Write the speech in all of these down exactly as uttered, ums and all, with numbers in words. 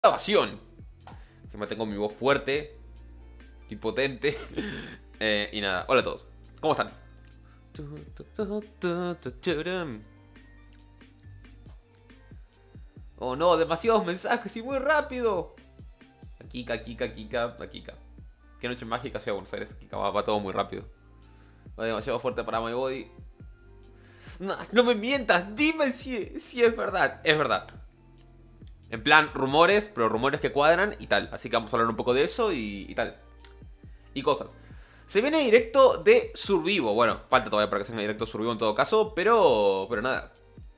Grabación. Encima tengo mi voz fuerte y potente. eh, y nada, hola a todos. ¿Cómo están? Oh no, demasiados mensajes y muy rápido. Kika, Kika, Kika, Kika. Qué noche mágica, Ciudad de Buenos Aires. Kika, va, va todo muy rápido. Va demasiado fuerte para my body. No, no me mientas, dime si, si es verdad. Es verdad. En plan, rumores, pero rumores que cuadran y tal. Así que vamos a hablar un poco de eso y, y tal. Y cosas. Se viene directo de Survivo. Bueno, falta todavía para que se venga directo Survivo en todo caso, pero, pero nada.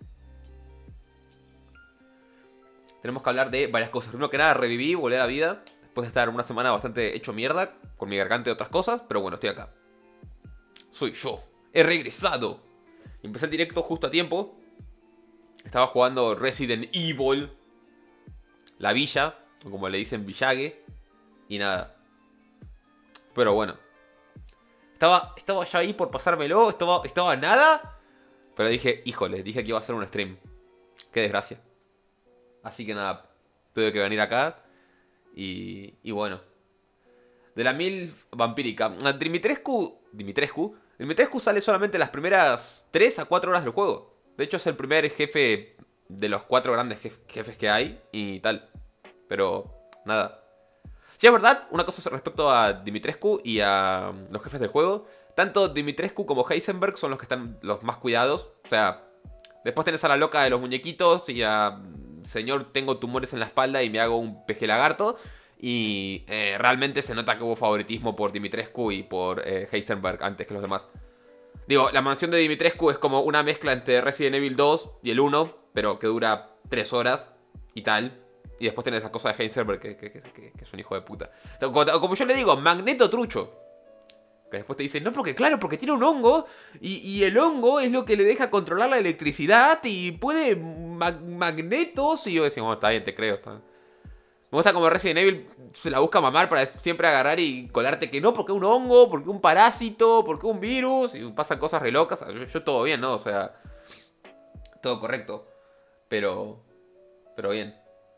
Tenemos que hablar de varias cosas. Primero que nada, reviví, volví a la vida. Después de estar una semana bastante hecho mierda con mi garganta y otras cosas. Pero bueno, estoy acá. Soy yo. He regresado. Empecé el directo justo a tiempo. Estaba jugando Resident Evil. La villa, o como le dicen, Villague. Y nada. Pero bueno. Estaba, estaba ya ahí por pasármelo. Estaba, estaba nada. Pero dije, híjole, dije que iba a hacer un stream. Qué desgracia. Así que nada, tuve que venir acá. Y, y bueno. De la mil vampírica. Dimitrescu. Dimitrescu. Dimitrescu sale solamente las primeras tres a cuatro horas del juego. De hecho es el primer jefe de los cuatro grandes jef jefes que hay. Y tal. Pero nada. Sí, es verdad, una cosa respecto a Dimitrescu y a los jefes del juego. Tanto Dimitrescu como Heisenberg son los que están los más cuidados. O sea, después tenés a la loca de los muñequitos y a... Señor, tengo tumores en la espalda y me hago un peje lagarto. Y eh, realmente se nota que hubo favoritismo por Dimitrescu y por eh, Heisenberg antes que los demás. Digo, la mansión de Dimitrescu es como una mezcla entre Resident Evil dos y el uno, pero que dura tres horas y tal. Y después tenés la cosa de Heisenberg, que, que, que, que es un hijo de puta. Como, como yo le digo, Magneto trucho. Que después te dicen, no, porque claro, porque tiene un hongo. Y, y el hongo es lo que le deja controlar la electricidad. Y puede mag magnetos. Y yo decía, bueno, está bien, te creo. Está bien. Me gusta como Resident Evil se la busca mamar para siempre agarrar y colarte que no, porque un hongo, porque un parásito, porque un virus. Y pasan cosas re locas. Yo, yo todo bien, ¿no? O sea, todo correcto. Pero, pero bien.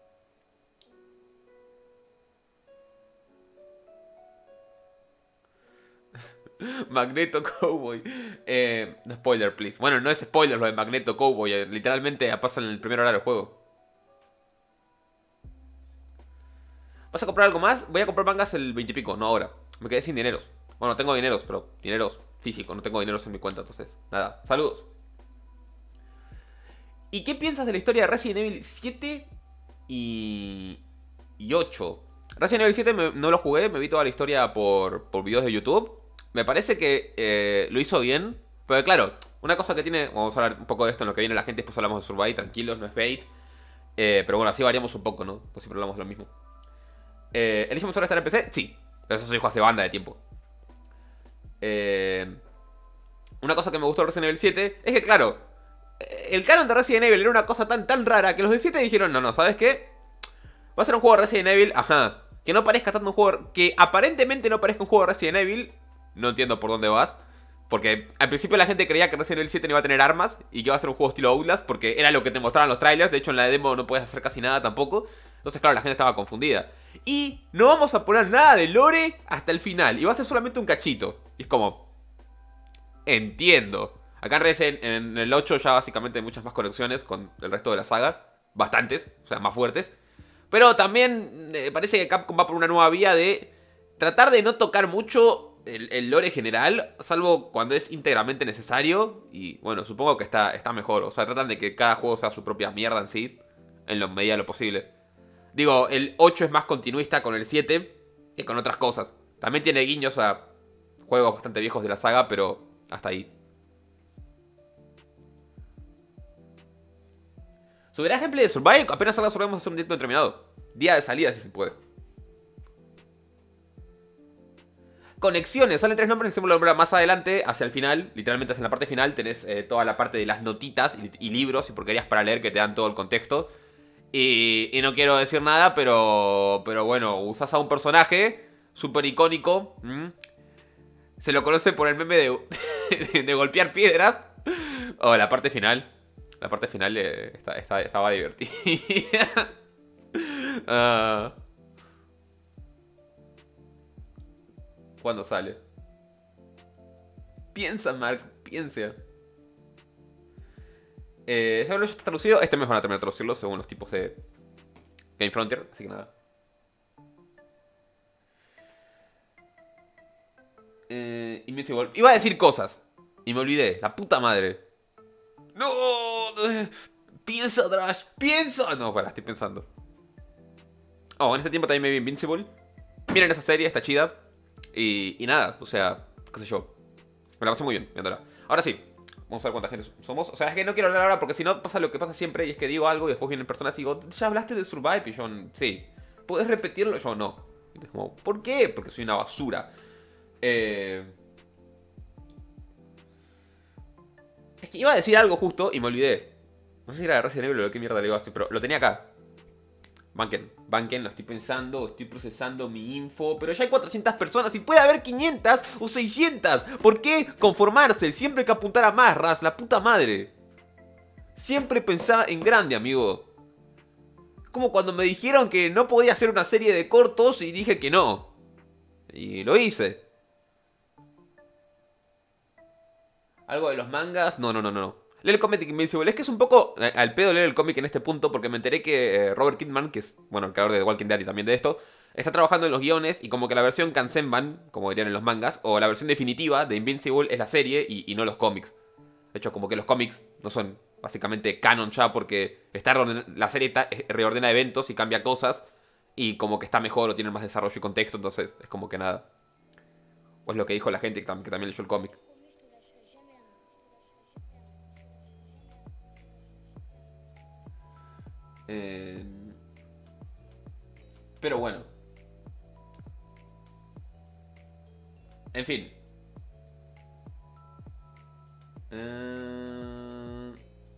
Magneto Cowboy. Eh, no spoiler, please. Bueno, no es spoiler lo de Magneto Cowboy. Eh, literalmente pasa en el primer hora del juego. ¿Vas a comprar algo más? Voy a comprar mangas el veinte y pico, no ahora. Me quedé sin dineros. Bueno, tengo dineros, pero dineros físicos. No tengo dineros en mi cuenta, entonces. Nada, saludos. ¿Y qué piensas de la historia de Resident Evil siete y, y ocho? Resident Evil siete me, no lo jugué, me vi toda la historia por, por videos de YouTube. Me parece que eh, lo hizo bien. Pero claro, una cosa que tiene... Vamos a hablar un poco de esto en lo que viene la gente. Después hablamos de Survive, tranquilos, no es bait. Eh, pero bueno, así variamos un poco, ¿no? Pues siempre hablamos de lo mismo. Eh, ¿El Ismo estar en P C? Sí. Pero eso se dijo hace banda de tiempo. Eh, una cosa que me gustó de Resident Evil siete es que, claro, el canon de Resident Evil era una cosa tan tan rara que los de siete dijeron, no, no, ¿sabes qué? Va a ser un juego de Resident Evil, ajá, que no parezca tanto un juego... Que aparentemente no parezca un juego de Resident Evil. No entiendo por dónde vas. Porque al principio la gente creía que Resident Evil siete no iba a tener armas y que iba a ser un juego estilo Outlast, porque era lo que te mostraban los trailers. De hecho en la demo no puedes hacer casi nada tampoco. Entonces claro, la gente estaba confundida. Y no vamos a poner nada de lore hasta el final. Y va a ser solamente un cachito. Y es como... Entiendo. Acá en Resident en el ocho ya básicamente hay muchas más conexiones con el resto de la saga. Bastantes, o sea, más fuertes. Pero también eh, parece que Capcom va por una nueva vía de tratar de no tocar mucho el, el lore general, salvo cuando es íntegramente necesario. Y bueno, supongo que está, está mejor. O sea, tratan de que cada juego sea su propia mierda en sí, en lo medida de lo posible. Digo, el ocho es más continuista con el siete que con otras cosas. También tiene guiños a juegos bastante viejos de la saga, pero hasta ahí. ¿Subirá gameplay de Survive? Apenas salga Survive vamos a hacer un directo determinado. Día de salida si se puede. Conexiones, salen tres nombres, decimos más adelante, hacia el final, literalmente hacia la parte final, tenés eh, toda la parte de las notitas y, y libros y porquerías para leer que te dan todo el contexto. Y, y no quiero decir nada, pero pero bueno, usás a un personaje súper icónico. ¿Mm? Se lo conoce por el meme de, de, de golpear piedras. O oh, la parte final. La parte final eh, está, está, estaba divertida. Ah, ¿cuándo sale? Piensa, Mark, piensa. Eh, ¿ya está traducido? Este mes van a terminar de traducirlo según los tipos de Game Frontier, así que nada. Eh, Invincible. Iba a decir cosas y me olvidé, la puta madre. No, eh, piensa, Drash, piensa. No, para, estoy pensando. Oh, en este tiempo también me vi Invincible. Miren esa serie, está chida. Y, y nada, o sea, qué sé yo. Me la pasé muy bien viéndola. Ahora sí, vamos a ver cuánta gente somos. O sea, es que no quiero hablar ahora porque si no pasa lo que pasa siempre. Y es que digo algo y después vienen personas y digo, ¿ya hablaste de Survive? Y yo, sí. ¿Puedes repetirlo? Yo, no. Y es como, ¿por qué? Porque soy una basura. Eh... Es que iba a decir algo justo y me olvidé. No sé si era de Resident Evil o de qué mierda le iba a decir, pero lo tenía acá. Banquen, banquen, lo estoy pensando, estoy procesando mi info. Pero ya hay cuatrocientas personas y puede haber quinientas o seiscientas. ¿Por qué conformarse? Siempre hay que apuntar a más, Raz, la puta madre. Siempre pensá en grande, amigo. Como cuando me dijeron que no podía hacer una serie de cortos y dije que no. Y lo hice. ¿Algo de los mangas? No, no, no, no. Lee el cómic Invincible. Es que es un poco eh, al pedo leer el cómic en este punto porque me enteré que eh, Robert Kirkman, que es, bueno, el creador de The Walking Dead y también de esto, está trabajando en los guiones y como que la versión Kansenban, como dirían en los mangas, o la versión definitiva de Invincible es la serie y, y no los cómics. De hecho, como que los cómics no son básicamente canon ya porque está la serie está, reordena eventos y cambia cosas y como que está mejor o tiene más desarrollo y contexto, entonces es como que nada. O es lo que dijo la gente que, tam que también leyó el cómic. Eh... Pero bueno. En fin. Eh...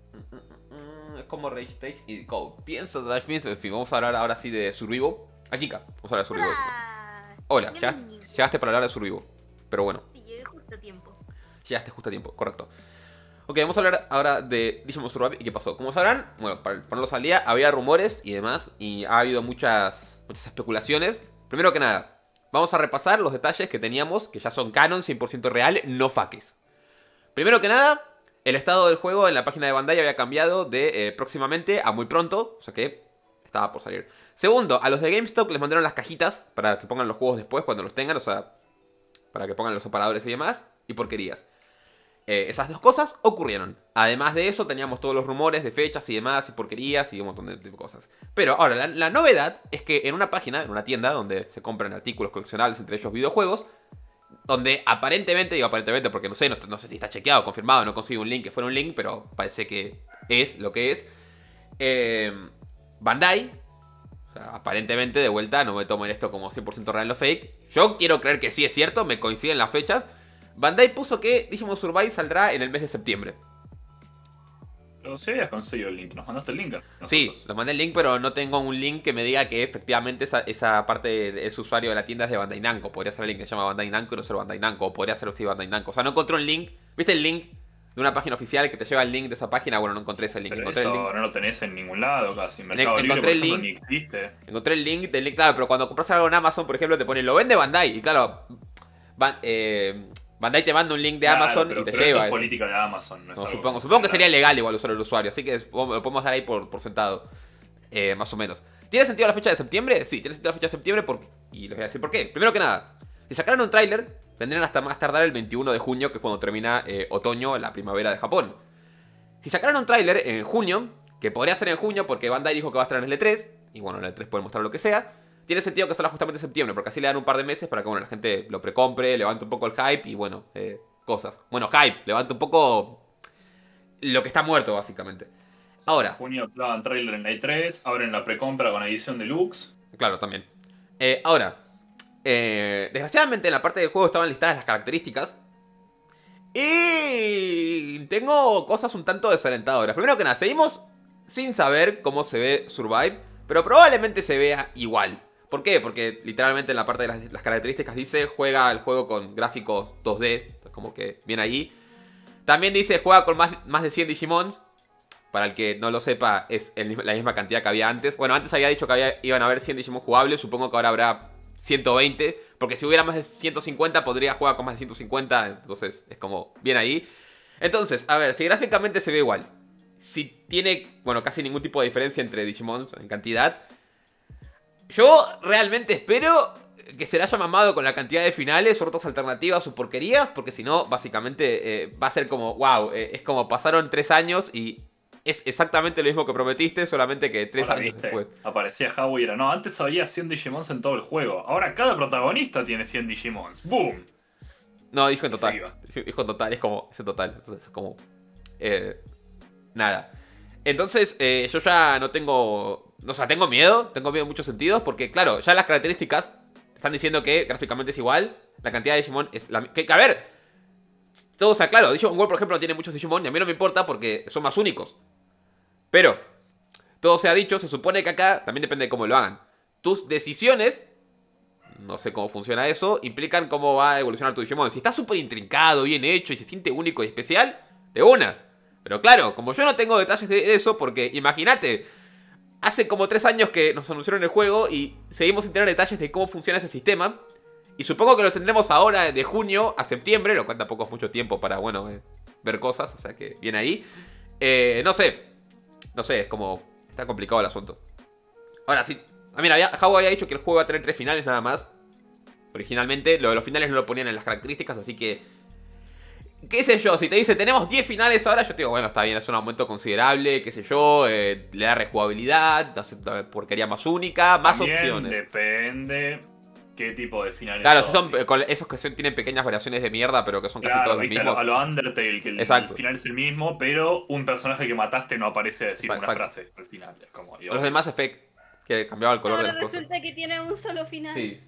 Es como Rage Stage y Code. Piensa, Dash, piensa. En fin, vamos a hablar ahora sí de Survival. Aquí, vamos a hablar de Survival. Hola, llegaste, llegaste para hablar de Survival. Pero bueno. Sí, llegué justo a tiempo. Llegaste justo a tiempo, correcto. Ok, vamos a hablar ahora de Digimon Survive y qué pasó. Como sabrán, bueno, para ponerlos al día, había rumores y demás, y ha habido muchas, muchas especulaciones. Primero que nada, vamos a repasar los detalles que teníamos, que ya son canon, cien por ciento real, no fakes. Primero que nada, el estado del juego en la página de Bandai había cambiado de eh, próximamente a muy pronto, o sea que estaba por salir. Segundo, a los de GameStop les mandaron las cajitas para que pongan los juegos después cuando los tengan, o sea, para que pongan los separadores y demás, y porquerías. Eh, esas dos cosas ocurrieron. Además de eso teníamos todos los rumores de fechas y demás y porquerías y un montón de, de cosas. Pero ahora, la, la novedad es que en una página, en una tienda donde se compran artículos coleccionables, entre ellos videojuegos, donde aparentemente, digo aparentemente porque no sé, no, no sé si está chequeado, confirmado, no consigo un link que fuera un link, pero parece que es lo que es. Eh, Bandai, o sea, aparentemente de vuelta, no me tomen esto como cien por ciento real o fake. Yo quiero creer que sí es cierto, me coinciden las fechas. Bandai puso que Digimon Survive saldrá en el mes de septiembre. Pero si habías conseguido el link, nos mandaste el link. Nosotros. Sí, los mandé el link, pero no tengo un link que me diga que efectivamente esa, esa parte de ese usuario de la tienda es de Bandai Namco. Podría ser el link que se llama Bandai Namco y no ser Bandai Namco. O podría ser así Bandai Namco. O sea, no encontré un link. ¿Viste el link de una página oficial que te lleva el link de esa página? Bueno, no encontré ese link. Pero encontré eso el link. no lo tenés en ningún lado casi. En Mercado Libre, encontré por el ejemplo, link. ni existe. Encontré el link del link, claro, pero cuando compras algo en Amazon, por ejemplo, te pone lo vende Bandai. Y claro, van, eh, Bandai te manda un link de Claro, Amazon pero, y te pero lleva. Eso es Eso. política de Amazon. No es No, algo supongo, supongo que general. sería legal igual usar el usuario, así que lo podemos dar ahí por, por sentado. Eh, más o menos. ¿Tiene sentido la fecha de septiembre? Sí, tiene sentido la fecha de septiembre por... y les voy a decir por qué. Primero que nada, si sacaran un tráiler, tendrían hasta más tardar el veintiuno de junio, que es cuando termina eh, otoño, la primavera de Japón. Si sacaran un tráiler en junio, que podría ser en junio porque Bandai dijo que va a estar en el E tres, y bueno, en el E tres pueden mostrar lo que sea, tiene sentido que salga justamente en septiembre, porque así le dan un par de meses para que bueno, la gente lo precompre, levante un poco el hype y bueno, eh, cosas. Bueno, hype, levante un poco lo que está muerto básicamente. Ahora. En junio daban trailer en la E tres, ahora en la precompra con edición deluxe. Claro, también. Eh, ahora, eh, desgraciadamente en la parte del juego estaban listadas las características. Y tengo cosas un tanto desalentadoras. Primero que nada, seguimos sin saber cómo se ve Survive, pero probablemente se vea igual. ¿Por qué? Porque literalmente en la parte de las, las características dice juega el juego con gráficos dos D, como que bien ahí. También dice juega con más, más de cien Digimons. para el que no lo sepa, es el, la misma cantidad que había antes. Bueno, antes había dicho que había, iban a haber cien Digimon jugables, supongo que ahora habrá ciento veinte, porque si hubiera más de ciento cincuenta podría jugar con más de ciento cincuenta, entonces es como bien ahí. Entonces, a ver, si gráficamente se ve igual, si tiene, bueno, casi ningún tipo de diferencia entre Digimon en cantidad, yo realmente espero que se le haya mamado con la cantidad de finales o otras alternativas o porquerías, porque si no, básicamente eh, va a ser como, wow, eh, es como pasaron tres años y es exactamente lo mismo que prometiste, solamente que tres Ahora, años ¿viste? después. Aparecía Howie y era, no, antes había cien Digimons en todo el juego. Ahora cada protagonista tiene cien Digimons. ¡Boom! No, dijo en Y se total. iba. Dijo en total, es como, es en total. Entonces, es como, eh, nada. Entonces, eh, yo ya no tengo, o sea, tengo miedo, tengo miedo en muchos sentidos, porque claro, ya las características están diciendo que gráficamente es igual, la cantidad de Digimon es la que, que a ver, todo sea claro, Digimon World, por ejemplo, tiene muchos Digimon y a mí no me importa porque son más únicos. Pero, todo se ha dicho, se supone que acá también depende de cómo lo hagan. Tus decisiones, no sé cómo funciona eso, implican cómo va a evolucionar tu Digimon. Si está súper intrincado, bien hecho y se siente único y especial, de una. Pero claro, como yo no tengo detalles de eso, porque imagínate, hace como tres años que nos anunciaron el juego y seguimos sin tener detalles de cómo funciona ese sistema. Y supongo que lo tendremos ahora de junio a septiembre, lo cual tampoco es mucho tiempo para, bueno, eh, ver cosas, o sea que viene ahí. Eh, no sé, no sé, es como, está complicado el asunto. Ahora sí, ah, mira, había, Javo había dicho que el juego va a tener tres finales nada más. Originalmente, lo de los finales no lo ponían en las características, así que, qué sé yo, si te dice tenemos diez finales ahora, yo te digo, bueno, está bien, es un aumento considerable, qué sé yo, eh, le da rejugabilidad, hace una porquería más única, más También opciones. depende qué tipo de finales Claro, son. si son eh, con esos que son- tienen pequeñas variaciones de mierda, pero que son casi Claro, todos los viste, a mismos. lo, a lo Undertale, que el, Exacto. el final es el mismo, pero un personaje que mataste no aparece a decir Exacto. una frase al final. Es como, O los de Mass Effect, que cambiaba el color Ahora de las cosas. resulta que tiene un solo final. Sí.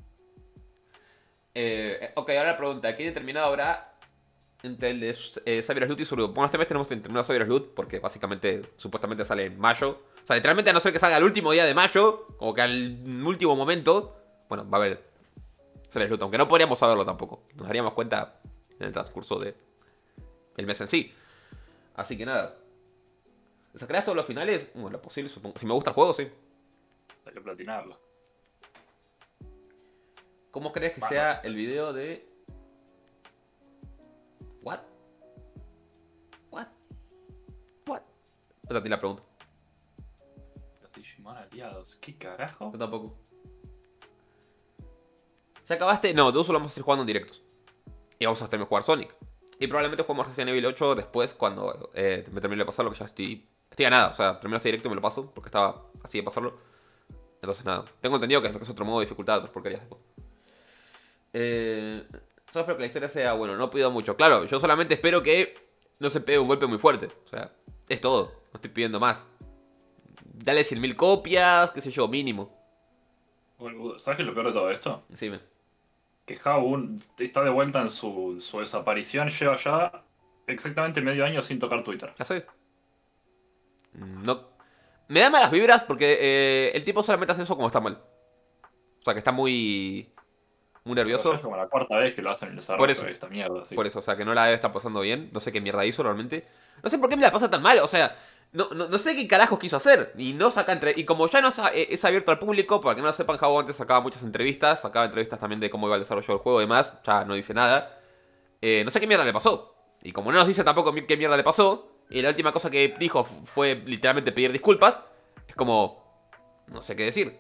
Eh, ok, ahora la pregunta, ¿qué determinado habrá entre el de eh, Cyber Sleuth y Survival? Bueno, este mes tenemos terminado Cyber Sleuth porque básicamente, supuestamente sale en mayo. O sea, literalmente a no ser que salga el último día de mayo, como que al último momento, bueno, va a haber Cyber Sleuth, aunque no podríamos saberlo tampoco. Nos daríamos cuenta en el transcurso de el mes en sí. Así que nada. ¿Sacarás todos los finales? Bueno, lo posible, supongo. Si me gusta el juego, sí. hay que platinarlo. ¿Cómo crees que Bueno. sea el video de... ¿What? ¿What? ¿What? Esa te la pregunta. Los Digimon aliados, ¿qué carajo? Yo tampoco. ¿Ya acabaste? No, de uso lo vamos a estar jugando en directos. Y vamos a hacerme jugar Sonic. Y probablemente juguemos Resident Evil ocho después cuando eh, me termine de pasarlo, que ya estoy... Estoy a nada, o sea, termino este directo y me lo paso, porque estaba así de pasarlo. Entonces nada, tengo entendido que es, que es otro modo de dificultad, otras porquerías después. Eh, solo espero que la historia sea, bueno, no pido mucho. Claro, yo solamente espero que no se pegue un golpe muy fuerte. O sea, es todo, no estoy pidiendo más. Dale cien mil copias, qué sé yo, mínimo. Boludo, ¿sabes qué es lo peor de todo esto? Decime. Que Jabun está de vuelta en su, su desaparición, lleva ya exactamente medio año sin tocar Twitter. Ya sé. No. Me da malas vibras porque eh, el tipo solamente hace eso como está mal. O sea, que está muy... Muy nervioso. Es como la cuarta vez que lo hacen en el desarrollo Por eso. de esta mierda. Así. Por eso, o sea, que no la debe estar pasando bien. No sé qué mierda hizo realmente. No sé por qué me la pasa tan mal. O sea, no, no, no sé qué carajos quiso hacer. Y no saca entre... Y como ya no es, es abierto al público, para que no lo sepan, Jabo antes sacaba muchas entrevistas. Sacaba entrevistas también de cómo iba el desarrollo del juego y demás. Ya no dice nada. Eh, no sé qué mierda le pasó. Y como no nos dice tampoco qué mierda le pasó, y la última cosa que dijo fue literalmente pedir disculpas, es como... No sé qué decir.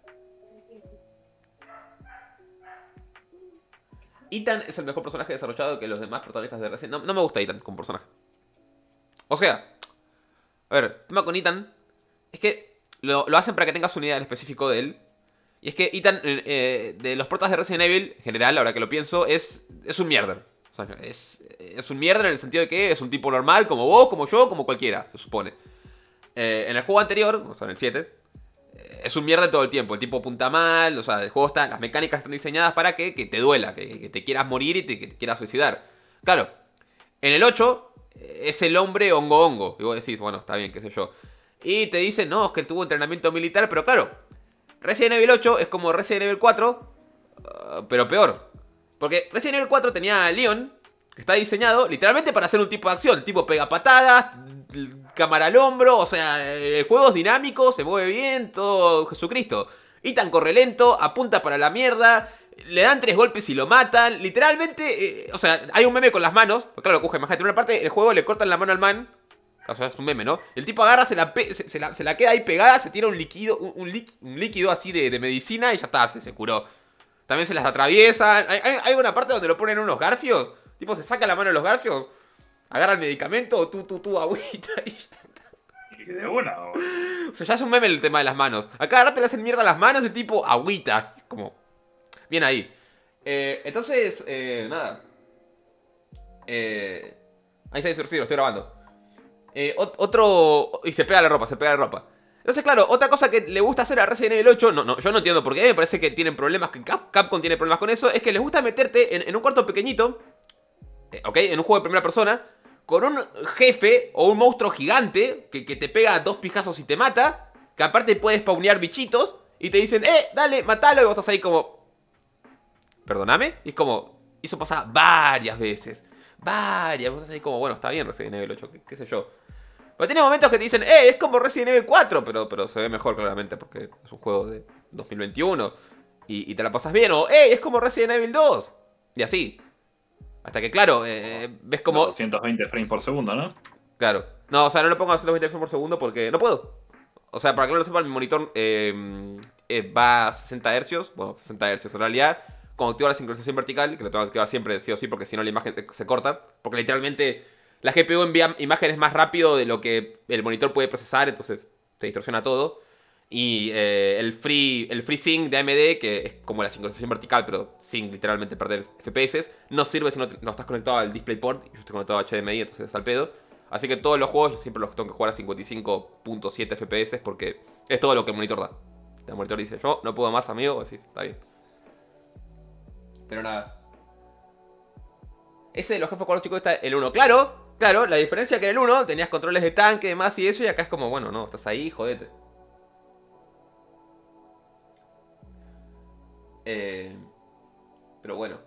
Ethan es el mejor personaje desarrollado que los demás protagonistas de Resident. No, no me gusta Ethan como personaje. O sea, a ver, el tema con Ethan es que lo, lo hacen para que tengas una idea en específico de él. Y es que Ethan, eh, de los protas de Resident Evil, en general, ahora que lo pienso, es, es un mierder. O sea, es, es un mierder en el sentido de que es un tipo normal, como vos, como yo, como cualquiera, se supone. Eh, en el juego anterior, o sea, en el siete, es un mierda todo el tiempo. El tipo apunta mal, o sea, el juego está, las mecánicas están diseñadas para que, que te duela, que, que te quieras morir y te, que te quieras suicidar. Claro, en el ocho es el hombre hongo hongo. Y vos decís, bueno, está bien, qué sé yo. Y te dicen, no, es que él tuvo entrenamiento militar, pero claro, Resident Evil ocho es como Resident Evil cuatro, uh, pero peor. Porque Resident Evil cuatro tenía a Leon, que está diseñado literalmente para hacer un tipo de acción. El tipo pega patadas, cámara al hombro, o sea, el juego es dinámico, se mueve bien, todo Jesucristo. Ethan corre lento, apunta para la mierda, le dan tres golpes y lo matan. Literalmente, eh, o sea, hay un meme con las manos, porque claro, coge, imagínate, en una parte del juego le cortan la mano al man. O sea, es un meme, ¿no? El tipo agarra, se la, pe se, se, la, se la queda ahí pegada, se tira un líquido, un, un, un líquido así de, de medicina y ya está, se, se curó. También se las atraviesan. Hay, hay, hay una parte donde lo ponen unos garfios. Tipo, se saca la mano de los garfios, agarra el medicamento, tú, tú, tú, agüita y ya está. Y de una, boludo. O sea, ya es un meme el tema de las manos. A cada rato le hacen mierda a las manos, el tipo, agüita. Como, bien ahí. Eh, entonces, eh, nada. Eh, ahí se dice, sí, lo estoy grabando. Eh, otro... Y se pega la ropa, se pega la ropa. Entonces, claro, otra cosa que le gusta hacer a Resident Evil ocho, no, no, yo no entiendo por qué, me parece que tienen problemas, que Cap Capcom tiene problemas con eso, es que les gusta meterte en, en un cuarto pequeñito, eh, ¿ok? En un juego de primera persona, con un jefe o un monstruo gigante que, que te pega dos pijazos y te mata, que aparte puede spawnear bichitos, y te dicen, eh, dale, matalo, y vos estás ahí como... ¿Perdóname? Y es como... Eso pasa varias veces, varias, vos estás ahí como, bueno, está bien Resident Evil ocho, qué, qué sé yo. Pero tiene momentos que te dicen, eh, es como Resident Evil cuatro, pero, pero se ve mejor claramente porque es un juego de dos mil veintiuno y, y te la pasas bien. O, eh, es como Resident Evil dos. Y así. Hasta que, claro, eh, ves como... doscientos veinte frames por segundo, ¿no? Claro. No, o sea, no lo pongo a doscientos veinte frames por segundo porque no puedo. O sea, para que no lo sepan, mi monitor eh, eh, va a sesenta hercios. Bueno, sesenta hercios en realidad. Cuando activo la sincronización vertical, que lo tengo que activar siempre sí o sí porque si no la imagen se corta. Porque literalmente... La G P U envía imágenes más rápido de lo que el monitor puede procesar, entonces se distorsiona todo. Y eh, el free el FreeSync de A M D, que es como la sincronización vertical, pero sin literalmente perder F P S, no sirve si no, no estás conectado al DisplayPort. Y yo estoy conectado a H D M I, entonces es al pedo. Así que todos los juegos siempre los tengo que jugar a cincuenta y cinco punto siete F P S porque es todo lo que el monitor da. El monitor dice, yo no puedo más, amigo, así está bien. Pero nada. Ese de los jefes cuadros chicos está el uno. Claro, claro, la diferencia que en el uno tenías controles de tanque, demás y eso, y acá es como, bueno, no, estás ahí, jodete. Eh, pero bueno.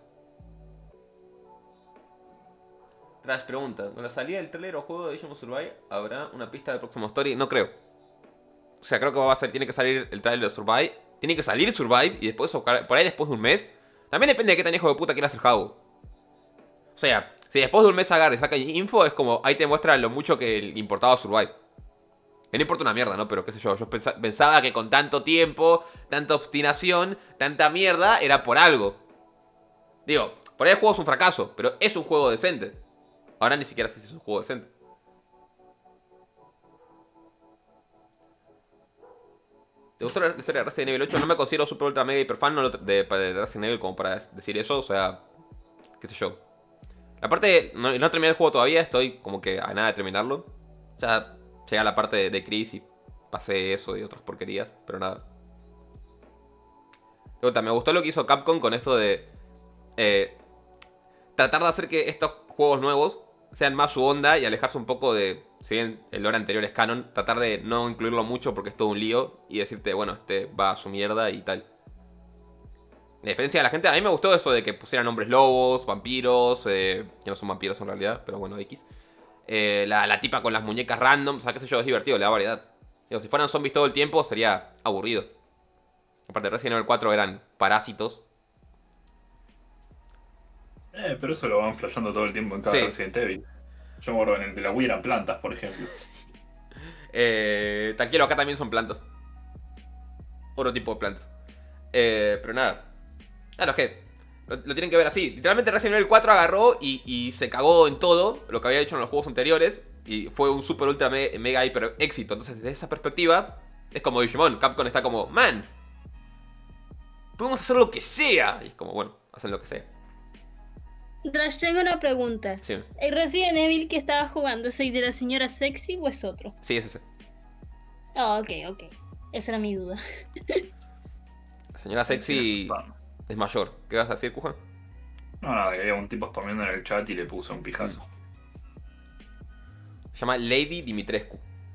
Trash pregunta, ¿con la salida del trailer o juego de Age of Survive habrá una pista del próximo story? No creo. O sea, creo que va a ser, tiene que salir el trailer de Survive. Tiene que salir Survive y después, por ahí después de un mes. También depende de qué tan hijo de puta quiera hacer How. O sea, si después de un mes agarra y saca info, es como, ahí te muestra lo mucho que le importaba Survive. Que no importa una mierda, ¿no? Pero qué sé yo, yo pensaba que con tanto tiempo, tanta obstinación, tanta mierda, era por algo. Digo, por ahí el juego es un fracaso, pero es un juego decente. Ahora ni siquiera sé si es un juego decente. ¿Te gustó la historia de Resident Evil ocho? No me considero super ultra mega hiper fan de, de, de Resident Evil como para decir eso, o sea, qué sé yo. Aparte, no, no terminé el juego todavía, estoy como que a nada de terminarlo. Ya llegué a la parte de, de Chris y pasé eso y otras porquerías, pero nada. Luego, me gustó lo que hizo Capcom con esto de eh, tratar de hacer que estos juegos nuevos sean más su onda y alejarse un poco de, si bien el lore anterior es canon, tratar de no incluirlo mucho porque es todo un lío y decirte, bueno, este va a su mierda y tal. A diferencia de la gente, a mí me gustó eso de que pusieran hombres lobos, vampiros, eh, que no son vampiros en realidad, pero bueno, X. Eh, la, la tipa con las muñecas random, o sea, qué sé yo, es divertido, le da variedad. Digo, si fueran zombies todo el tiempo sería aburrido. Aparte, Resident Evil cuatro eran parásitos. Eh, pero eso lo van flasheando todo el tiempo en cada Sí. Resident Evil. Yo me acuerdo en el de la Wii eran plantas, por ejemplo. Eh, tranquilo, acá también son plantas. Otro tipo de plantas. Eh, pero nada. Claro, es que lo, lo tienen que ver así. Literalmente Resident Evil cuatro agarró y, y se cagó en todo lo que había hecho en los juegos anteriores. Y fue un super ultra me, mega hiper éxito. Entonces desde esa perspectiva es como Digimon. Capcom está como, man, podemos hacer lo que sea. Y es como, bueno, hacen lo que sea. Trash, tengo una pregunta. Sí, ¿El Resident Evil que estaba jugando es el de la señora sexy o es otro? sí, es ese. Ah, ok, ok. Esa era mi duda. La señora sexy es mayor. ¿Qué vas a decir, Kuja? No, nada, que había un tipo spameando en el chat y le puso un pijazo. Se llama Lady Dimitrescu.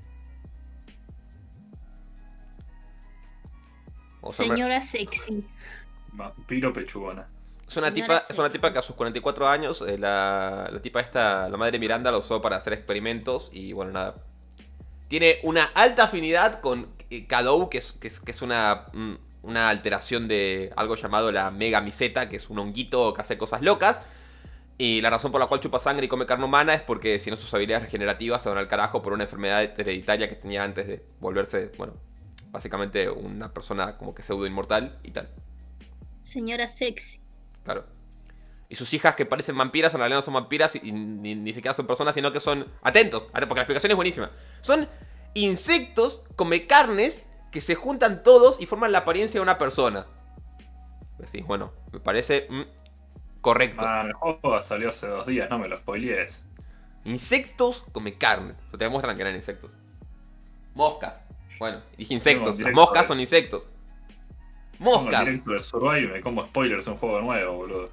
O sea, Señora sexy. Vampiro pechugona. Es una, Señora tipa, sexy. es una tipa que a sus cuarenta y cuatro años, eh, la, la tipa esta, la madre Miranda, la usó para hacer experimentos y bueno, nada. Tiene una alta afinidad con eh, Kadou, que es, que es, que es una, mm, una alteración de algo llamado la Mega Miseta, que es un honguito que hace cosas locas. Y la razón por la cual chupa sangre y come carne humana es porque si no sus habilidades regenerativas se van al carajo por una enfermedad hereditaria que tenía antes de volverse, bueno, básicamente una persona como que pseudo inmortal y tal. Señora sexy. Claro. Y sus hijas que parecen vampiras en realidad no son vampiras y, y ni, ni siquiera son personas, sino que son atentos, porque la explicación es buenísima. Son insectos come carnes que se juntan todos y forman la apariencia de una persona. Pues sí, bueno, me parece... Mm, correcto. Man, el juego salió hace dos días, no me lo spoilees. Insectos come carne. O te demuestran que eran insectos. Moscas. Bueno, dije insectos. Tengo Las moscas directo, son insectos. Pongo el Moscas. directo de Survive y me como spoilers en un juego nuevo, boludo.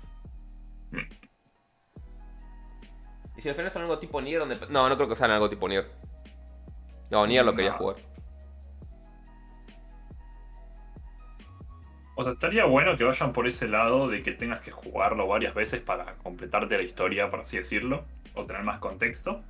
¿Y si al final son algo tipo Nier? Donde... No, no creo que sean algo tipo Nier. No, Nier lo quería No. jugar. O sea, estaría bueno que vayan por ese lado de que tengas que jugarlo varias veces para completarte la historia, por así decirlo, o tener más contexto.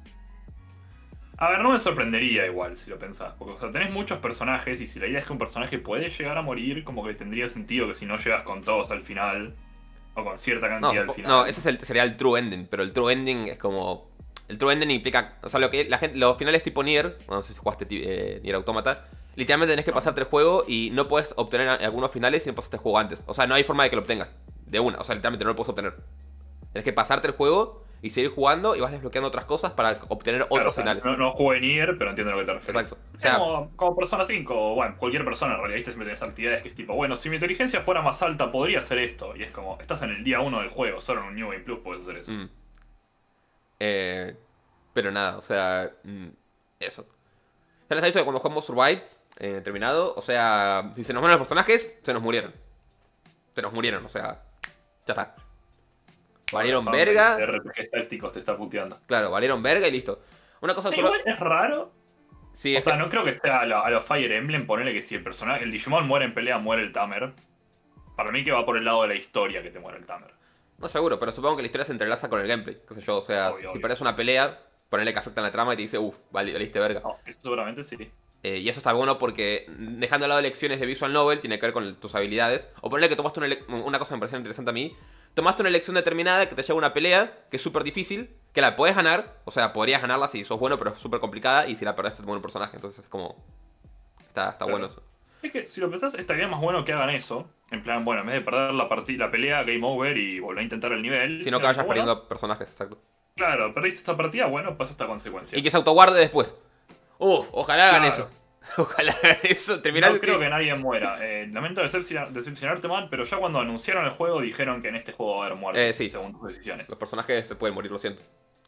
A ver, no me sorprendería igual si lo pensás, porque o sea, tenés muchos personajes y si la idea es que un personaje puede llegar a morir, como que tendría sentido que si no llegas con todos al final, o con cierta No, cantidad al supo- final. no, ese es el- sería el true ending. Pero el true ending es como... El true ending implica... O sea, lo que la gente, los finales tipo Nier... bueno, no sé si jugaste eh, Nier Automata. Literalmente tenés que No. pasarte el juego y no puedes obtener a- algunos finales si no pasaste el juego antes. O sea, no hay forma de que lo obtengas. De una. O sea, literalmente no lo puedes obtener. Tienes que pasarte el juego y seguir jugando y vas desbloqueando otras cosas para obtener Claro, otros o sea, finales. No, no jugué Nier, pero entiendo a lo que te refieres. Exacto. O Es sea- como, como Persona cinco, o bueno, cualquier persona en realidad, ¿viste? Siempre tienes actividades que es tipo, bueno, si mi inteligencia fuera más alta, podría hacer esto. Y es como, estás en el día uno del juego, solo en un New Game Plus puedes hacer eso. Mm. Eh, pero nada, o sea, mm, eso. Ya les aviso que cuando jugamos Survive, eh, terminado, o sea, si se nos mueren los personajes, se nos murieron. Se nos murieron, o sea, ya está. Valieron Fanbase verga. de R P Gs tácticos te está puteando. Claro, valieron verga y listo. Una cosa Sí, solo. igual es raro. Sí, O es sea, que- no creo que sea a los a lo Fire Emblem ponerle que si el personaje, el Digimon muere en pelea, muere el Tamer. Para mí que va por el lado de la historia que te muere el Tamer. no seguro, pero supongo que la historia se entrelaza con el gameplay. Qué sé yo, o sea, Obvio, si obvio. perdés una pelea, ponele que afecta en la trama y te dice, uff, valiste verga. No, eso seguramente sí. Eh, y eso está bueno porque, dejando de lado lecciones de Visual Novel, tiene que ver con tus habilidades. O ponerle que tomaste una, ele- una cosa que me pareció interesante a mí. Tomaste una elección determinada que te lleva a una pelea que es súper difícil, que la puedes ganar. O sea, podrías ganarla si sos bueno, pero es súper complicada. Y si la perdés, te muere un personaje. Entonces es como... Está, está Claro. bueno eso. Es que si lo pensás, estaría más bueno que hagan eso. En plan, bueno, en vez de perder la, parti- la pelea, game over y volver a intentar el nivel. Si no que sino vayas bueno, perdiendo personajes, exacto. Claro, perdiste esta partida, bueno, pasa esta consecuencia. Y que se autoguarde después. Uf, ojalá hagan Claro. eso. Ojalá hagan eso. Terminar No creo que nadie muera. Eh, lamento decepcion- decepcionarte, man, pero ya cuando anunciaron el juego dijeron que en este juego va a haber muertes Eh, sí. según tus decisiones. Los personajes se pueden morir, lo siento.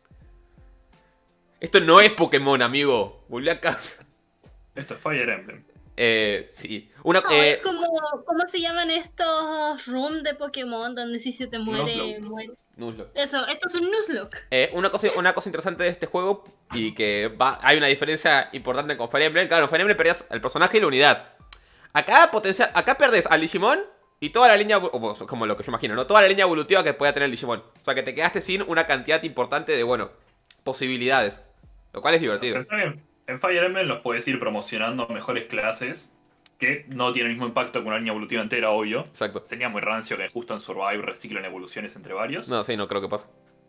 Esto no es Pokémon, amigo. Volví a casa. Esto es Fire Emblem. Eh, sí. Una, No, eh, es como, ¿cómo se llaman estos rooms de Pokémon donde si se te muere, Nuzlocke. muere? Nuzlocke. Eso, esto es un Nuzlocke. Eh, una, cosa, una cosa interesante de este juego y que va, hay una diferencia importante con Fire Emblem. Claro, en Fire Emblem perdías el personaje y la unidad. Acá, potencial, acá perdés al Digimon y toda la línea, como, como lo que yo imagino, ¿no? Toda la línea evolutiva que pueda tener el Digimon. O sea, que te quedaste sin una cantidad importante de, bueno, posibilidades. Lo cual es divertido. Pensá que en- en Fire Emblem los puedes ir promocionando mejores clases que no tienen el mismo impacto que una línea evolutiva entera, obvio. Exacto. Sería muy rancio que justo en Survive reciclen evoluciones entre varios. No, sí, no creo que pase.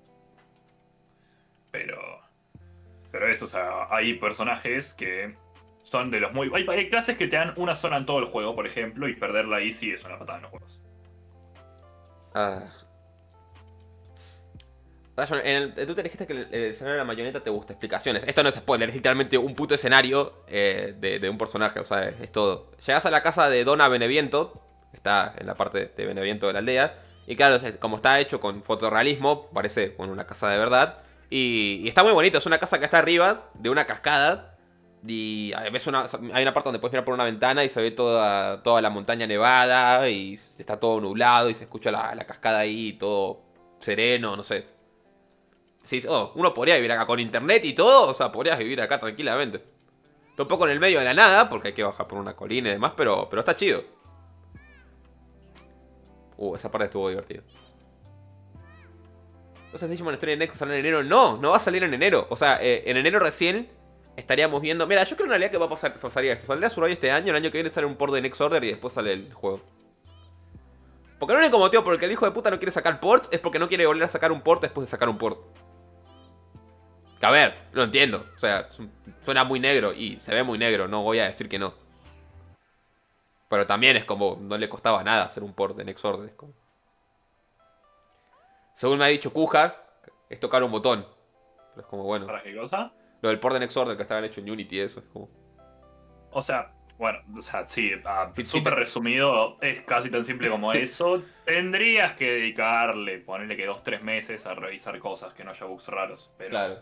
Pero. Pero eso, o sea, hay personajes que son de los muy. Hay, hay clases que te dan una zona en todo el juego, por ejemplo, y perderla ahí sí es una patada en los juegos. Ah. Rayon, en el, tú te dijiste que el, el escenario de la marioneta te gusta. Explicaciones. Esto no es spoiler, es literalmente un puto escenario eh, de, de un personaje. O sea, es, es todo. Llegas a la casa de Dona Beneviento. Está en la parte de Beneviento de la aldea. Y claro, es- como está hecho con fotorrealismo, parece bueno, una casa de verdad. Y, y está muy bonito. Es una casa que está arriba de una cascada. Y hay ves una, hay una parte donde puedes mirar por una ventana y se ve toda, toda la montaña nevada. Y está todo nublado y se escucha la, la cascada ahí, todo sereno, no sé. Sí, oh, uno podría vivir acá con internet y todo, o sea, podrías vivir acá tranquilamente. Está un poco en el medio de la nada, porque hay que bajar por una colina y demás, pero, pero está chido. Uh, esa parte estuvo divertida. Entonces Digimon Story Next sale en enero. No, no va a salir en enero. O sea, eh, en enero recién estaríamos viendo... Mira, yo creo en realidad que va a pasar, pasaría esto. Saldría Survive este año, el año que viene sale un port de Next Order y después sale el juego. Porque el único motivo por el que el hijo de puta no quiere sacar ports es porque no quiere volver a sacar un port después de sacar un port. Que a ver, lo entiendo. O sea, suena muy negro y se ve muy negro, no voy a decir que no. Pero también es como, no le costaba nada hacer un port de Next Order. Es como... Según me ha dicho Kuja, es tocar un botón. Pero es como, bueno. ¿Para qué cosa? Lo del port de Next Order que estaban hecho en Unity, eso es como... O sea, bueno, o sea, sí, ah, Sí, sí, súper te- resumido, es casi tan simple como eso. Tendrías que dedicarle, ponerle que dos, tres meses a revisar cosas, que no haya bugs raros. Pero Claro.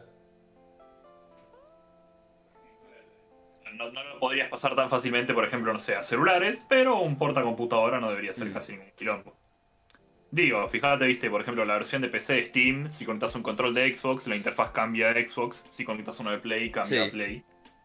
no, no lo podrías pasar tan fácilmente, por ejemplo, no sé, a celulares, pero un portacomputadora no debería ser Mm. casi ningún quilombo. Digo, fíjate, viste, por ejemplo, la versión de P C de Steam, si conectas un control de Xbox, la interfaz cambia a Xbox, si conectas uno de Play, cambia Sí. a Play.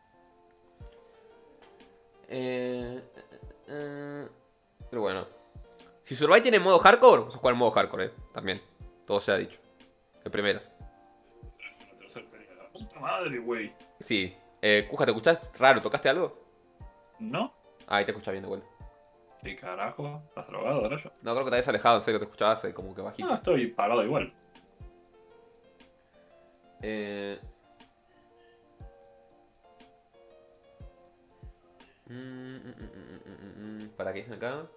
Eh, eh, pero bueno. Si Survive tiene modo hardcore, vamos a jugar en modo hardcore, eh. También. Todo se ha dicho. En primeras. La tercera pelea, la puta madre, güey. Sí. Eh, Kuja, ¿te escuchás raro? ¿Tocaste algo? ¿No? Ah, ahí te escuchas bien de vuelta. ¿Qué carajo? ¿Estás drogado ahora yo? No, creo que te habías alejado, en serio, te escuchabas eh, como que bajito. No, estoy parado igual. Eh... mm, mm, mm, mm, mm, mm, ¿Para qué dicen acá?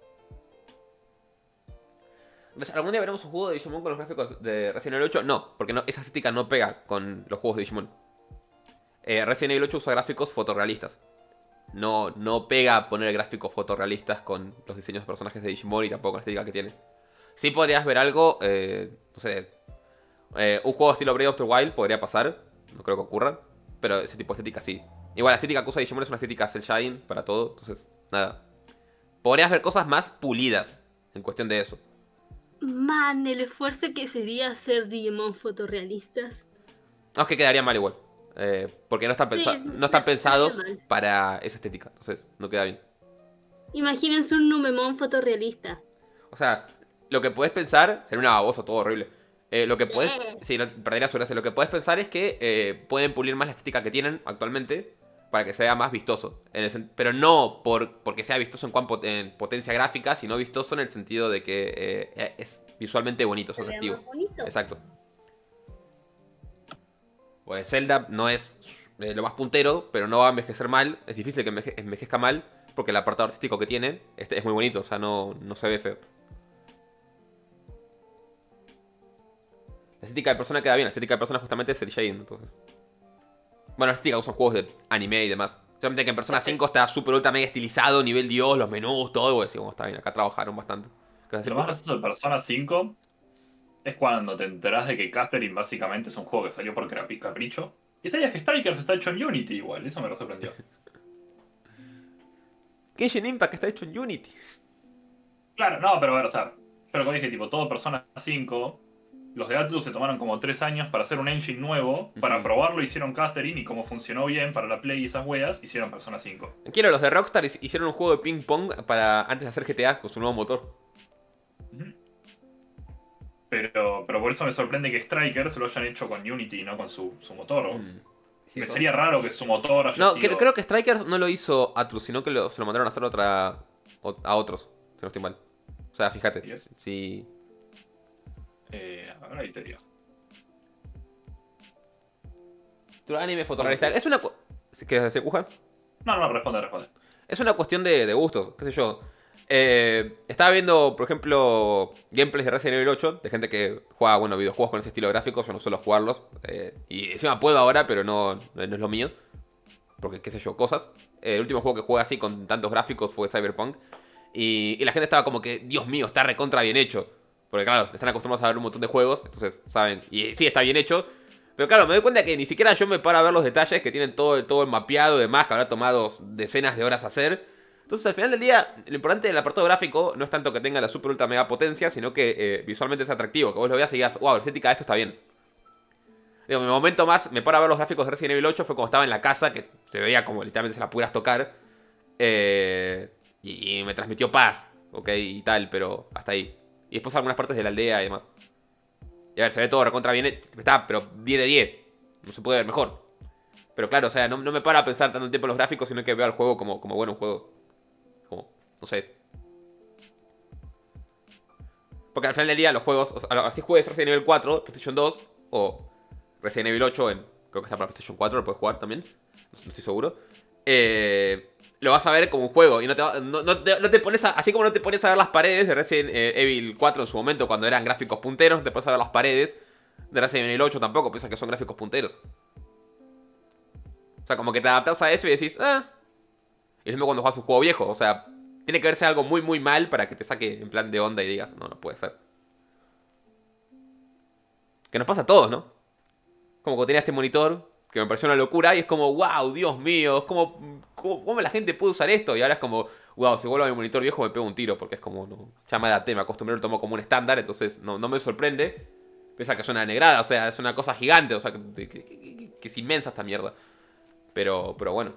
¿Algún día veremos un juego de Digimon con los gráficos de Resident Evil ocho? No, porque no, esa estética no pega con los juegos de Digimon. Eh, Resident Evil ocho usa gráficos fotorrealistas. No, no pega poner gráficos fotorrealistas con los diseños de personajes de Digimon y tampoco con la estética que tiene. Sí podrías ver algo, eh, no sé, eh, un juego estilo Breath of the Wild podría pasar, no creo que ocurra, pero ese tipo de estética sí. Igual la estética que usa Digimon es una estética cel shading para todo, entonces nada. Podrías ver cosas más pulidas en cuestión de eso. Man, el esfuerzo que sería hacer Digimon fotorrealistas. No, es que quedaría mal igual. Eh, porque no están, Sí, pensa- sí, no están quedaría pensados mal. para esa estética. Entonces, no queda bien. Imagínense un Numemon fotorrealista. O sea, lo que puedes pensar... Sería una babosa, todo horrible. Eh, lo que puedes... Eh. Sí, no, perdería su gracia. Lo que puedes pensar es que eh, pueden pulir más la estética que tienen actualmente para que sea más vistoso. En el sen- pero no por, porque sea vistoso en, cuanto en potencia gráfica, sino vistoso en el sentido de que eh, es visualmente bonito, es Se vea atractivo. más bonito. Exacto. Pues Zelda no es eh, lo más puntero, pero no va a envejecer mal. Es difícil que enveje- envejezca mal, porque el apartado artístico que tiene este, es muy bonito, o sea, no, no se ve feo. La estética de persona queda bien, la estética de persona justamente es el shading, entonces. Bueno, la estética usan juegos de anime y demás. Solamente que en Persona cinco está súper ultra mega estilizado, nivel dios, los menús, todo, y así como está bien, acá trabajaron bastante. ¿Qué vas a decir, Lo más Kuja? gracioso de Persona cinco es cuando te enterás de que Catherine básicamente es un juego que salió por crapi- capricho. Y sabías que Strikers está hecho en Unity igual, eso me lo sorprendió. Genshin Impact está hecho en Unity. Claro, no, pero a ver, o sea, yo lo que dije, tipo, todo Persona cinco, los de Atlus se tomaron como tres años para hacer un engine nuevo, para Ujú. probarlo hicieron Catherine y como funcionó bien para la Play y esas weas, hicieron Persona cinco. Quiero, los de Rockstar hic- hicieron un juego de ping pong para antes de hacer G T A con su nuevo motor. Ujú. Pero, pero por eso me sorprende que Strikers lo hayan hecho con Unity y no con su, su motor. ¿o? Mm. Sí, me ¿no? sería raro que su motor haya No, sido... creo, creo que Strikers no lo hizo Atlus, sino que lo- se lo mandaron a hacer a otra, o- a otros, si no estoy mal. O sea, fíjate, Yes. si... Eh, a ver, ahí te digo. Tu anime fotorrealista. Es una... cu- ¿Qué se Kuja? No, no, responde, responde. Es una cuestión de, de gustos, qué sé yo. Eh, estaba viendo, por ejemplo, gameplays de Resident Evil ocho, de gente que juega, bueno, videojuegos con ese estilo gráfico, yo no suelo jugarlos. Eh, y encima puedo ahora, pero no, no es lo mío. Porque, qué sé yo, cosas. Eh, el último juego que jugué así con tantos gráficos fue Cyberpunk. Y, y la gente estaba como que, Dios mío, está recontra bien hecho. Porque claro, están acostumbrados a ver un montón de juegos, entonces saben. Y sí, está bien hecho. Pero claro, me doy cuenta que ni siquiera yo me paro a ver los detalles que tienen todo, todo el mapeado y demás, que habrá tomado decenas de horas hacer. Entonces, al final del día, lo importante del apartado gráfico no es tanto que tenga la super ultra mega potencia, sino que eh, visualmente es atractivo, que vos lo veas y digas, wow, la estética de esto está bien. Digo, mi momento más, me paro a ver los gráficos de Resident Evil ocho fue cuando estaba en la casa, que se veía como literalmente se la pudieras tocar. Eh, y, y me transmitió paz, ok, y tal, pero hasta ahí. Y después algunas partes de la aldea y demás. Y a ver, se ve todo recontra bien, está, pero diez de diez. No se puede ver mejor. Pero claro, o sea, no, no me paro a pensar tanto tiempo en los gráficos, sino que veo al juego como, como bueno, un juego. Como, no sé. Porque al final del día los juegos, o sea, así juegues Resident Evil cuatro, PlayStation dos, o Resident Evil ocho, en, creo que está para PlayStation cuatro, lo puedes jugar también, no, no estoy seguro. Eh, lo vas a ver como un juego y no te, va- no, no te, no te pones a, así como no te pones a ver las paredes de Resident eh, Evil cuatro en su momento cuando eran gráficos punteros, no te pones a ver las paredes de Resident Evil ocho tampoco, piensas que son gráficos punteros. O sea, como que te adaptas a eso y decís, ah. Y es mismo cuando juegas un juego viejo, o sea, tiene que verse algo muy muy mal para que te saque en plan de onda y digas, no, no puede ser. Que nos pasa a todos, ¿no? Como cuando tenía este monitor, que me pareció una locura, y es como, wow, Dios mío, es como, ¿cómo, cómo la gente puede usar esto? Y ahora es como, wow, si vuelvo a mi monitor viejo me pego un tiro, porque es como, no, ya me adapté, me acostumbré, lo tomo como un estándar, entonces no, no me sorprende. Piensa que es una negrada, o sea, es una cosa gigante, o sea, que, que- que- que es inmensa esta mierda. Pero, pero bueno.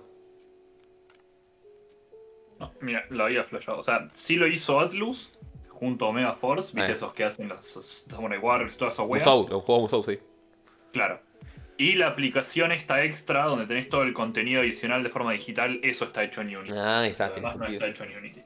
No, mira, lo había flashado. O sea, sí lo hizo Atlus junto a Omega Force, ¿viste? Eh. Esos que hacen los Samurai Warriors, toda esa wea. Musou, un juego Musou, sí. Claro. Y la aplicación esta extra, donde tenés todo el contenido adicional de forma digital, eso está hecho en Unity. Ah, ahí está, Lo tiene demás no sentido. está hecho en Unity.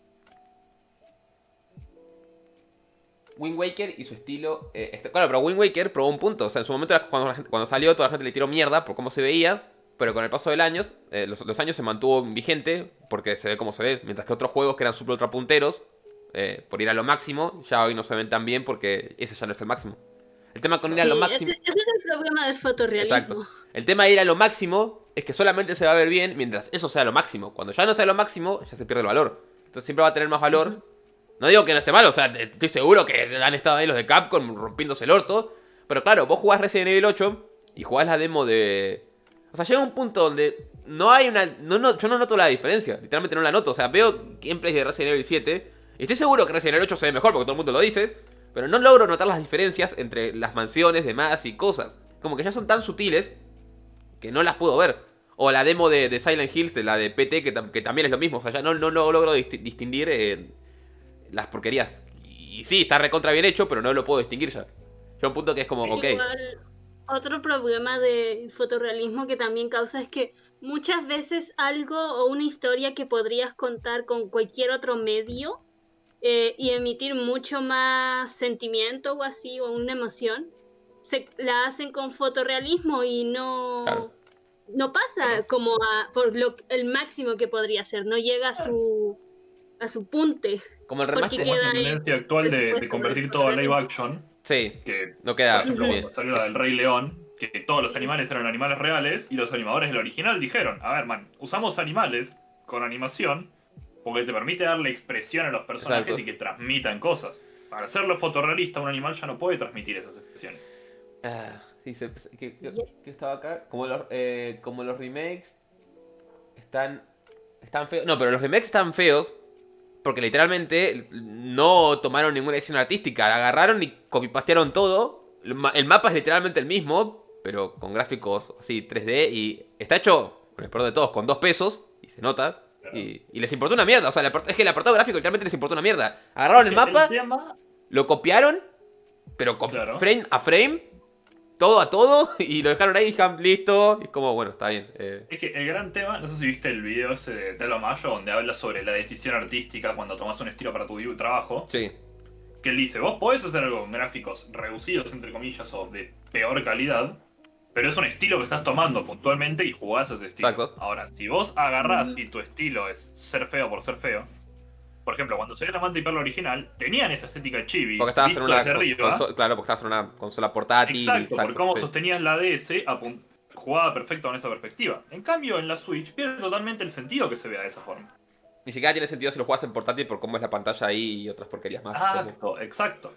Wind Waker y su estilo. eh, está- claro, pero Wind Waker probó un punto. O sea, en su momento, era cuando, la gente- cuando salió, toda la gente le tiró mierda por cómo se veía. Pero con el paso del año, eh, los, los años se mantuvo vigente porque se ve como se ve. Mientras que otros juegos que eran super ultra punteros, eh, por ir a lo máximo, ya hoy no se ven tan bien porque ese ya no es el máximo. El tema con ir a Sí, lo ese, máximo. ese es el problema del fotorrealismo. Exacto. El tema de ir a lo máximo es que solamente se va a ver bien mientras eso sea lo máximo. Cuando ya no sea lo máximo, ya se pierde el valor. Entonces siempre va a tener más valor. Ujú. No digo que no esté mal, o sea, te- estoy seguro que han estado ahí los de Capcom rompiéndose el orto. Pero claro, vos jugás Resident Evil ocho y jugás la demo de... O sea, llega un punto donde no hay una... No, no, yo no noto la diferencia, literalmente no la noto. O sea, veo gameplays de Resident Evil siete y estoy seguro que Resident Evil ocho se ve mejor porque todo el mundo lo dice. Pero no logro notar las diferencias entre las mansiones, demás y cosas. Como que ya son tan sutiles que no las puedo ver. O la demo de, de Silent Hills, de la de P T, que, tam- que también es lo mismo. O sea, ya no, no, no logro disti- distinguir eh, las porquerías. Y sí, está recontra bien hecho, pero no lo puedo distinguir ya. Llega un punto que es como, ok. Igual, otro problema de fotorrealismo que también causa es que muchas veces algo o una historia que podrías contar con cualquier otro medio eh, y emitir mucho más sentimiento o así, o una emoción, se la hacen con fotorrealismo y no, Claro. no pasa como a, por lo, el máximo que podría ser, no llega a su, a su punte. Como el Porque remaster. Como queda esta ahí tendencia actual de, de presupuesto convertir para todo a live fotorrealismo. action, Sí, que no por queda ejemplo bien. cuando salió Sí. la del Rey León, que todos los animales eran animales reales y los animadores del original dijeron, a ver man, usamos animales con animación porque te permite darle expresión a los personajes Exacto. y que transmitan cosas. Para hacerlo fotorrealista, un animal ya no puede transmitir esas expresiones. Ah, sí, se, se- que, que- que estaba acá. Como los, eh, como los remakes están, están feos. No, pero los remakes están feos porque literalmente no tomaron ninguna decisión artística. Agarraron y copypastearon todo. El, ma- el mapa es literalmente el mismo, pero con gráficos así tres D. Y está hecho, con el perdón de todos, con dos pesos. Y se nota. Y, y les importó una mierda. O sea, el apart- es que el apartado gráfico literalmente les importó una mierda. Agarraron el mapa, tema... lo copiaron, pero con Claro. frame a frame, todo a todo, y lo dejaron ahí, dijeron, listo. Y es como, bueno, está bien. eh. Es que el gran tema, no sé si viste el video ese de Telo Mayo, donde habla sobre la decisión artística cuando tomas un estilo para tu vi- trabajo. Sí, Que él dice, vos podés hacer algo con gráficos reducidos, entre comillas, o de peor calidad, pero es un estilo que estás tomando puntualmente y jugás ese estilo. Exacto. Ahora, si vos agarrás y tu estilo es ser feo por ser feo, por ejemplo, cuando salió la Manta y Perla original, tenían esa estética chibi, porque estabas en visto una desde arriba. consola, claro, porque estabas en una consola portátil. Exacto, por cómo sí. sostenías la D S, apun- jugaba perfecto con esa perspectiva. En cambio, en la Switch pierde totalmente el sentido que se vea de esa forma. Ni siquiera tiene sentido si lo juegas en portátil por cómo es la pantalla ahí y otras porquerías más. como- Exacto, exacto.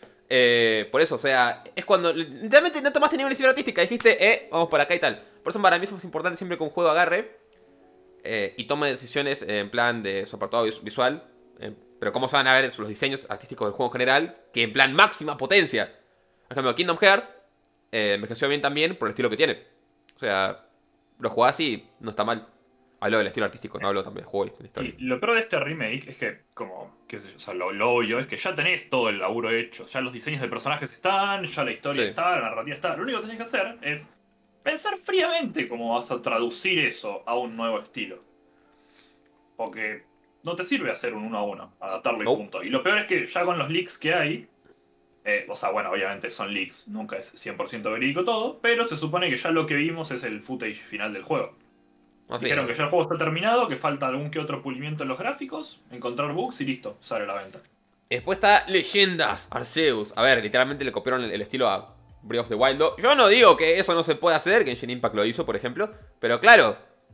Eh, por eso, o sea, es cuando literalmente no tomaste ninguna decisión artística, dijiste, eh, vamos por acá y tal. Por eso para mí es más importante siempre que un juego agarre eh, y tome decisiones en plan de su apartado vis- visual, eh, pero cómo se van a ver los diseños artísticos del juego en general, que en plan máxima potencia. Por ejemplo, Kingdom Hearts eh, envejeció bien también por el estilo que tiene. O sea, lo jugás y no está mal. Hablo del estilo artístico, no hablo también del juego y de la historia. Y lo peor de este remake es que, como, qué sé yo, o sea, lo, lo obvio es que ya tenés todo el laburo hecho. Ya los diseños de personajes están, ya la historia Sí. está, la narrativa está. Lo único que tenés que hacer es pensar fríamente cómo vas a traducir eso a un nuevo estilo. Porque no te sirve hacer un uno a uno, adaptarlo y Nope. punto. Y lo peor es que ya con los leaks que hay, eh, o sea, bueno, obviamente son leaks, nunca es cien por ciento verídico todo, pero se supone que ya lo que vimos es el footage final del juego. No sé. Dijeron que ya el juego está terminado, que falta algún que otro pulimiento en los gráficos, encontrar bugs y listo, sale a la venta. Después está Leyendas Arceus. A ver, literalmente le copiaron el, el estilo a Breath of the Wild. Yo no digo que eso no se puede hacer, que Genshin Impact lo hizo, por ejemplo. Pero claro,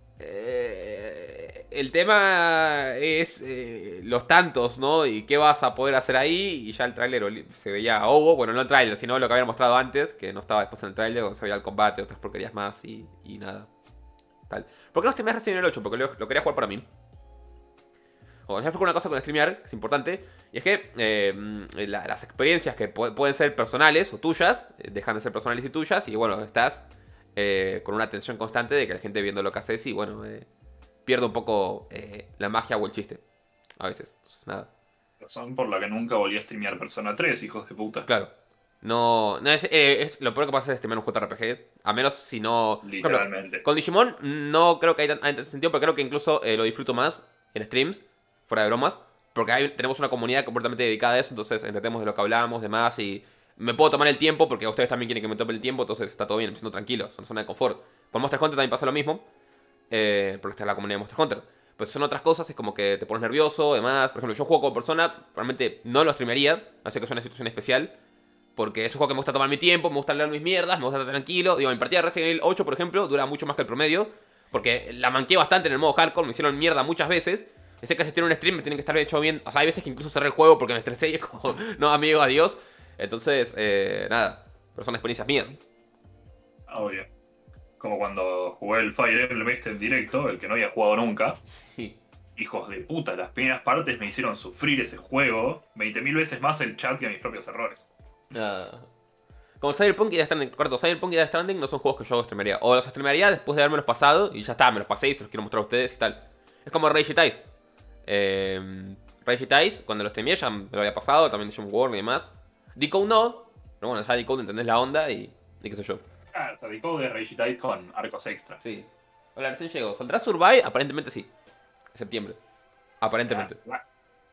eh, el tema es eh, los tantos, ¿no? Y qué vas a poder hacer ahí. Y ya el tráiler se veía ahogo. Bueno, no el tráiler, sino lo que habían mostrado antes, que no estaba después en el tráiler, donde se veía el combate, otras porquerías más y, y nada. Tal. ¿Por qué no streameas Resident Evil ocho? Porque lo, lo quería jugar para mí. O ya una cosa con streamear, que es importante, y es que eh, la, las experiencias que pu pueden ser personales o tuyas, eh, dejan de ser personales y tuyas, y bueno, estás eh, con una atención constante de que la gente viendo lo que haces y bueno, eh, pierde un poco eh, la magia o el chiste, a veces. Entonces, nada. Razón por la que nunca volví a streamear Persona tres, hijos de puta. Claro. No, no es, eh, es lo peor que pasa es streamear un J R P G, a menos si no... por ejemplo, Literalmente. con Digimon no creo que haya tan, haya sentido, pero creo que incluso eh, lo disfruto más en streams, fuera de bromas, porque hay, tenemos una comunidad completamente dedicada a eso, entonces entendemos de lo que hablamos, demás, y me puedo tomar el tiempo, porque a ustedes también quieren que me tome el tiempo, entonces está todo bien, me siento tranquilo, es una zona de confort. Con Monster Hunter también pasa lo mismo, eh, porque está en la comunidad de Monster Hunter. Pues son otras cosas, es como que te pones nervioso, demás. Por ejemplo, yo juego como persona, realmente no lo streamearía, así que es una situación especial, porque es un juego que me gusta tomar mi tiempo, me gusta leer mis mierdas, me gusta estar tranquilo. Digo, mi partida de Resident Evil ocho, por ejemplo, dura mucho más que el promedio, porque la manqué bastante en el modo hardcore, me hicieron mierda muchas veces. Y sé que si estoy en un stream me tienen que estar hecho bien. O sea, hay veces que incluso cerré el juego porque me estresé y es como, no, amigo, adiós. Entonces, eh, nada, pero son experiencias mías. Obvio. Como cuando jugué el Fire Emblem este en directo, el que no había jugado nunca. Sí. Hijos de puta, las primeras partes me hicieron sufrir ese juego veinte mil veces más el chat que mis propios errores. Nada. Como Cyberpunk y Death Stranding, corto, Cyberpunk y Death Stranding no son juegos que yo streamearía. O los streamearía después de habermelos pasado y ya está, me los pasé y se los quiero mostrar a ustedes y tal. Es como Rage Dice. Eh, Rage Dice, cuando los streameé ya me lo había pasado, también Digimon World y demás. Decode no, pero bueno, ya Decode entendés la onda y, y qué sé yo. Ah, se dedicó de Rage Dice con arcos extra. Sí. Hola, recién llegó. ¿Saldrá Survive? Aparentemente sí. En septiembre. Aparentemente. Ah,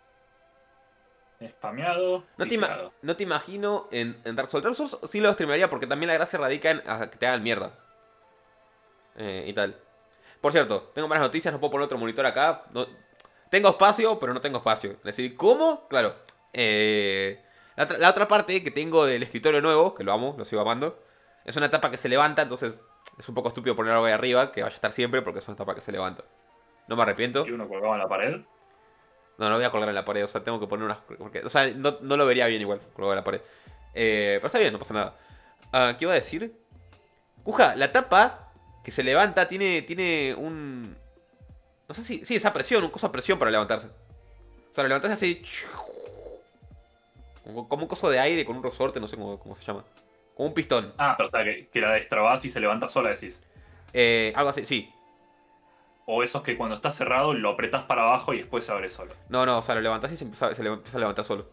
spameado. No te, ima- no te imagino en, en Dark Souls. Dark Souls sí lo streamearía porque también la gracia radica en a que te hagan mierda. Eh, y tal. Por cierto, tengo malas noticias, no puedo poner otro monitor acá. No, tengo espacio, pero no tengo espacio. Es decir, ¿cómo? Claro. Eh, la, otra- la otra parte que tengo del escritorio nuevo, que lo amo, lo sigo amando, es una tapa que se levanta, entonces es un poco estúpido poner algo ahí arriba, que vaya a estar siempre, porque es una tapa que se levanta. No me arrepiento. Y uno colgado en la pared. No, no voy a colgar en la pared, o sea, tengo que poner unas... Porque, o sea, no, no lo vería bien igual, colgar en la pared. Eh, pero está bien, no pasa nada. Ah, ¿qué iba a decir? Cuja, la tapa que se levanta tiene, tiene un... No sé si... Sí, esa presión, un coso de presión para levantarse. O sea, lo levantás así... Como, como un coso de aire con un resorte, no sé cómo, cómo se llama. Como un pistón. Ah, pero o sea, que, que la destrabás y se levanta sola, decís. Eh, algo así, sí. O esos que cuando está cerrado lo apretás para abajo y después se abre solo. No, no, o sea, lo levantás y se empieza, se le- empieza a levantar solo.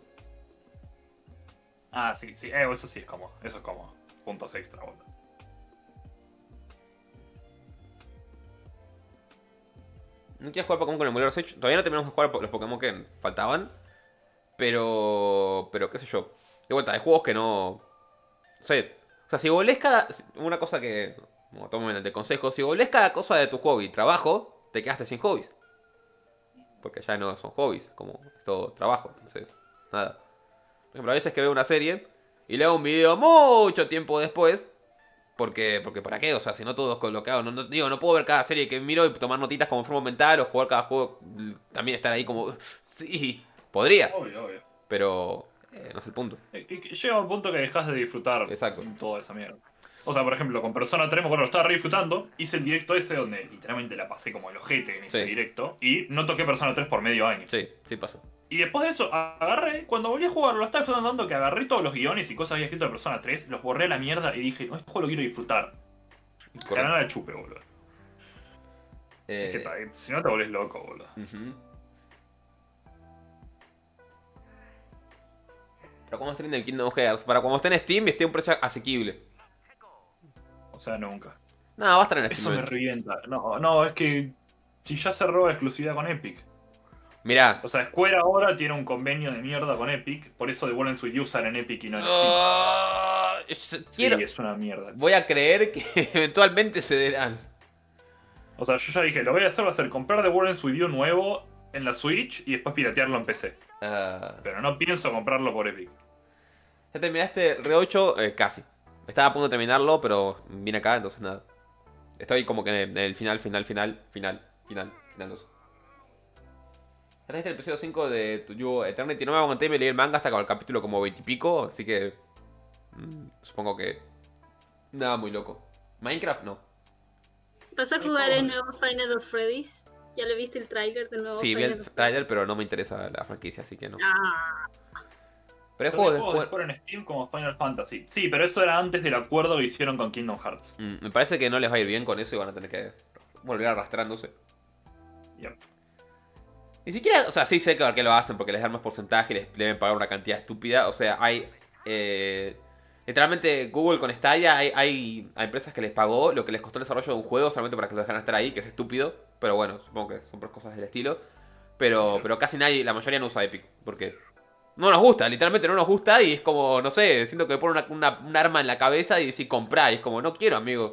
Ah, sí, sí. Eh, eso sí es como. Eso es como puntos extra, boludo. No quiero jugar Pokémon con el emulador Switch. Todavía no terminamos de jugar los Pokémon que faltaban. Pero. Pero qué sé yo. De vuelta, hay juegos que no. No sé. O sea, si volés cada. Una cosa que. Bueno, tomen de consejo. Si volés cada cosa de tu hobby trabajo, te quedaste sin hobbies. Porque ya no son hobbies, como es todo trabajo. Entonces, nada. Por ejemplo, a veces que veo una serie y le hago un video mucho tiempo después. Porque, porque ¿para qué? O sea, si no todo es con lo que hago. No, no- digo, no puedo ver cada serie que miro y tomar notitas como forma mental o jugar cada juego. También estar ahí como. Sí, podría. Obvio, obvio. Pero eh, no es el punto. Eh, eh, Llega un punto que dejas de disfrutar Exacto. toda esa mierda. O sea, por ejemplo, con Persona tres, me acuerdo, lo estaba re disfrutando. Hice el directo ese donde literalmente la pasé como el ojete en ese Sí. directo. Y no toqué Persona tres por medio año. Sí, sí pasa. Y después de eso, agarré, cuando volví a jugar, lo estaba disfrutando tanto que agarré todos los guiones y cosas que había escrito de Persona tres, los borré a la mierda y dije, no, este juego lo quiero disfrutar. Canal al chupe, boludo. Eh, Es que ta- si no te volvés loco, boludo. ujú. Pero como stream del Kingdom Hearts, para cuando esté en Steam esté a un precio asequible. O sea, nunca. No, va a estar en Eso Steam. me revienta. No, no, es que si ya cerró la exclusividad con Epic. Mirá. O sea, Square ahora tiene un convenio de mierda con Epic, por eso devuelven su user en Epic y no en Steam. Ah, es- Sí, quiero- es una mierda. Voy a creer que eventualmente cederán. O sea, yo ya dije, lo que voy a hacer va a ser comprar The World With You nuevo en la Switch y después piratearlo en P C. Ah, Pero no pienso comprarlo por Epic. ¿Ya terminaste Re ocho? Eh, casi. Estaba a punto de terminarlo, pero vine acá, entonces nada. Estoy como que en el final, final, final, final, final, final dos. ¿Ya trajiste el episodio cinco de To You Eternity? No me aguanté y me leí el manga hasta el capítulo como veinte y pico, así que... mm, supongo que... Nada muy loco. Minecraft no. ¿Vas a jugar el nuevo Final of Freddy's? ¿Ya le viste el trailer del nuevo Sí, vi Final el of trailer, pero no me interesa la franquicia, así que no. Ah, Pero hay Pero juegos hay de... juegos de Square en Steam como Final Fantasy. Sí, pero eso era antes del acuerdo que hicieron con Kingdom Hearts. Mm, me parece que no les va a ir bien con eso y van a tener que volver arrastrándose. Yep. Ni siquiera, o sea, sí sé que, que lo hacen porque les dan más porcentaje y les deben pagar una cantidad estúpida. O sea, hay... Eh, literalmente Google con Stadia hay, hay a empresas que les pagó lo que les costó el desarrollo de un juego solamente para que lo dejaran estar ahí, que es estúpido. Pero bueno, supongo que son por cosas del estilo. Pero, pero casi nadie, la mayoría no usa Epic. Porque no nos gusta, literalmente no nos gusta y es como, no sé, siento que me pone una, una- un arma en la cabeza y decir comprá. Y es como, no quiero, amigo.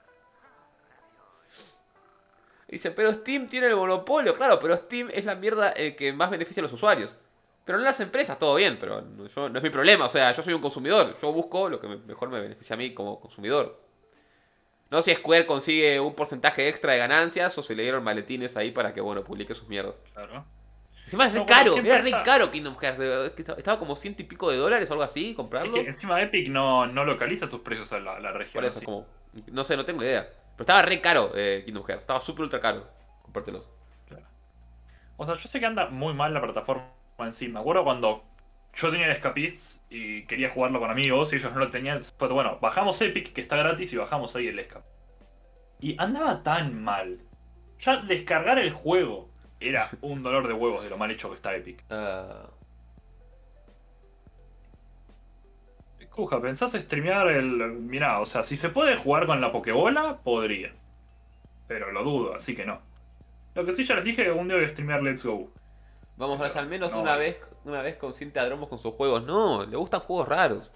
Dice, pero Steam tiene el monopolio. Claro, pero Steam es la mierda eh, que más beneficia a los usuarios. Pero no las empresas, todo bien, pero no, yo- no es mi problema. O sea, yo soy un consumidor. Yo busco lo que me- mejor me beneficia a mí como consumidor. No si Square consigue un porcentaje extra de ganancias o si le dieron maletines ahí para que, bueno, publique sus mierdas. Claro. Encima es re No, bueno, caro, ¿qué era re empresa? caro Kingdom Hearts. de verdad, es que estaba- Estaba como ciento y pico de dólares o algo así, Es comprarlo. que encima Epic no, no localiza sus precios a la, la región. Por eso, así. como, no sé, no tengo idea. Pero estaba re caro eh, Kingdom Hearts, estaba súper ultra caro. Compártelos. Claro. O sea, yo sé que anda muy mal la plataforma en sí. Me acuerdo cuando yo tenía el Escapist y quería jugarlo con amigos y ellos no lo tenían. Fue, bueno, bajamos Epic, que está gratis, y bajamos ahí el Escape. Y andaba tan mal. Ya descargar el juego era un dolor de huevos de lo mal hecho que está Epic. Ah, Cuja, ¿pensás streamear el...? Mirá, o sea, si se puede jugar con la Pokébola, podría. Pero lo dudo, así que no. Lo que sí ya les dije, un día voy a streamear Let's Go. vamos a ver, al menos No, una eh. vez una vez consciente a Dromos con sus juegos. No, le gustan juegos raros.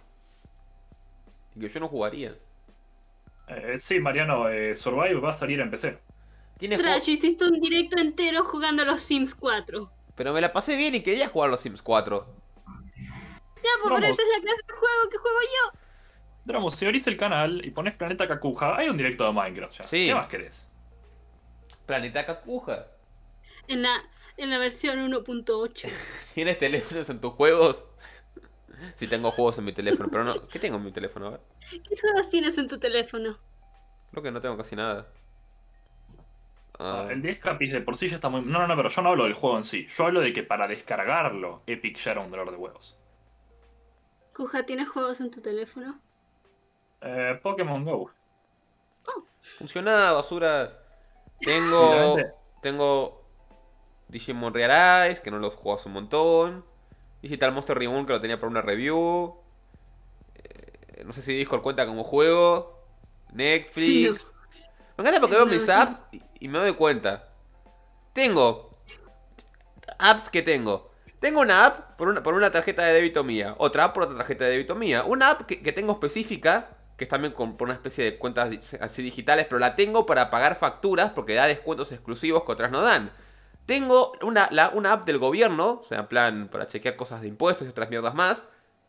Y que yo no jugaría. Eh, sí, Mariano, eh, Survive va a salir en P C. Tiene Trash, juegos... hiciste un directo entero jugando a los Sims cuatro. Pero me la pasé bien y quería jugar los Sims cuatro. Ya, pues pero Vamos. esa es la clase de juego que juego yo. Dramos, si abrís el canal y pones Planeta Kakuja, hay un directo de Minecraft ya. Sí. ¿Qué más querés? Planeta Kakuja. En la, en la versión uno punto ocho. ¿Tienes teléfonos en tus juegos? Sí, tengo juegos en mi teléfono, pero no. ¿Qué tengo en mi teléfono? A ver. ¿Qué juegos tienes en tu teléfono? Creo que no tengo casi nada. Ah, El de Escapist de por sí ya está muy... No, no, no, pero yo no hablo del juego en sí. Yo hablo de que para descargarlo, Epic ya era un dolor de huevos. Kuja, ¿tienes juegos en tu teléfono? Eh, Pokémon Go. funciona, basura. Tengo. Finalmente. Tengo. Digimon Real Eyes, que no los juego hace un montón. Digital Monster Reborn, que lo tenía para una review. Eh, no sé si Discord cuenta como juego. Netflix. Me encanta porque veo No, mis sí. apps y, y me doy cuenta. Tengo apps que tengo. Tengo una app por una, por una tarjeta de débito mía. Otra app por otra tarjeta de débito mía. Una app que, que tengo específica, que es también con, por una especie de cuentas di- así digitales, pero la tengo para pagar facturas porque da descuentos exclusivos que otras no dan. Tengo una, la- una app del gobierno, o sea, en plan para chequear cosas de impuestos y otras mierdas más.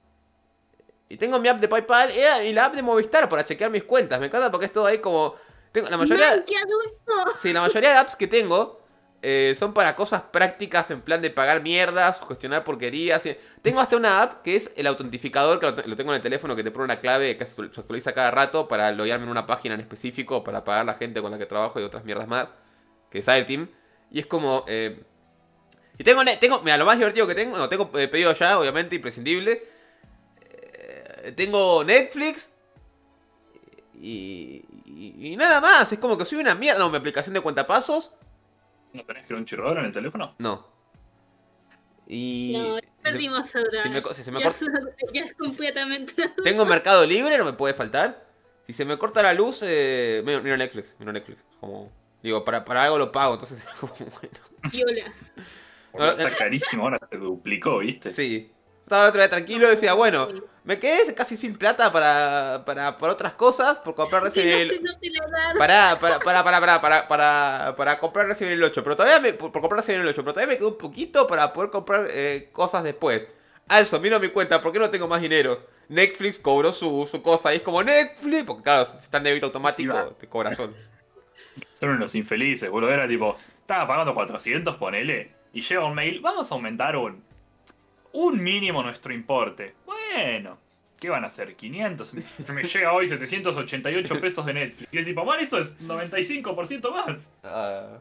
Y tengo mi app de PayPal eh, y la app de Movistar para chequear mis cuentas. Me encanta porque es todo ahí como... Tengo, la mayoría... ¡Man, qué adulto! Sí, la mayoría de apps que tengo eh, son para cosas prácticas en plan de pagar mierdas, gestionar porquerías. y- Tengo hasta una app que es el autentificador, que lo, te- lo tengo en el teléfono, que te pone una clave que se se actualiza cada rato para loguearme en una página en específico, para pagar la gente con la que trabajo y otras mierdas más, que es Airteam. Y es como... Eh, y tengo, ne- tengo, mira, lo más divertido que tengo, no, tengo eh, pedido ya, obviamente, imprescindible. Eh, tengo Netflix. Y, y, y nada más, es como que soy una mierda. No, mi aplicación de cuentapasos, ¿No tenés Crunchyroll en el teléfono? no. Y. No, perdimos ahora. si me co- si se me ya, corta- su- ya es completamente. Tengo Mercado Libre, no me puede faltar. Si Si se me corta la luz, eh, miro, miro Netflix, miro Netflix. Como, digo, para, para algo lo pago, entonces es como, bueno. Viola. Porque está carísimo, ahora se duplicó, ¿viste? Sí. Estaba el otro día tranquilo y decía, bueno, me quedé casi sin plata para, para, para otras cosas, por comprar Resident Evil. No te la dan. Para, para, para, para, para, para, para, para comprar Resident Evil ocho. Pero todavía me, por, por comprar Resident Evil ocho, pero todavía me quedó un poquito para poder comprar eh, cosas después. Also, miro mi cuenta, ¿por qué no tengo más dinero? Netflix cobró su, su cosa y es como Netflix, porque claro, si está en débito automático, Sí, te cobra solo. Son unos infelices, boludo. Era tipo, estaba pagando cuatrocientos, ponele. Y llega un mail, vamos a aumentar un, un mínimo nuestro importe. Bueno, ¿qué van a hacer? quinientos. Me llega hoy setecientos ochenta y ocho pesos de Netflix. Y es tipo, man, eso es noventa y cinco por ciento más. Ah,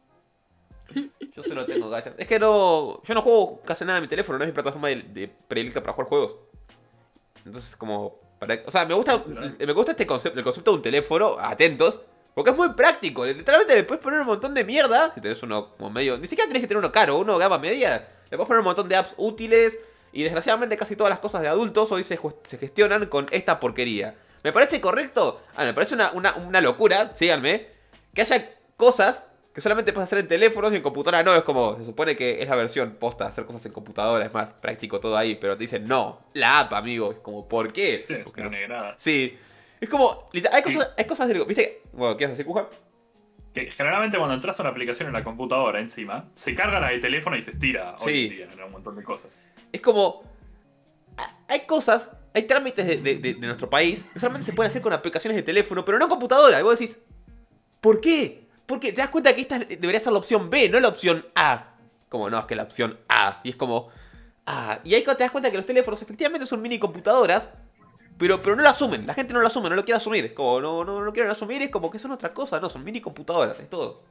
yo solo tengo gachas. Es que no. Yo no juego casi nada en mi teléfono, no es mi plataforma de, de predilecta para jugar juegos. Entonces, como. Para, o sea, me gusta. Me gusta este concepto, el concepto de un teléfono, atentos. Porque es muy práctico. Literalmente le puedes poner un montón de mierda. Si tenés uno como medio. Ni siquiera tenés que tener uno caro, uno gama media. Le puedes poner un montón de apps útiles. Y desgraciadamente casi todas las cosas de adultos hoy se, se gestionan con esta porquería. ¿Me parece correcto? Ah, me parece una, una, una locura, síganme. Que haya cosas que solamente puedes hacer en teléfonos y en computadora no. Es como, se supone que es la versión posta, hacer cosas en computadora, es más práctico todo ahí. Pero te dicen, no, la app, amigo. Es como, ¿por qué? Sí, es una negrada. Sí. Es como, hay cosas, hay cosas de... ¿Viste? Bueno, ¿qué haces, Cuja? Que generalmente cuando entras a una aplicación en la computadora encima, se carga la de teléfono y se estira hoy Sí. en día en un montón de cosas. Es como... Hay cosas, hay trámites de, de, de, de nuestro país que solamente se pueden hacer con aplicaciones de teléfono, pero no en computadora. Y vos decís, ¿por qué? Porque te das cuenta que esta debería ser la opción B, no la opción A. Como, no, es que la opción A. Y es como... Ah, y ahí te das cuenta que los teléfonos efectivamente son mini computadoras, pero, pero no lo asumen. La gente no lo asume, no lo quiere asumir. Es como, no, no, no quieren asumir, es como que son otra cosa. No, son mini computadoras, es todo.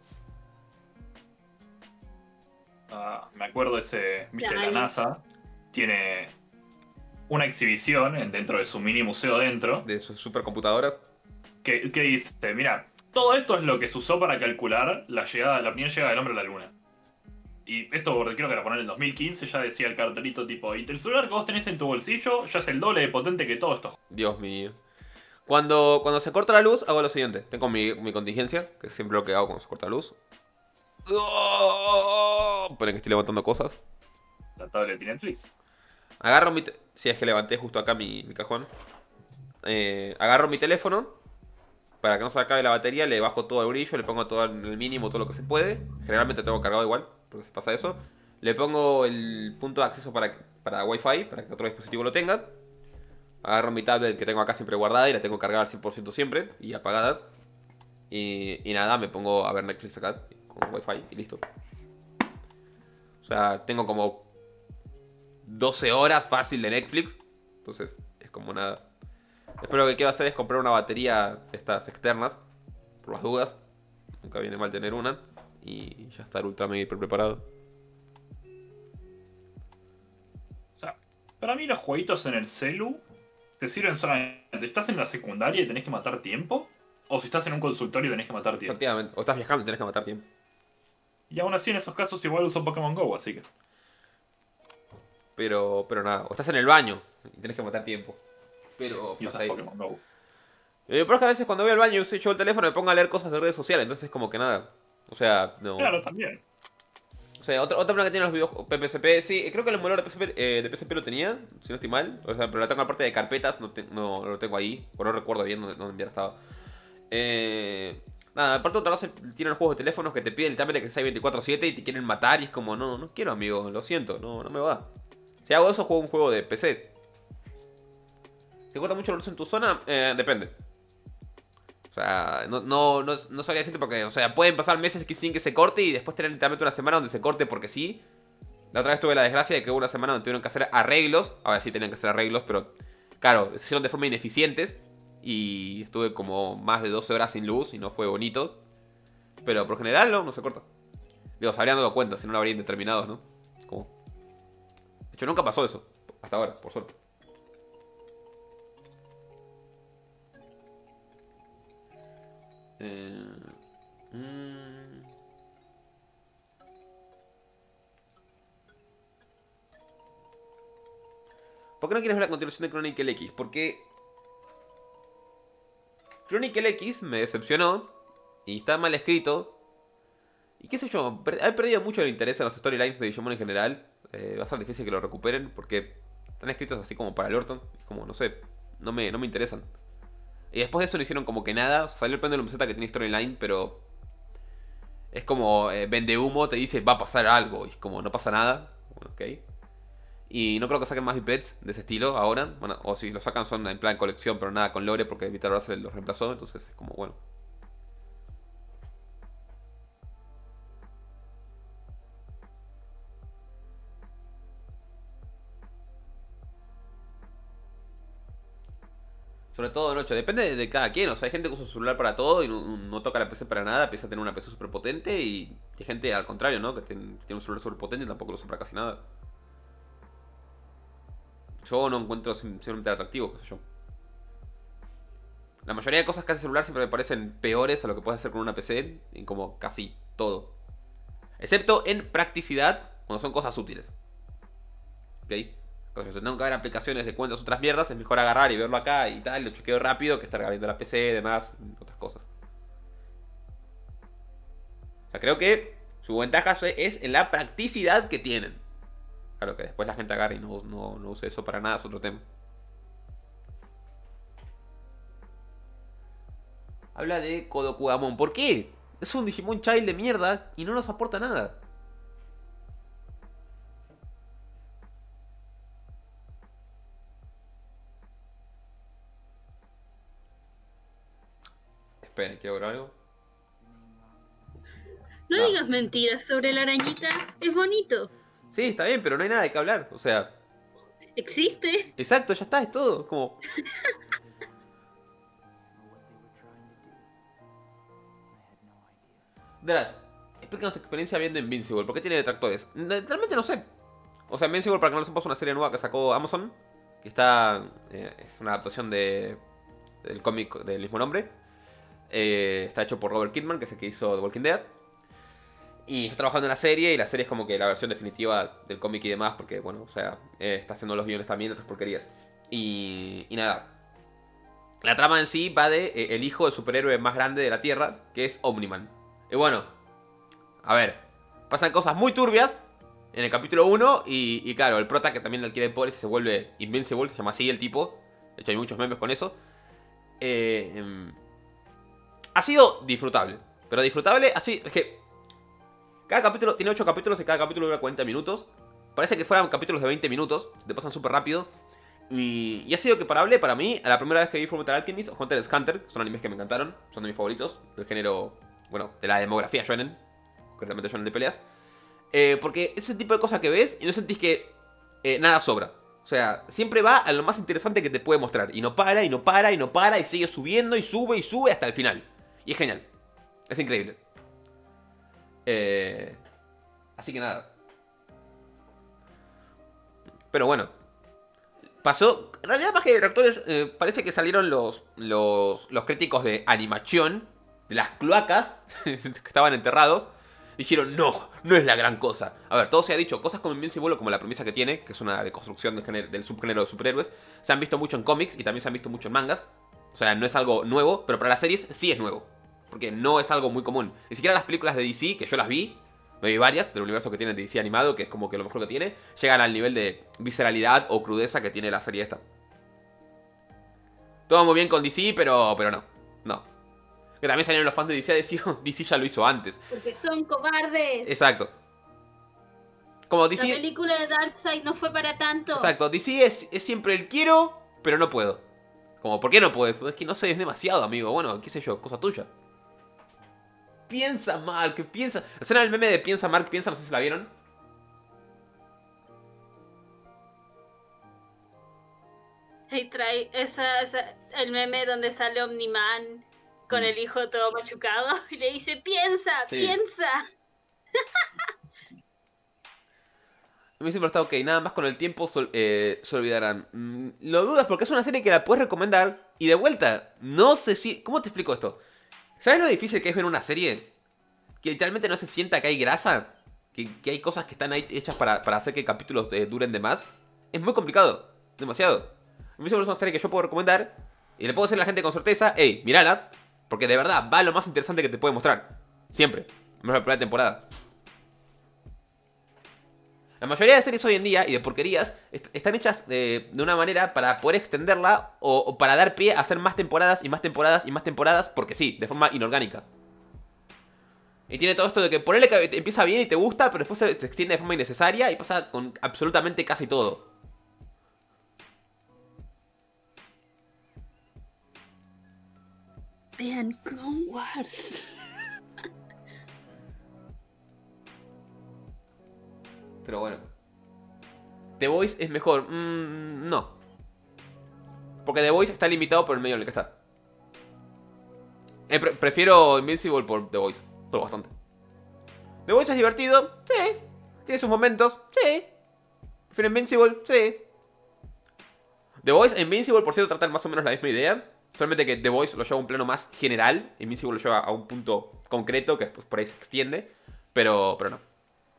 Ah, me acuerdo ese, viste, Claro. la NASA tiene una exhibición en- dentro de su mini museo dentro De sus supercomputadoras. que, que dice, mira, todo esto es lo que se usó para calcular la llegada, la primera llegada del hombre a la luna. Y esto creo que era poner en el dos mil quince, ya decía el cartelito tipo, y el celular que vos tenés en tu bolsillo ya es el doble de potente que todo esto. Dios mío. Cuando, cuando se corta la luz, hago lo siguiente. Tengo mi, mi contingencia, que es siempre lo que hago cuando se corta la luz. Ponen que estoy levantando cosas. La tablet y Netflix. Agarro mi... te- Si es que levanté justo acá mi, mi cajón. Eh, agarro mi teléfono. Para que no se acabe la batería, le bajo todo el brillo, le pongo todo el mínimo, todo lo que se puede. Generalmente tengo cargado igual, porque si pasa eso. Le pongo el punto de acceso para, para Wi-Fi, para que otro dispositivo lo tenga. Agarro mi tablet que tengo acá siempre guardada y la tengo cargada al cien por ciento siempre y apagada. Y, y nada, me pongo a ver Netflix acá con Wi-Fi y listo. O sea, tengo como doce horas fácil de Netflix. Entonces, es como nada. Después lo que quiero hacer es comprar una batería de estas externas. Por las dudas. Nunca viene mal tener una. Y ya estar ultra mega hiper preparado. O sea, para mí los jueguitos en el celu te sirven solamente. ¿Estás en la secundaria y tenés que matar tiempo? O si estás en un consultorio y tenés que matar tiempo. Efectivamente. O estás viajando y tenés que matar tiempo. Y aún así en esos casos igual uso Pokémon GO, así que... Pero, pero nada. O estás en el baño y tenés que matar tiempo. Pero... Y pasa usas ahí. Pokémon GO. Eh, pero es que a veces cuando voy al baño y uso yo el teléfono me pongo a leer cosas de redes sociales. Entonces como que nada. O sea, no... Claro, también. O sea, otra, otra problema que tienen los videojuegos P P C P, sí, creo que el emulador de P S P, eh, de P S P lo tenía, si no estoy mal. O sea, pero la tengo en la parte de carpetas, no, te- no, no lo tengo ahí, o no recuerdo bien dónde, dónde mierda estaba. Eh, nada, aparte otra cosa, tienen juegos de teléfonos que te piden literalmente que sea veinticuatro siete y te quieren matar y es como, no, no quiero amigo, lo siento, no, no me va. Si hago eso, juego un juego de P C. ¿Te corta mucho la luz en tu zona? Eh, depende. O sea, no, no, no, no sabría decirte porque, o sea, pueden pasar meses que- sin que se corte y después tener literalmente una semana donde se corte porque sí. La otra vez tuve la desgracia de que hubo una semana donde tuvieron que hacer arreglos. Ahora sí tenían que hacer arreglos, pero claro, se hicieron de forma ineficientes. Y estuve como más de doce horas sin luz y no fue bonito. Pero por general no, no se corta. Digo, se habrían dado cuenta, si no lo habrían determinado, ¿no? Como... De hecho, nunca pasó eso. Hasta ahora, por suerte. Eh, mm. ¿Por qué no quieres ver la continuación de Chronicle X? Porque Chronicle X me decepcionó. Y está mal escrito. Y qué sé yo, per- he perdido mucho el interés en los storylines de Digimon en general. Eh, va a ser difícil que lo recuperen porque están escritos así como para el orto. Es como, no sé, no me, no me interesan. Y después de eso no hicieron como que nada. Salió el Pendulum Z que tiene storyline, pero es como eh, vende humo, te dice va a pasar algo. Y es como, no pasa nada. Bueno, ok. Y no creo que saquen más bipeds de ese estilo ahora. Bueno, o si lo sacan son en plan colección, pero nada con lore porque Vital Russell los reemplazó. Entonces es como, bueno. Sobre todo de noche, depende de, de cada quien. O sea, hay gente que usa su celular para todo y no, no toca la P C para nada, empieza a tener una P C súper potente. Y hay gente al contrario, ¿no? Que ten- tiene un celular súper potente y tampoco lo usa para casi nada. Yo no encuentro sim- simplemente atractivo, qué sé yo. La mayoría de cosas que hace el celular siempre me parecen peores a lo que puedes hacer con una P C. En como casi todo. Excepto en practicidad, cuando son cosas útiles. ¿Ok? Entonces, si tengo que ver aplicaciones de cuentas otras mierdas, es mejor agarrar y verlo acá y tal, lo chequeo rápido que estar abriendo la P C y demás, otras cosas. O sea, creo que su ventaja es en la practicidad que tienen. Claro que después la gente agarre y no, no, no use eso para nada, es otro tema. Habla de Kodokugamon. ¿Por qué? Es un Digimon Child de mierda y no nos aporta nada. Esperen, quiero ver algo. No No. digas mentiras sobre la arañita. Es bonito. Sí, está bien, pero no hay nada de qué hablar. O sea, Existe. exacto, ya está, es todo. Como. Drash, explícanos tu experiencia viendo Invincible. ¿Por qué tiene detractores? Ne- Realmente no sé. O sea, Invincible, para que no lo sepas, es una serie nueva que sacó Amazon. Que está. eh, es una adaptación de, del cómic del mismo nombre. Eh, está hecho por Robert Kidman, que es el que hizo The Walking Dead. Y está trabajando en la serie. Y la serie es como que la versión definitiva del cómic y demás. Porque, bueno, o sea, eh, está haciendo los guiones también, otras porquerías. Y, y nada. La trama en sí va de eh, el hijo del superhéroe más grande de la Tierra, que es Omniman. Y bueno, a ver, pasan cosas muy turbias en el capítulo uno. Y, y claro, el prota que también adquiere poderes y se vuelve Invincible, se llama así el tipo. De hecho, hay muchos memes con eso. Eh, em, ha sido disfrutable. Pero disfrutable así, es que cada capítulo tiene ocho capítulos y cada capítulo dura cuarenta minutos. Parece que fueran capítulos de veinte minutos, se te pasan súper rápido. Y, y ha sido comparable para mí a la primera vez que vi Fullmetal Alchemist o Hunter x Hunter, que son animes que me encantaron, son de mis favoritos, del género, bueno, de la demografía shonen, concretamente shonen de peleas. Eh, porque ese tipo de cosas que ves y no sentís que eh, nada sobra. O sea, siempre va a lo más interesante que te puede mostrar. Y no para, y no para, y no para, y sigue subiendo, y sube, y sube hasta el final. Y es genial. Es increíble. Eh, así que nada. Pero bueno. Pasó, en realidad más que directores, eh, parece que salieron los, los, los críticos de animación, de las cloacas, que estaban enterrados, dijeron, no, no es la gran cosa. A ver, todo se ha dicho, cosas como Invincible, como la premisa que tiene, que es una deconstrucción del, género, del subgénero de superhéroes, se han visto mucho en cómics y también se han visto mucho en mangas. O sea, no es algo nuevo, pero para las series sí es nuevo, porque no es algo muy común. Ni siquiera las películas de D C, que yo las vi, me vi varias del universo que tiene D C animado, que es como que lo mejor que tiene, llegan al nivel de visceralidad o crudeza que tiene la serie esta. Todo muy bien con D C, pero, pero no. No. Que también salieron los fans de D C a decir, D C ya lo hizo antes. Porque son cobardes. Exacto. Como D C... La película de Darkseid no fue para tanto. Exacto, D C es, es siempre el quiero, pero no puedo. Como, ¿por qué no puedes? Es que no sé, es demasiado, amigo. Bueno, qué sé yo, cosa tuya. Piensa mal, que piensa... La escena del meme de piensa mal, que piensa, no sé si la vieron. Ahí trae esa, esa- el meme donde sale Omniman con Mm. el hijo todo machucado y le dice, piensa, Sí. piensa. A mí siempre está ok, nada más con el tiempo sol- eh, se olvidarán. Mm, lo dudas porque es una serie que la puedes recomendar. Y de vuelta, no sé si... ¿Cómo te explico esto? ¿Sabes lo difícil que es ver una serie? Que literalmente no se sienta que hay grasa. Que, que hay cosas que están ahí hechas para, para hacer que capítulos eh, duren de más. Es muy complicado. Demasiado. A mí es una serie que yo puedo recomendar. Y le puedo decir a la gente con certeza, hey, mirala, porque de verdad va lo más interesante que te puede mostrar. Siempre. Menos la primera temporada. La mayoría de series hoy en día y de porquerías est están hechas de, de una manera para poder extenderla o, o para dar pie a hacer más temporadas y más temporadas y más temporadas, porque sí, de forma inorgánica. Y tiene todo esto de que ponerle que empieza bien y te gusta, pero después se, se extiende de forma innecesaria y pasa con absolutamente casi todo. Vean Clone Wars. Pero bueno. The Voice es mejor. Mm, no. Porque The Voice está limitado por el medio en el que está. Eh, pre prefiero Invincible por The Voice. Por bastante. The Voice es divertido. Sí. Tiene sus momentos. Sí. Prefiero Invincible. Sí. The Voice e Invincible, por cierto, tratan más o menos la misma idea. Solamente que The Voice lo lleva a un plano más general. Invincible lo lleva a un punto concreto que pues, por ahí se extiende. Pero, pero no.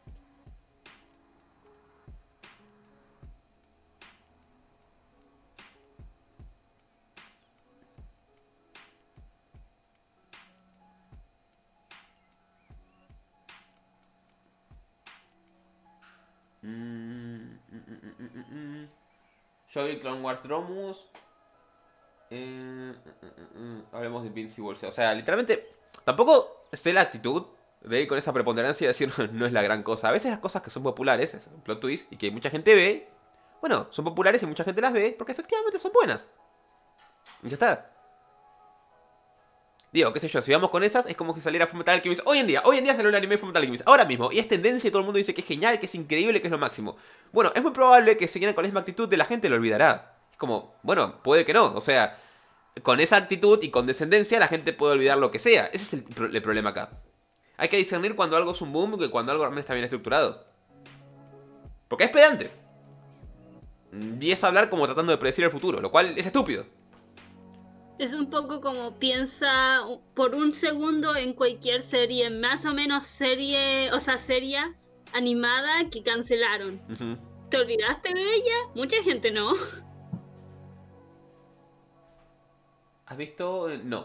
Yo vi Clone Wars Dromus. Eh, uh, uh, uh, hablemos de Invincible. O sea, literalmente, tampoco sé la actitud de ir con esa preponderancia de decir no es la gran cosa. A veces las cosas que son populares, es un plot twist, y que mucha gente ve, bueno, son populares y mucha gente las ve porque efectivamente son buenas. Y ya está. Digo, qué sé yo, si vamos con esas, es como que saliera Fullmetal Alchemist. Hoy en día, hoy en día salió el anime de Fullmetal Alchemist. Ahora mismo, y es tendencia y todo el mundo dice que es genial, que es increíble, que es lo máximo. Bueno, es muy probable que si quieran con la misma actitud de la gente lo olvidará. Es como, bueno, puede que no. O sea, con esa actitud y con descendencia la gente puede olvidar lo que sea. Ese es el, pro el problema acá. Hay que discernir cuando algo es un boom y cuando algo realmente está bien estructurado. Porque es pedante. Y es hablar como tratando de predecir el futuro, lo cual es estúpido. Es un poco como piensa por un segundo en cualquier serie, más o menos serie, o sea, serie animada que cancelaron. Uh-huh. ¿Te olvidaste de ella? Mucha gente no. ¿Has visto? No.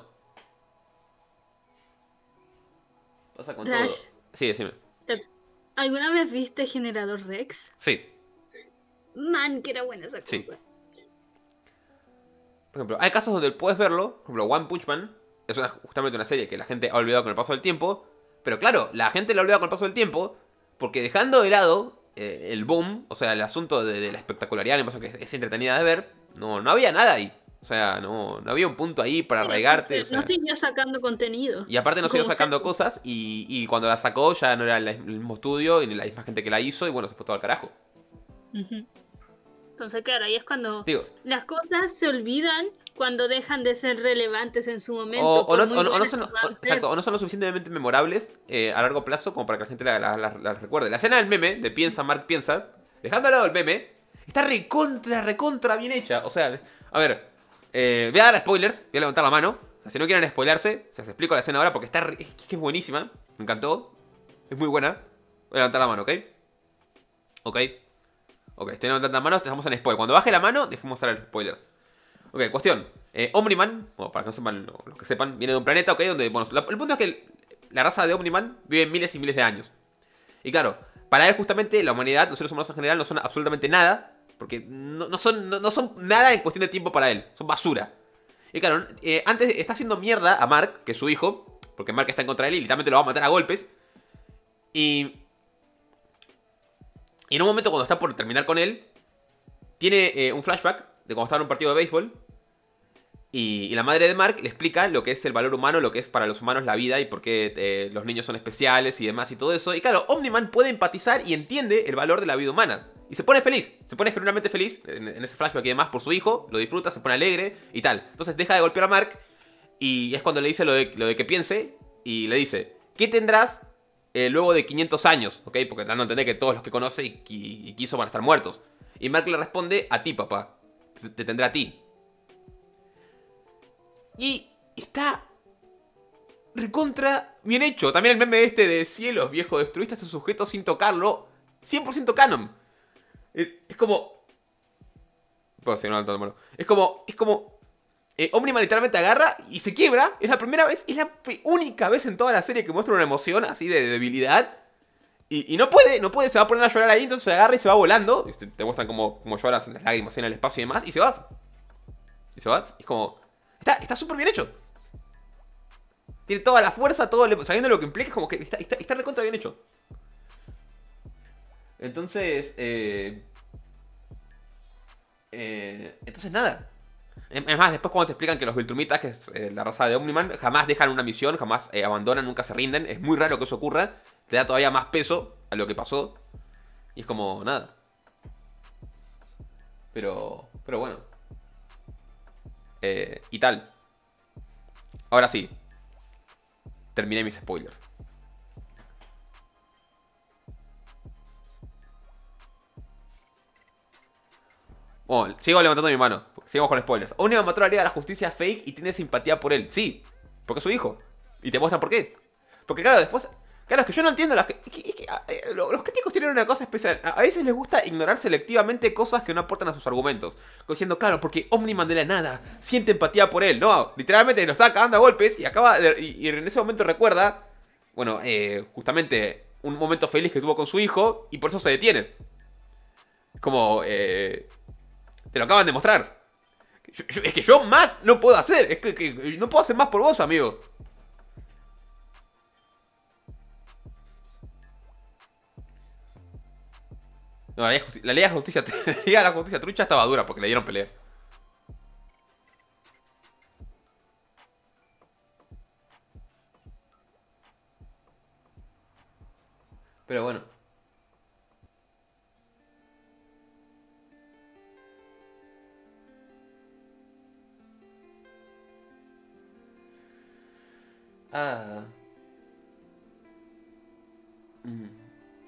Pasa con Trash. todo. Sí, decime. ¿Alguna vez viste Generador Rex? Sí. Man, que era buena esa cosa. Sí. Por ejemplo, hay casos donde puedes verlo. Por ejemplo, One Punch Man es una, justamente una serie que la gente ha olvidado con el paso del tiempo. Pero claro, la gente la ha olvidado con el paso del tiempo porque dejando de lado eh, el boom, o sea, el asunto de, de la espectacularidad, el paso que es, es entretenida de ver, no, no había nada ahí. O sea, no, no había un punto ahí para Sí, arraigarte. no, O sea, no siguió sacando contenido. y aparte no siguió Como sacando serie. cosas y, y cuando la sacó ya no era el mismo estudio y ni la misma gente que la hizo y bueno, se fue todo al carajo. Ujú. Entonces, claro, ahí es cuando Digo, las cosas se olvidan cuando dejan de ser relevantes en su momento. o, o por no, muy o no- o no buenas son, que puedan o- ser. exacto, o no son lo suficientemente memorables eh, a largo plazo como para que la gente las la, la- la recuerde. La escena del meme de Piensa, Mark Piensa, dejando al lado el meme, está recontra, recontra bien hecha. O sea, a ver, eh, voy a dar spoilers, voy a levantar la mano. O sea, si no quieren spoilarse, o sea, se explico la escena ahora porque está re- es, que es buenísima. Me encantó. Es muy buena. Voy a levantar la mano, ¿ok? Ok. Ok, estoy levantando la mano, dejamos en spoiler. Cuando baje la mano, dejemos a los spoilers. Ok, cuestión. Eh, Omniman, bueno, para que no sepan, lo- los que sepan, viene de un planeta, ok, donde, bueno, la- el punto es que el- la raza de Omniman vive miles y miles de años. Y claro, para él justamente la humanidad, los seres humanos en general, no son absolutamente nada, porque no, no son, no, no son nada en cuestión de tiempo para él, son basura. Y claro, eh, antes está haciendo mierda a Mark, que es su hijo, porque Mark está en contra de él y literalmente lo va a matar a golpes. Y... Y en un momento cuando está por terminar con él, tiene eh, un flashback de cuando estaba en un partido de béisbol. Y, y la madre de Mark le explica lo que es el valor humano, lo que es para los humanos la vida y por qué eh, los niños son especiales y demás y todo eso. Y claro, Omniman puede empatizar y entiende el valor de la vida humana. Y se pone feliz, se pone genuinamente feliz en, en ese flashback y demás por su hijo, lo disfruta, se pone alegre y tal. Entonces deja de golpear a Mark y es cuando le dice lo de, lo de que piense y le dice, ¿qué tendrás eh, luego de quinientos años? ¿Ok? Porque dando a entender que todos los que conoce y, y, y quiso van a estar muertos. Y Mark le responde, a ti papá, te, te tendrá a ti. Y está recontra bien hecho. También el meme este de cielos, viejo, destruiste a ese sujeto sin tocarlo. cien por ciento canon. Es, es como... Puedo seguir levantando la mano. Es como... Es como... eh, Omniman literalmente agarra y se quiebra. Es la primera vez, es la única vez en toda la serie que muestra una emoción así de debilidad. Y, y no puede, no puede, se va a poner a llorar ahí, entonces se agarra y se va volando. Y te, te muestran cómo, cómo lloras en las lágrimas en el espacio y demás, y se va. Y se va. Y es como. Está súper bien hecho. Tiene toda la fuerza, todo le, sabiendo lo que implica, es como que está, está, está recontra bien hecho. Entonces, eh, eh, entonces nada. Es más, después cuando te explican que los Viltrumitas, que es eh, la raza de Omniman, jamás dejan una misión, jamás eh, abandonan, nunca se rinden. Es muy raro que eso ocurra. Te da todavía más peso a lo que pasó. Y es como, nada. Pero, pero bueno. Eh, y tal. Ahora sí. Terminé mis spoilers. Bueno, sigo levantando mi mano. Sigamos con spoilers. Omniman mató a la Liga de la Justicia fake y tiene simpatía por él. Sí, porque es su hijo. Y te muestran por qué. Porque claro, después... Claro, es que yo no entiendo las que, es que, es que eh, los críticos tienen una cosa especial. A, a veces les gusta ignorar selectivamente cosas que no aportan a sus argumentos. Diciendo, claro, porque Omniman de la nada siente empatía por él. No, literalmente lo está cagando a golpes y acaba de, y, y en ese momento recuerda, bueno, eh, justamente un momento feliz que tuvo con su hijo y por eso se detiene. Como, eh, te lo acaban de mostrar. Yo, yo, es que yo más no puedo hacer. Es que, que no puedo hacer más por vos, amigo. No, la Liga, la Liga de Justicia, la Liga de la Justicia trucha estaba dura porque le dieron pelea. Pero bueno. Ah. Mm.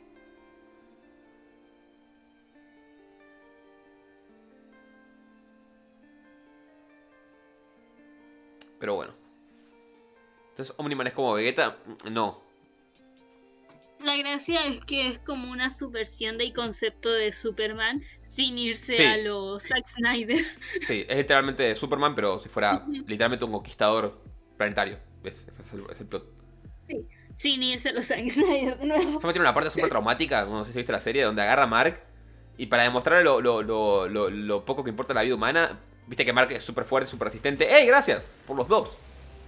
Pero bueno. Entonces, ¿Omniman es como Vegeta? No. La gracia es que es como una subversión del concepto de Superman sin irse Sí. a los Zack Snyder. Sí, es literalmente Superman, pero si fuera literalmente un conquistador planetario. ¿Ves? Es el, es el plot. Sí, sin irse a los Zack Snyder de nuevo. Se metió una parte súper traumática, no sé si viste la serie, donde agarra a Mark y para demostrar lo, lo, lo, lo, lo poco que importa la vida humana, viste que Mark es súper fuerte, súper resistente. ¡Ey, gracias! Por los dos.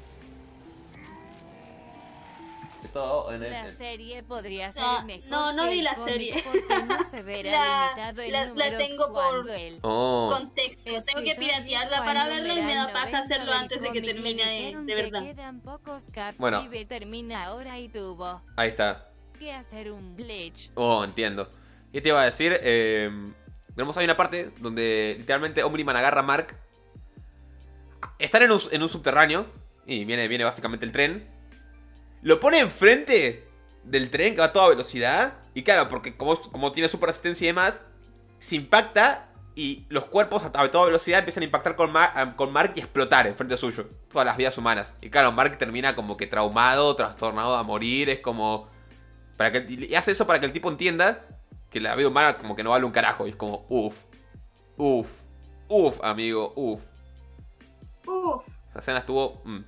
Todo en el, La en- serie podría ser No, mejor. no, no que vi el la cómic serie. porque no se verá La- limitado en la- la números tengo por- cuando el Oh. Contexto, tengo que escritor piratearla dijo para al verla y me da numeral paja noventa hacerlo del antes de que cómic, le termine de, dijeron de que verdad. quedan pocos capítulos Bueno. y termina ahora y tuvo Ahí está. que hacer un bleach. Oh, entiendo. Y te iba a decir, eh, tenemos ahí una parte donde literalmente Omniman agarra a Mark. Están en un, en un subterráneo y viene, viene básicamente el tren. Lo pone enfrente del tren que va a toda velocidad. Y claro, porque como, como tiene super resistencia y demás, se impacta y los cuerpos a toda velocidad empiezan a impactar con, Mar con Mark y explotar enfrente suyo. Todas las vidas humanas. Y claro, Mark termina como que traumado, trastornado a morir. Es como... Para que, y hace eso para que el tipo entienda que la vida humana como que no vale un carajo. Y es como, uff, uff, uff, amigo, uff. Uf, Esa escena estuvo... Mm.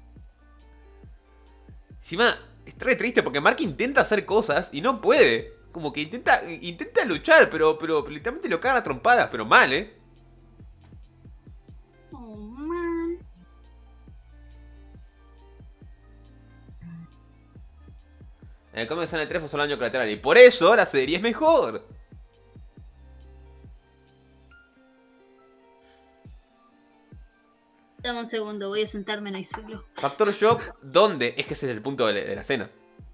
Encima, es re triste porque Mark intenta hacer cosas y no puede. Como que intenta intenta luchar, pero, pero literalmente lo cagan a trompadas, pero mal, ¿eh? oh man. En el cómic sale tres fue solo año colateral. Y por eso la serie es mejor. Dame un segundo, voy a sentarme en el suelo. Factor Shock, ¿dónde? Es que ese es el punto de la, de la escena.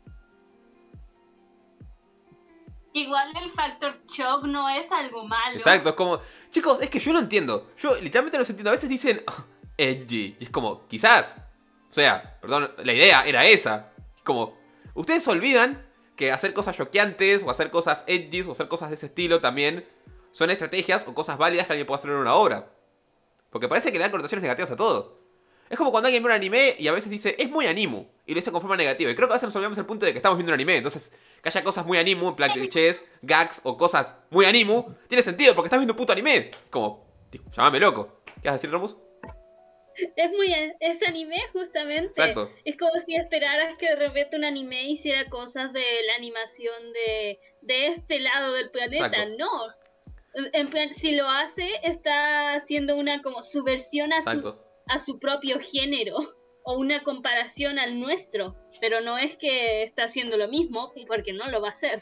Igual el factor shock no es algo malo. Exacto, es como... Chicos, es que yo no entiendo. Yo literalmente no los entiendo. A veces dicen... "Oh, edgy". Y es como, quizás. O sea, perdón, la idea era esa. Es como... Ustedes olvidan que hacer cosas choqueantes, o hacer cosas edgy, o hacer cosas de ese estilo también, son estrategias o cosas válidas que alguien puede hacer en una obra. Porque parece que le dan connotaciones negativas a todo. Es como cuando alguien ve un anime y a veces dice, es muy animu, y lo dice con forma negativa. Y creo que a veces nos olvidamos el punto de que estamos viendo un anime. Entonces, que haya cosas muy animu, en plan clichés, gags o cosas muy animu, tiene sentido porque estás viendo un puto anime. Como, llámame loco. ¿Qué vas a decir, Romus? Es muy, es anime justamente. Exacto. Es como si esperaras que de repente un anime hiciera cosas de la animación de, de este lado del planeta. Exacto. No. En en plan, si lo hace, está haciendo una como subversión a su, Exacto. a su propio género o una comparación al nuestro. Pero no es que está haciendo lo mismo, porque no lo va a hacer.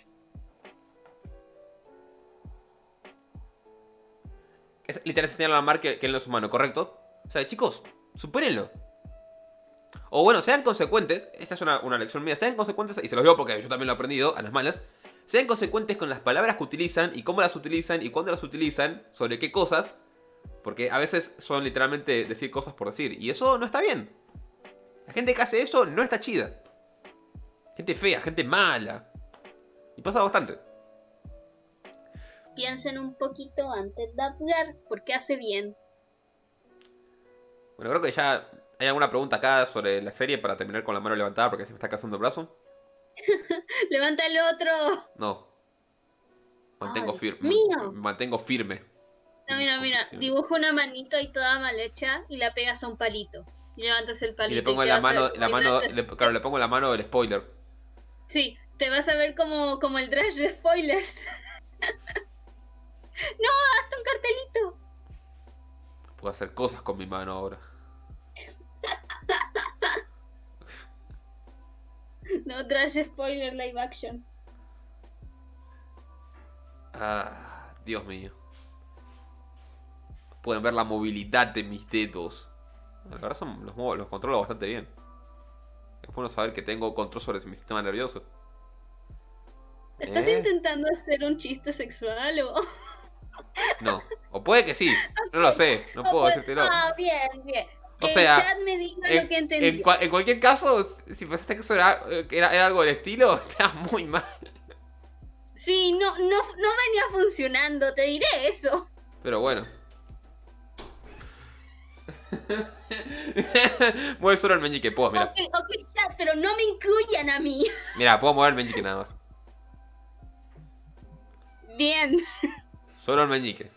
Es literal señalar a Mark que, que él no es humano, ¿correcto? O sea, chicos, supérenlo. O bueno, sean consecuentes. Esta es una, una lección mía. Sean consecuentes, y se los digo porque yo también lo he aprendido a las malas. Sean consecuentes con las palabras que utilizan y cómo las utilizan y cuándo las utilizan, sobre qué cosas. Porque a veces son literalmente decir cosas por decir. Y eso no está bien. La gente que hace eso no está chida. Gente fea, gente mala. Y pasa bastante. Piensen un poquito antes de hablar, porque hace bien. Bueno, creo que ya hay alguna pregunta acá sobre la serie para terminar con la mano levantada porque se me está casando el brazo. ¡Levanta el otro! No. Mantengo Ay, firme. mío. Mantengo firme. No, mira, mira, Convicciones. dibujo una manito ahí toda mal hecha y la pegas a un palito. Y levantas el palito. Y le pongo te en la vas a mano, ver- la mano, le- claro, le pongo en la mano el spoiler. Sí, te vas a ver como, como el trash de spoilers. ¡No! ¡Hasta un cartelito! Puedo hacer cosas con mi mano ahora. No, trash spoiler live action. Ah, Dios mío. Pueden ver la movilidad de mis dedos. La verdad son, los, muevo- los controlo bastante bien. Es bueno saber que tengo control sobre mi sistema nervioso. ¿Estás ¿Eh? intentando hacer un chiste sexual o...? No. O puede que sí. No lo sé. No o puedo pues- decírtelo. Ah, bien, bien. O Que sea, el chat me diga En, lo que en, entendió. cua- en cualquier caso, si pensaste que eso era, que era, era algo del estilo, está muy mal. Sí, no, no, no venía funcionando, te diré eso. Pero bueno. Mueve solo el meñique, puedo, mira. Ok, ok, chat, pero no me incluyan a mí. Mira, puedo mover el meñique nada más. Bien. Solo el meñique.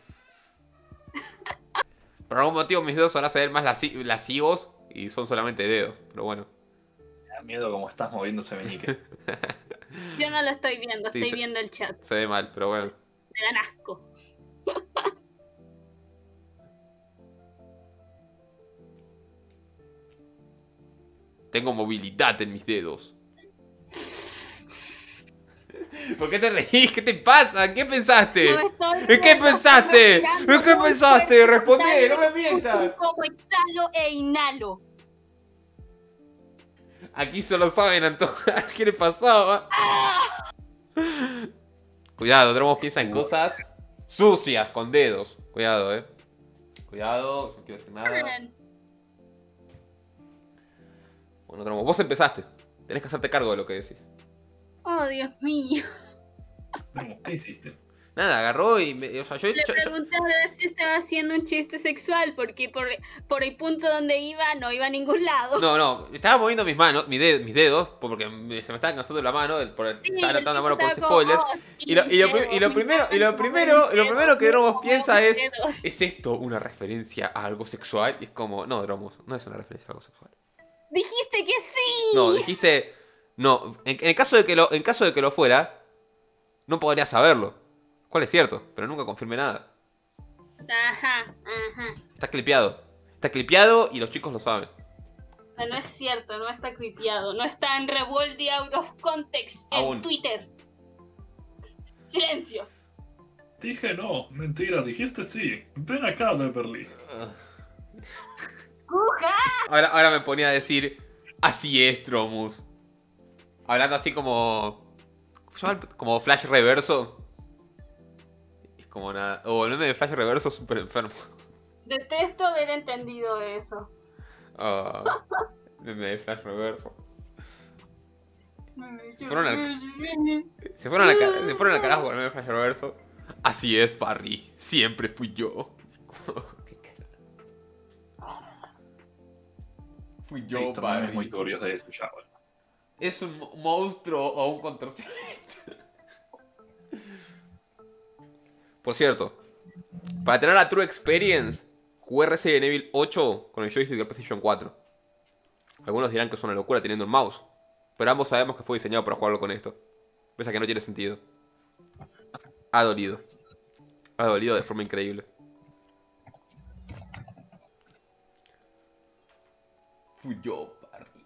Por algún motivo mis dedos ahora se ven más lasi- lascivos y son solamente dedos. Pero bueno. Me da miedo cómo estás moviendo ese meñique. Yo no lo estoy viendo, Sí, estoy se- viendo el chat. Se ve mal, pero bueno. Me dan asco. Tengo movilidad en mis dedos. ¿Por qué te reís? ¿Qué te pasa? ¿Qué pensaste? No estoy ¿En qué riendo, pensaste? estoy respirando ¿En qué muy pensaste? fuerte, Respondé, tal no me vez mientas. Como exhalo e inhalo. Aquí solo saben antojar qué le pasaba. Cuidado, Dromos piensa en cosas sucias con dedos. Cuidado, eh. Cuidado, no quiero decir nada. Bueno, Dromos, vos empezaste. Tenés que hacerte cargo de lo que decís. Oh, Dios mío. Vamos, ¿qué hiciste? Nada, agarró y me, o sea, yo, Le yo- yo- pregunté a ver si estaba haciendo un chiste sexual, porque por, por el punto donde iba, no iba a ningún lado. No, no, estaba moviendo mis manos, mis, de- mis dedos, porque me- se me estaba cansando la mano, el- por el, Sí, estaba el levantando la tipo mano por los estaba como, spoilers. "Oh, sí, Y lo, y lo mis pri- y lo dedos, primero, me y lo encantan primero, mover y lo mis primero que dedos, Dromos mover piensa mis es, dedos". ¿es esto una referencia a algo sexual? Y es como, no, Dromos, no es una referencia a algo sexual. Dijiste que sí. No, dijiste, no, en, en caso de que lo, en caso de que lo fuera, no podría saberlo. ¿Cuál es cierto? Pero nunca confirmé nada. Ajá, ajá. Está clipeado. Está clipeado y los chicos lo saben. No, no es cierto, no está clipeado. No está en Revoldi Out of Context en Aún. Twitter. Silencio. Dije no, mentira, dijiste sí. Ven acá, Beverly. ¡Cuja! Ahora, ahora me ponía a decir, así es, Tromus. Hablando así como... ¿Cómo se llama? Como flash reverso. Es como nada... O el meme de flash reverso súper enfermo. Detesto haber entendido eso. Ah, meme de flash reverso. Fueron al- Se fueron al, ca- se fueron al carajo con el meme de flash reverso. Así es, Barry. Siempre fui yo. Fui yo, Listo, no es muy Barry. curioso de eso ya, bueno. ¿Es un mo- monstruo o un contorsionista? Por cierto, para tener la True Experience, Jugué Resident Evil ocho con el joystick de PlayStation cuatro. Algunos dirán que es una locura teniendo un mouse, pero ambos sabemos que fue diseñado para jugarlo con esto. Pese a que no tiene sentido. Ha dolido. Ha dolido de forma increíble. Fui yo, Barry.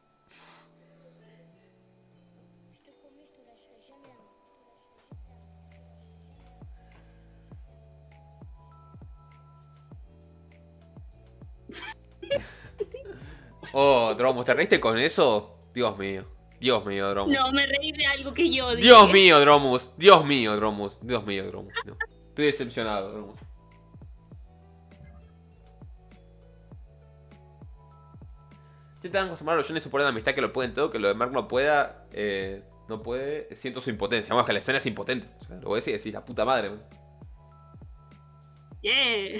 Oh, Dromus, ¿te reíste con eso? Dios mío. Dios mío, Dromus. No, me reí de algo que yo dije. Dios mío, Dromus. Dios mío, Dromus. Dios mío, Dromus. No. Estoy decepcionado, Dromus. Estoy tan acostumbrado a los Johnny por la amistad que lo pueden todo, que lo de Mark no pueda, eh, no puede, siento su impotencia. Vamos, que la escena es impotente. O sea, lo voy a decir, decís, la puta madre, man. Yeah.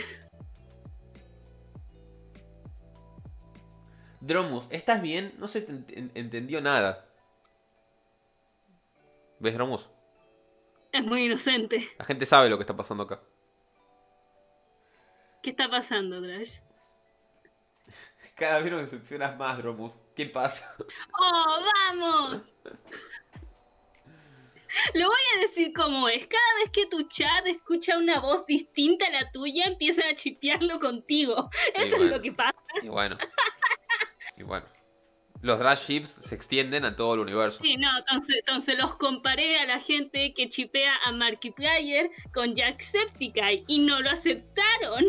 Dromus, ¿estás bien? No se te ent- entendió nada. ¿Ves, Dromus? Es muy inocente. La gente sabe lo que está pasando acá. ¿Qué está pasando, Drash? Cada vez nos decepcionas más, Dromus. ¿Qué pasa? ¡Oh, vamos! Lo voy a decir como es. Cada vez que tu chat escucha una voz distinta a la tuya, empiezan a chipearlo contigo. Eso bueno. es lo que pasa. Y bueno. Y bueno. Los Drash Chips se extienden a todo el universo. Sí, no, entonces, entonces los comparé a la gente que chipea a Markiplier con Jacksepticeye y no lo aceptaron.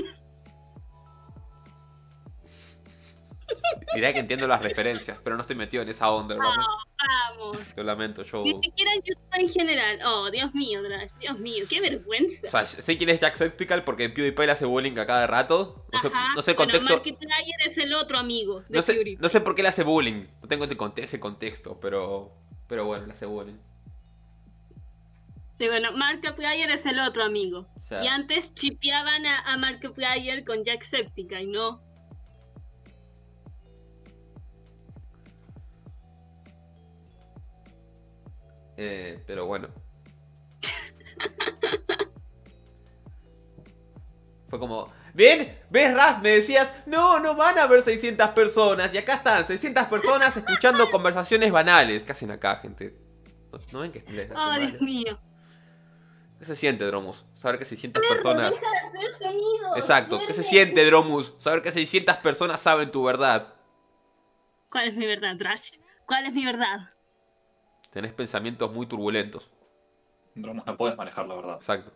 Dirá que entiendo las referencias, pero no estoy metido en esa onda, ¿verdad? Oh, vamos. Lo lamento, yo... Ni siquiera en YouTube en general. Oh, Dios mío, Drash, Dios mío, qué vergüenza. O sea, sé quién es Jacksepticeye porque PewDiePie le hace bullying a cada rato. No sé, Ajá. no sé el Bueno, contexto... Markiplier es el otro amigo de No sé, PewDiePie. no sé por qué le hace bullying. No tengo ese conte- ese contexto, pero... Pero bueno, le hace bullying. Sí, bueno, Markiplier es el otro amigo. O sea, Y antes chipeaban a, a Markiplier con Jacksepticeye, ¿no? eh, pero bueno. Fue como... ¿Ven? ¿Ves, Raz? Me decías, no, no van a haber seiscientas personas. Y acá están, seiscientas personas escuchando conversaciones banales. ¿Qué hacen acá, gente? ¿No, ¿no ven que les hacen Oh, mal? Dios mío. ¿Qué se siente, Dromus? Saber que seiscientas Perro, personas... deja de hacer sonidos. Exacto. ¿Qué se Duerme. siente, Dromus? Saber que seiscientas personas saben tu verdad. ¿Cuál es mi verdad, Drash? ¿Cuál es mi verdad? Tenés pensamientos muy turbulentos. Dromus, no puedes manejar la verdad. Exacto.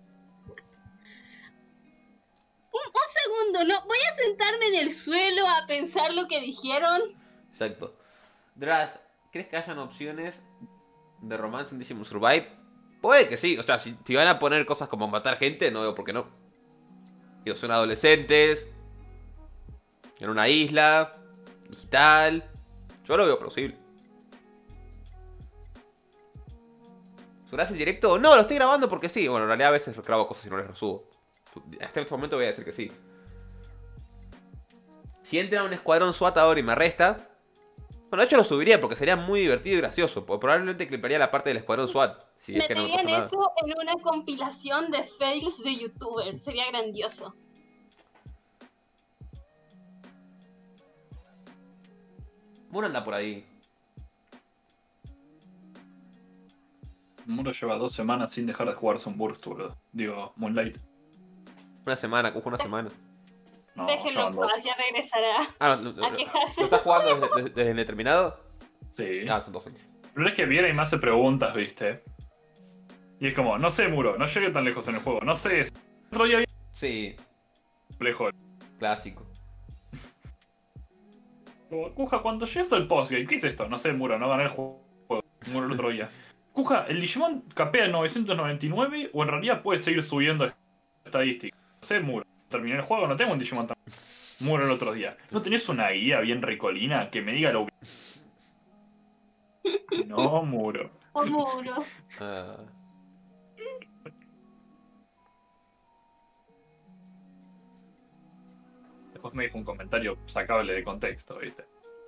Un, un segundo, ¿no? Voy a sentarme en el suelo a pensar lo que dijeron. Exacto. Dras, ¿crees que hayan opciones de romance en Digimon Survive? Puede que sí. O sea, si, si van a poner cosas como matar gente, no veo por qué no. Digo, son adolescentes. En una isla. Digital. Yo lo veo plausible. ¿Subirás el directo? No, lo estoy grabando porque sí. Bueno, en realidad a veces grabo cosas y no les resubo. Hasta este momento voy a decir que sí. Si entra un escuadrón SWAT ahora y me arresta... Bueno, de hecho lo subiría porque sería muy divertido y gracioso. Probablemente cliparía la parte del escuadrón SWAT. Si es que no me pasa Meterían nada. eso en una compilación de fails de youtubers. Sería grandioso. Muro anda por ahí. Muro lleva dos semanas sin dejar de jugar Sunburst, boludo. Digo, Moonlight. Una semana, cojo una semana. No, Déjenlo llevan en dos. paz, ya regresará. Ah, no, no, A no. quejarse. ¿Lo estás jugando desde, desde- desde el determinado? Sí. Ah, son dos años. Pero es que viene y me hace preguntas, ¿viste? Y es como, no sé, Muro, no llegué tan lejos en el juego. No sé, otro día bien Sí, complejo. clásico. Como, Kuja, cuando llegas al postgame, ¿qué es esto? No sé, Muro, no gané el juego. Muro el otro día. Kuja, ¿el Digimon capea en novecientos noventa y nueve o en realidad puede seguir subiendo estadísticas? No sé, Muro. Terminé el juego, no tengo un Digimon tan... Muro el otro día. ¿No tenés una guía bien ricolina que me diga lo que... No, Muro. Oh, Muro. Ah, Después me dijo un comentario sacable de contexto, ¿viste?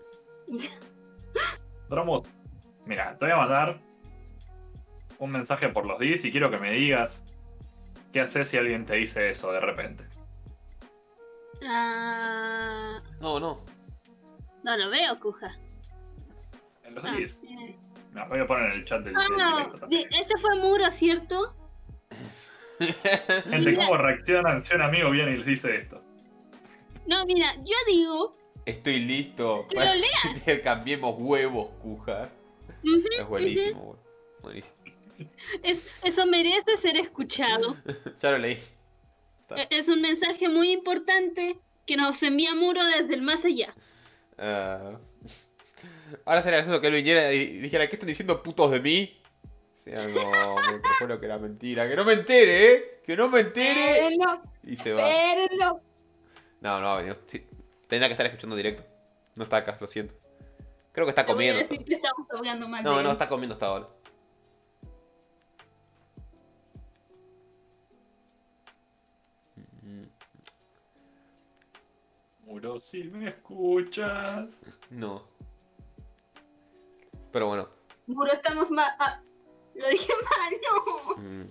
Dromus, mira, te voy a mandar un mensaje por los días y quiero que me digas qué haces si alguien te dice eso de repente. Ah, No, no. no lo veo, Kuja. En los Ah, diez. eh. No, voy a poner en el chat del, del Ah, directo también. di- ese fue Muro, ¿cierto? Gente, ¿cómo reaccionan si un amigo viene y les dice esto? No, mira, yo digo Estoy listo que para lo que leas. intercambiemos huevos, Kuja. Ujú, Es buenísimo, güey. Buenísimo. es- eso merece ser escuchado. Ya lo leí. Está. E- Es un mensaje muy importante que nos envía Muro desde el más allá. Ah. Ahora sería eso que él viniera y dijera, ¿qué están diciendo putos de mí? O sea, no, me te juro que era mentira. Que no me entere, ¿eh? Que no me entere. Espérenlo, Y se va. espérenlo. No, no va a venir. Sí. Tendría que estar escuchando directo. No está acá, lo siento. Creo que está Te voy a comiendo. decir que estamos hablando mal No, de no, él. está comiendo hasta ahora. Muro, si me escuchas. No. Pero bueno. Muro, estamos mal. Ah, lo dije mal, no. Mm.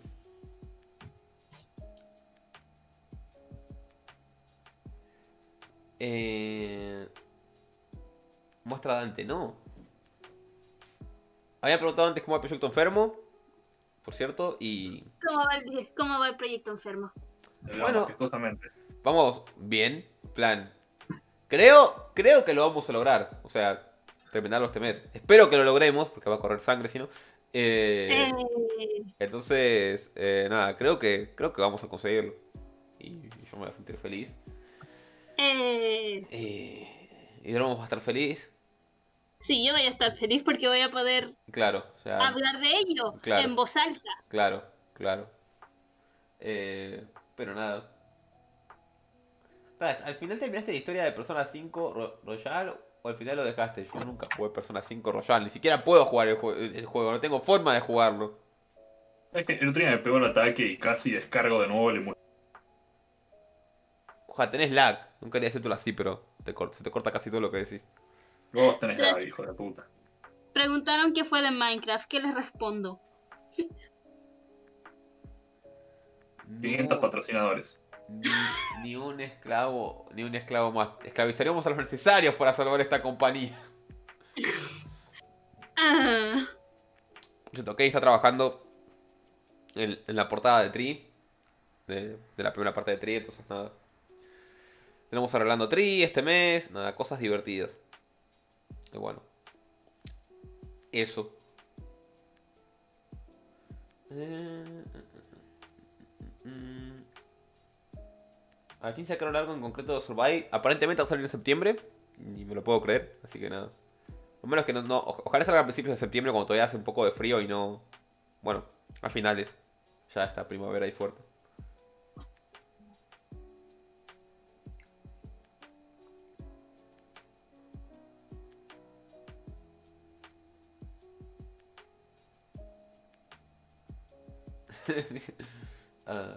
Eh... Muestra Dante, no. Había preguntado antes cómo va el proyecto enfermo. Por cierto, y. ¿Cómo va el, cómo va el proyecto enfermo? Bueno. Justamente. Vamos bien. Plan. Creo. Creo que lo vamos a lograr. O sea, terminarlo este mes. Espero que lo logremos, porque va a correr sangre si no. Eh, Eh, entonces, eh, nada, creo que. Creo que vamos a conseguirlo. Y yo me voy a sentir feliz. eh, Eh, y Dromo va a estar feliz. sí, yo voy a estar feliz porque voy a poder Claro, o sea. hablar de ello Claro. en voz alta. Claro, claro. Eh, pero nada. Nada, ¿al final terminaste la historia de Persona cinco Ro- Royal o al final lo dejaste? Yo nunca jugué Persona cinco Royal, ni siquiera puedo jugar el, jue- el juego, no tengo forma de jugarlo. Es que el otro día me pegó el ataque y casi descargo de nuevo el emulador. Ojalá, tenés lag. No quería decírtelo así, pero te cor- se te corta casi todo lo que decís. Vos tenés Tres. la hijo de puta. Preguntaron qué fue de Minecraft, ¿qué les respondo? quinientos No, patrocinadores. ni, ni un esclavo, ni un esclavo más. Esclavizaríamos a los necesarios para salvar esta compañía. Ah, Siento que está trabajando en, en la portada de Tree. De, de la primera parte de Tree, entonces nada. Tenemos arreglando Tree este mes. Nada, cosas divertidas. Y bueno. Eso. Eh, mm, mm, mm. Al fin sacaron algo en concreto de Survive. Aparentemente va a salir en septiembre. Ni me lo puedo creer. Así que nada. Lo menos que no, no. o- Ojalá salga a principios de septiembre cuando todavía hace un poco de frío y no. Bueno, a finales. Ya está primavera ahí fuerte. Ah.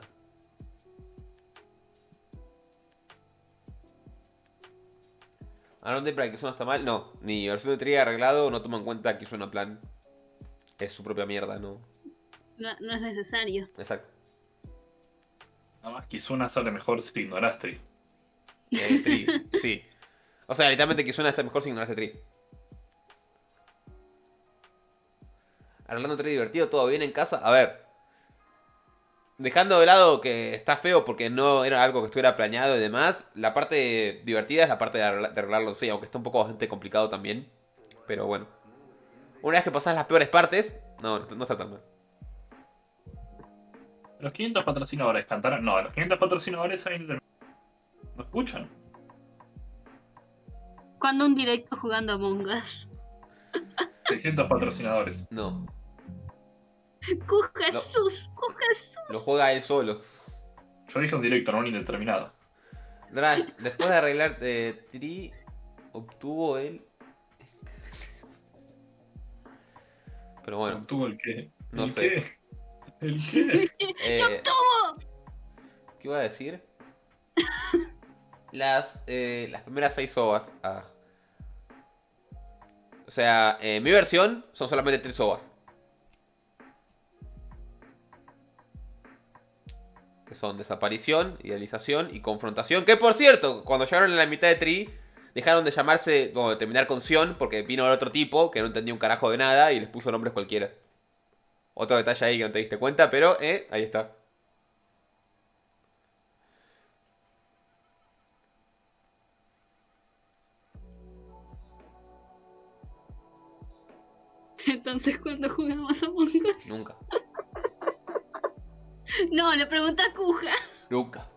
Aaron de para que suena está mal. No, ni versión de Tree arreglado no toma en cuenta que suena plan. Es su propia mierda, ¿no? no, no es necesario. Exacto. Nada más Kizuna sale mejor si ignoraste. Eh, Tree, sí. O sea, literalmente que suena está mejor si ignoraste Tree. Arreglando Tree divertido, todo bien en casa. A ver. Dejando de lado que está feo porque no era algo que estuviera planeado y demás, la parte divertida es la parte de arregla- de arreglarlo, sí, aunque está un poco bastante complicado también. Pero bueno. Una vez que pasas las peores partes, no, no, no está tan mal. Los quinientos patrocinadores cantarán. No, los quinientos patrocinadores ahí no escuchan. Cuando un directo jugando Among Us. seiscientos patrocinadores. No, ¡Cu Jesús! ¡Cu Jesús! lo juega él solo. Yo dije un directo, no un indeterminado. Dra- después de arreglar eh, Tree, obtuvo él. Pero bueno, ¿Tuvo el qué? No ¿El sé. qué? ¿El qué? eh, ¡Tuvo! ¿qué iba a decir? Las, eh, las primeras seis ovas. Ah. O sea, en mi versión son solamente tres ovas. Que son desaparición, idealización y confrontación. Que por cierto, cuando llegaron a la mitad de Tree, dejaron de llamarse, como de terminar con Sion, porque vino el otro tipo que no entendía un carajo de nada y les puso nombres cualquiera. Otro detalle ahí que no te diste cuenta, pero eh, ahí está. Entonces, ¿cuándo jugamos a Among Us? Nunca. No, le pregunta a Kuja. Nunca.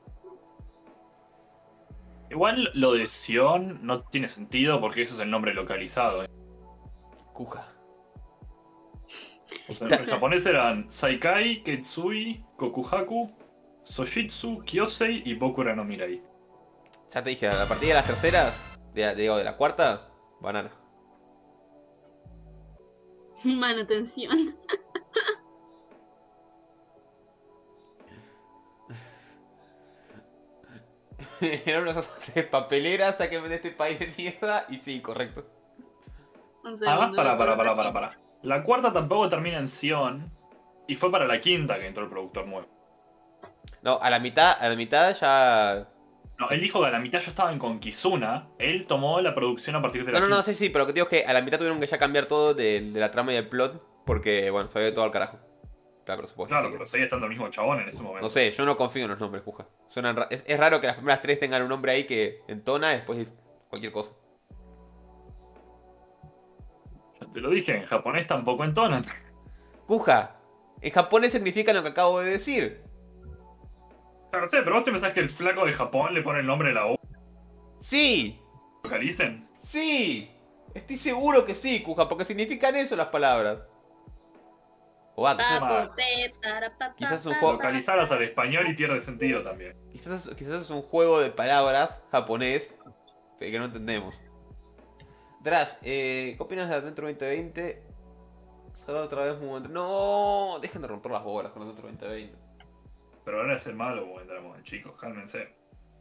Igual lo de Sion no tiene sentido porque eso es el nombre localizado. ¿eh? Kuja. O sea, en japonés eran Saikai, Ketsui, Kokuhaku, Soshitsu, Kyosei y Bokura no Mirai. Ya te dije, a partir de las terceras, de, digo, de la cuarta, banana. Manutención. Eran unos de papelera, sáquenme de este país de mierda. Y sí, correcto. Un Además, segundo, para, para, para, sí. para, para. La cuarta tampoco termina en Sion. Y fue para la quinta que entró el productor nuevo. No, a la mitad, a la mitad ya. No, él dijo que a la mitad ya estaba en Konkizuna. Él tomó la producción a partir de la No, no, no, quinta. sí, sí, pero lo que te digo es que a la mitad tuvieron que ya cambiar todo de, de la trama y del plot. Porque, bueno, se había todo al carajo. Claro, por supuesto. Claro, sí. pero seguía estando el mismo chabón en ese momento. No sé, yo no confío en los nombres, Puja. Suenan ra- es, es raro que las primeras tres tengan un nombre ahí que entona y después cualquier cosa. Te lo dije, en japonés tampoco entonan. Kuja, en japonés significa lo que acabo de decir. Claro, no sé, pero vos te pensás que el flaco de Japón le pone el nombre a la U. Sí, ¿Localicen? sí. Estoy seguro que sí, Kuja, porque significan eso las palabras. O ah, quizás, Papo, pe, para, pa, pa, Quizás un pa, juego- pa. Localizarlas al español y pierde sentido también. quizás, quizás es un juego de palabras japonés que no entendemos. Drash, eh, ¿qué opinas de Adventure veinte veinte? Solo otra vez un momento. No, dejen de romper las bolas con Adventure veinte veinte. Pero ahora es el malo como entramos, chicos, cálmense.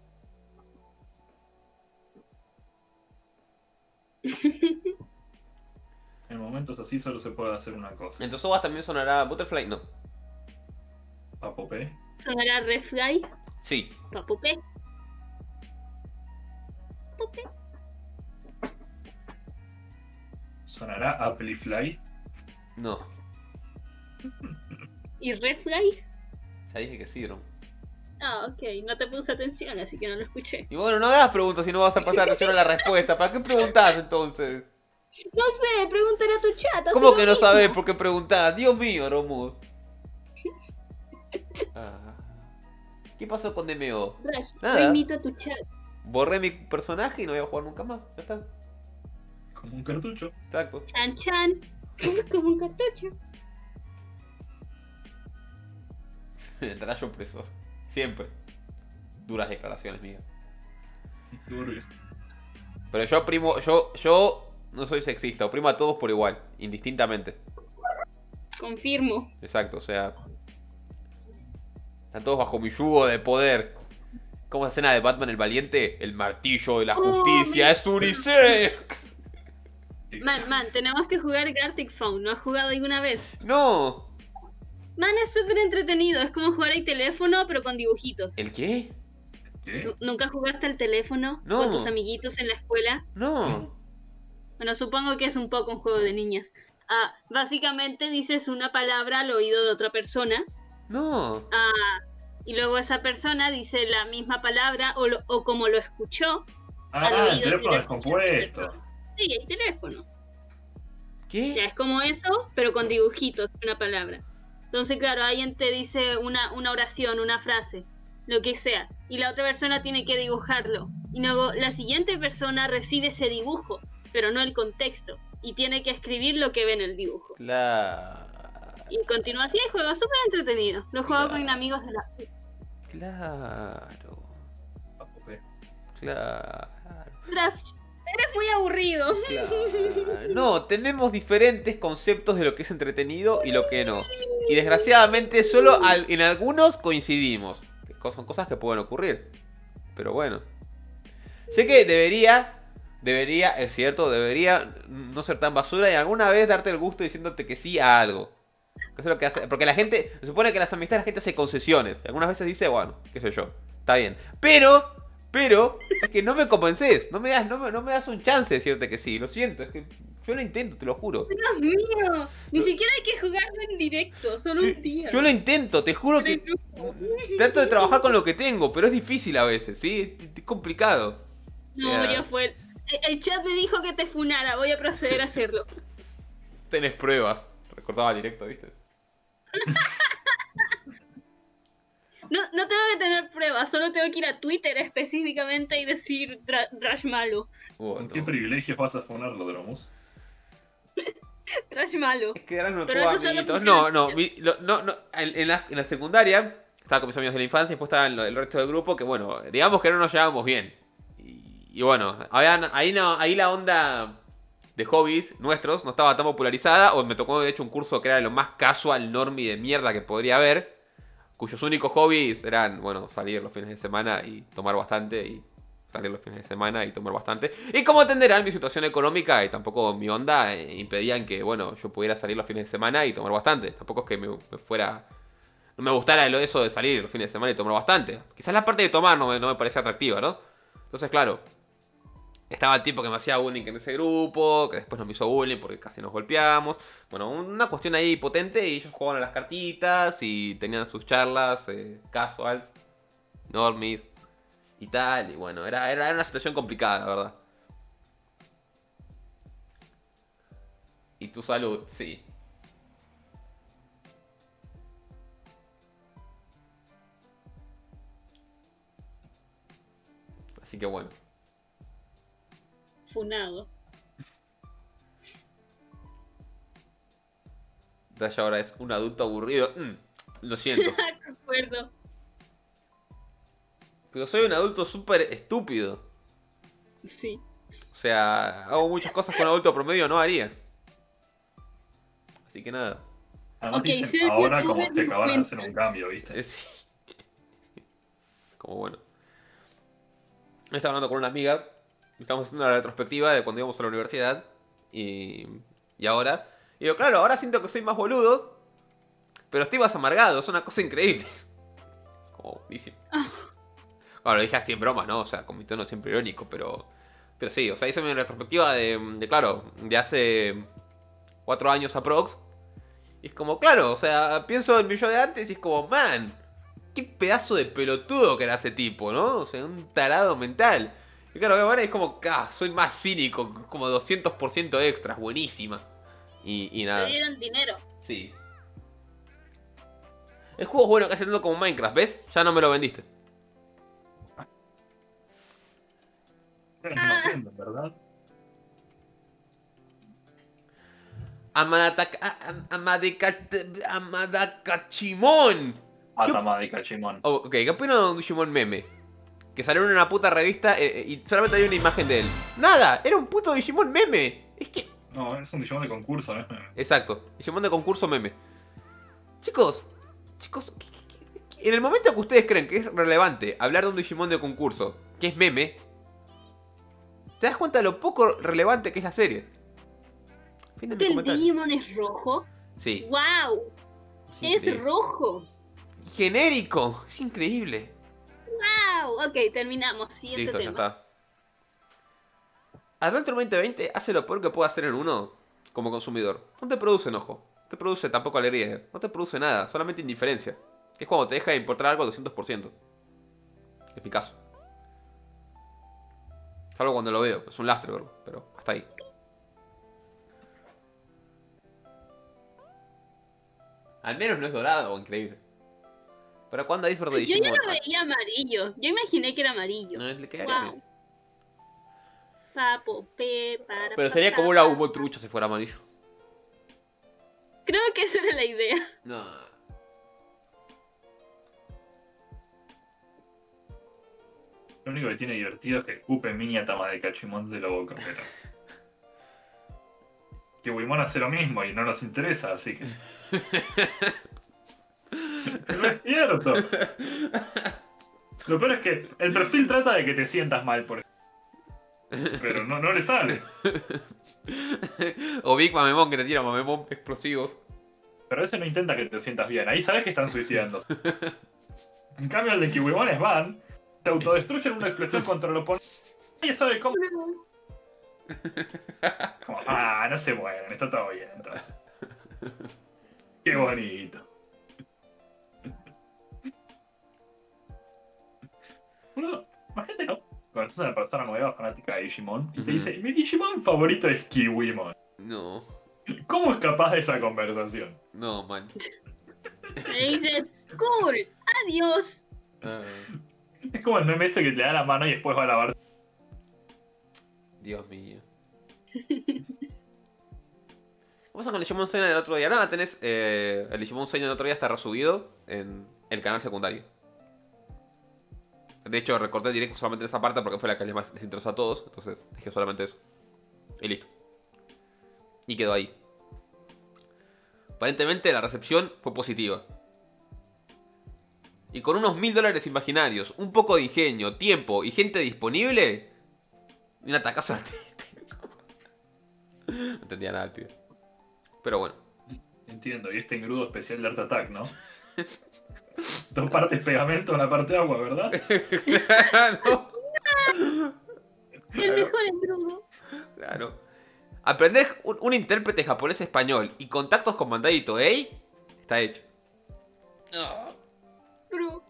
En momentos así solo se puede hacer una cosa. ¿En tus ovas también sonará Butterfly? No. Papo P. Sonará Refly. Sí. Papo P. Papo P. Sonará Applefly. No. ¿Y Refly? Ya dije que sí, Ron. Ah, ok. No te puse atención, así que no lo escuché. Y bueno, no hagas preguntas si no vas a prestar atención a la respuesta. ¿Para qué preguntás entonces? No sé, pregúntale a tu chat. hace ¿Cómo lo que no mismo. sabés por qué preguntás? Dios mío, Romu. Ah. ¿Qué pasó con D M O? Rash, Nada. yo imito a tu chat. Borré mi personaje y no voy a jugar nunca más. Ya está. Como un cartucho. Exacto. Chan chan. Como un cartucho. El rayo opresor. Siempre. Duras declaraciones mías. Turbio. Pero yo primo, yo, yo no soy sexista, oprimo a todos por igual, indistintamente. Confirmo. Exacto, o sea. Están todos bajo mi yugo de poder. Como esa escena de Batman el Valiente, el martillo de la Oh, justicia, mira. es unisex. Man, man, tenemos que jugar Gartic Phone. ¿No has jugado alguna vez? No. Man, es súper entretenido. Es como jugar al teléfono, pero con dibujitos. ¿El qué? ¿Qué? Nu- ¿Nunca jugaste al teléfono No. con tus amiguitos en la escuela? No. Bueno, supongo que es un poco un juego de niñas. Ah, básicamente dices una palabra al oído de otra persona. No. Ah, y luego esa persona dice la misma palabra o, lo- o como lo escuchó. al Ah, oído el teléfono de- descompuesto. Sí, el teléfono. Ya ¿Qué? es como eso, pero con dibujitos, una palabra. Entonces, claro, alguien te dice una, una oración, una frase, lo que sea, y la otra persona tiene que dibujarlo. Y luego la siguiente persona recibe ese dibujo, pero no el contexto, y tiene que escribir lo que ve en el dibujo. Claro. Y continúa así el juego, súper entretenido. Lo juego Claro. con amigos de la... Claro. Papo P. Claro. Draft, eres muy aburrido. Claro. No, tenemos diferentes conceptos de lo que es entretenido y lo que no. Y desgraciadamente solo al- en algunos coincidimos. Que co- son cosas que pueden ocurrir. Pero bueno. Sé que debería, debería, es cierto, debería no ser tan basura y alguna vez darte el gusto diciéndote que sí a algo. Eso es lo que hace. Porque la gente. Se supone que en las amistades la gente hace concesiones. Y algunas veces dice, bueno, qué sé yo. Está bien. Pero. Pero. Es que no me convences. No me das, no me, no me das un chance de decirte que sí. Lo siento. Es que yo lo intento, te lo juro. Dios mío, ni siquiera hay que jugarlo en directo, solo Yo, un día. yo lo intento, te juro que. Trato de trabajar con lo que tengo. Pero es difícil a veces, ¿sí? Es, es complicado. O No, sea, ya fue. El, el chat me dijo que te funara, voy a proceder a hacerlo. tenés pruebas. Recordaba directo, ¿viste? No, no tengo que tener pruebas, solo tengo que ir a Twitter específicamente y decir Dra- Trash malo. Oh, ¿Con no. qué privilegios vas a funarlo, Dromus? Trash malo. Es que ahora no Pero tuvo eso solo amiguitos. funciona No, no, en mi- lo- no, no. En, en la, en la secundaria estaba con mis amigos de la infancia y después estaba el, el resto del grupo que, bueno, digamos que no nos llevábamos bien. Y, y bueno, habían- ahí, no, ahí la onda de hobbies nuestros no estaba tan popularizada. O me tocó, de hecho, un curso que era lo más casual, normie de mierda que podría haber. Cuyos únicos hobbies eran, bueno, salir los fines de semana y tomar bastante. Y salir los fines de semana y tomar bastante. Y como entenderán, mi situación económica y tampoco mi onda eh, impedían que, bueno, yo pudiera salir los fines de semana y tomar bastante. Tampoco es que me, me fuera... No me gustara lo eso de salir los fines de semana y tomar bastante. Quizás la parte de tomar no me, no me parecía atractiva, ¿no? Entonces, claro, estaba el tipo que me hacía bullying en ese grupo, que después no me hizo bullying porque casi nos golpeamos. Bueno, una cuestión ahí potente y ellos jugaban a las cartitas y tenían sus charlas eh, casuals, normies y tal. Y bueno, era, era, era una situación complicada, la verdad. Y tu salud, sí. Así que bueno. Funado. Dash ahora es un adulto aburrido. Mm, lo siento. De acuerdo. Pero soy un adulto súper estúpido. Sí. O sea, hago muchas cosas que un adulto promedio no haría. Así que nada. Además Ok, dicen Sergio, ahora tú como ves te mi acaban de cuenta. hacer un cambio, ¿viste? Eh, sí. Como bueno. Estaba hablando con una amiga. Estamos haciendo una retrospectiva de cuando íbamos a la universidad. Y, y ahora. Y digo, claro, ahora siento que soy más boludo. Pero estoy más amargado. Es una cosa increíble. Como dice. Bueno, lo dije así en broma, ¿no? O sea, con mi tono siempre irónico. Pero pero sí, o sea, hice mi retrospectiva de, de claro, de hace cuatro años aprox. Y es como, claro, o sea, pienso en mi yo de antes y es como, man, qué pedazo de pelotudo que era ese tipo, ¿no? O sea, un tarado mental. Y claro, ahora es como, ah, soy más cínico, como doscientos por ciento extras, buenísima. Y, y Te nada. dieron dinero. Sí. El juego es bueno, casi tanto como Minecraft, ¿ves? Ya no me lo vendiste. No entiendo, ¿verdad? Amadaka... a- Amadeka... Amadakachimon. Atama de Cachimón. Oh, ok, ¿qué opinan de un Digimon meme? Que salió en una puta revista eh, eh, y solamente hay una imagen de él. ¡Nada! ¡Era un puto Digimon meme! Es que... No, es un Digimon de concurso, ¿no? Exacto, Digimon de concurso meme. Chicos, chicos, ¿qué- qué- qué- en el momento que ustedes creen que es relevante hablar de un Digimon de concurso, que es meme, te das cuenta de lo poco relevante que es la serie. Fin de mi ¿Que el comentario. Digimon es rojo? Sí, ¡Wow! es Es increíble. rojo. Genérico, es increíble. ¡Wow! Ok, terminamos. Siguiente Listo, ya tema. está. Adventure veinte veinte hace lo peor que puede hacer en uno como consumidor. No te produce enojo, no te produce tampoco alegría, no te produce nada, solamente indiferencia. Que es cuando te deja de importar algo al doscientos por ciento. Es mi caso. Salvo cuando lo veo, es un lastre verlo, pero hasta ahí. Al menos no es dorado o increíble. ¿Para cuándo hay Sword de Yo ya Digimon? lo veía amarillo. Yo imaginé que era amarillo. No, le quedaría Wow. bien. Papo, pe, para, Pero pa, sería pa, como un pa. humo trucho si fuera amarillo. Creo que esa era la idea. No. Lo único que tiene divertido es que escupe mini Atama de Cachimón de la boca, pero... Que Wimon hace lo mismo y no nos interesa, así que... No es cierto. Lo peor es que el perfil trata de que te sientas mal por eso. Pero no, no le sale. O Big Mamemon que te tira Mamemon explosivos. Pero ese no intenta que te sientas bien. Ahí sabes que están suicidándose. En cambio, el de Kiwimones van, te autodestruyen una explosión contra el oponente. Nadie sabe cómo. Como, ah, no se mueren, está todo bien entonces. Qué bonito. Uno, imagínate, ¿no? Conoces a una persona nueva fanática de Digimon y te dice: mi Digimon favorito es Kiwimon. No, ¿Cómo es capaz de esa conversación? no, man. Me dices, cool, adiós. Ah, Es como el meme ese que te da la mano y después va a lavar. Dios mío. ¿Qué pasa con el Digimon Seinen del otro día? Nada, tenés. Eh, el Digimon Seinen del otro día está resubido en el canal secundario. De hecho, recorté el directo solamente en esa parte porque fue la que les más les interesó a todos. Entonces, dije solamente eso. Y listo. Y quedó ahí. Aparentemente la recepción fue positiva. Y con unos mil dólares imaginarios, un poco de ingenio, tiempo y gente disponible, un atacazo artístico. No entendía nada el pibe. Pero bueno. Entiendo, y este engrudo especial de Art Attack, ¿no? Dos partes pegamento, una parte agua, ¿verdad? Claro. El mejor engrudo. Claro. Aprender un, un intérprete japonés-español y contactos con Bandai y Toei está hecho. Pero,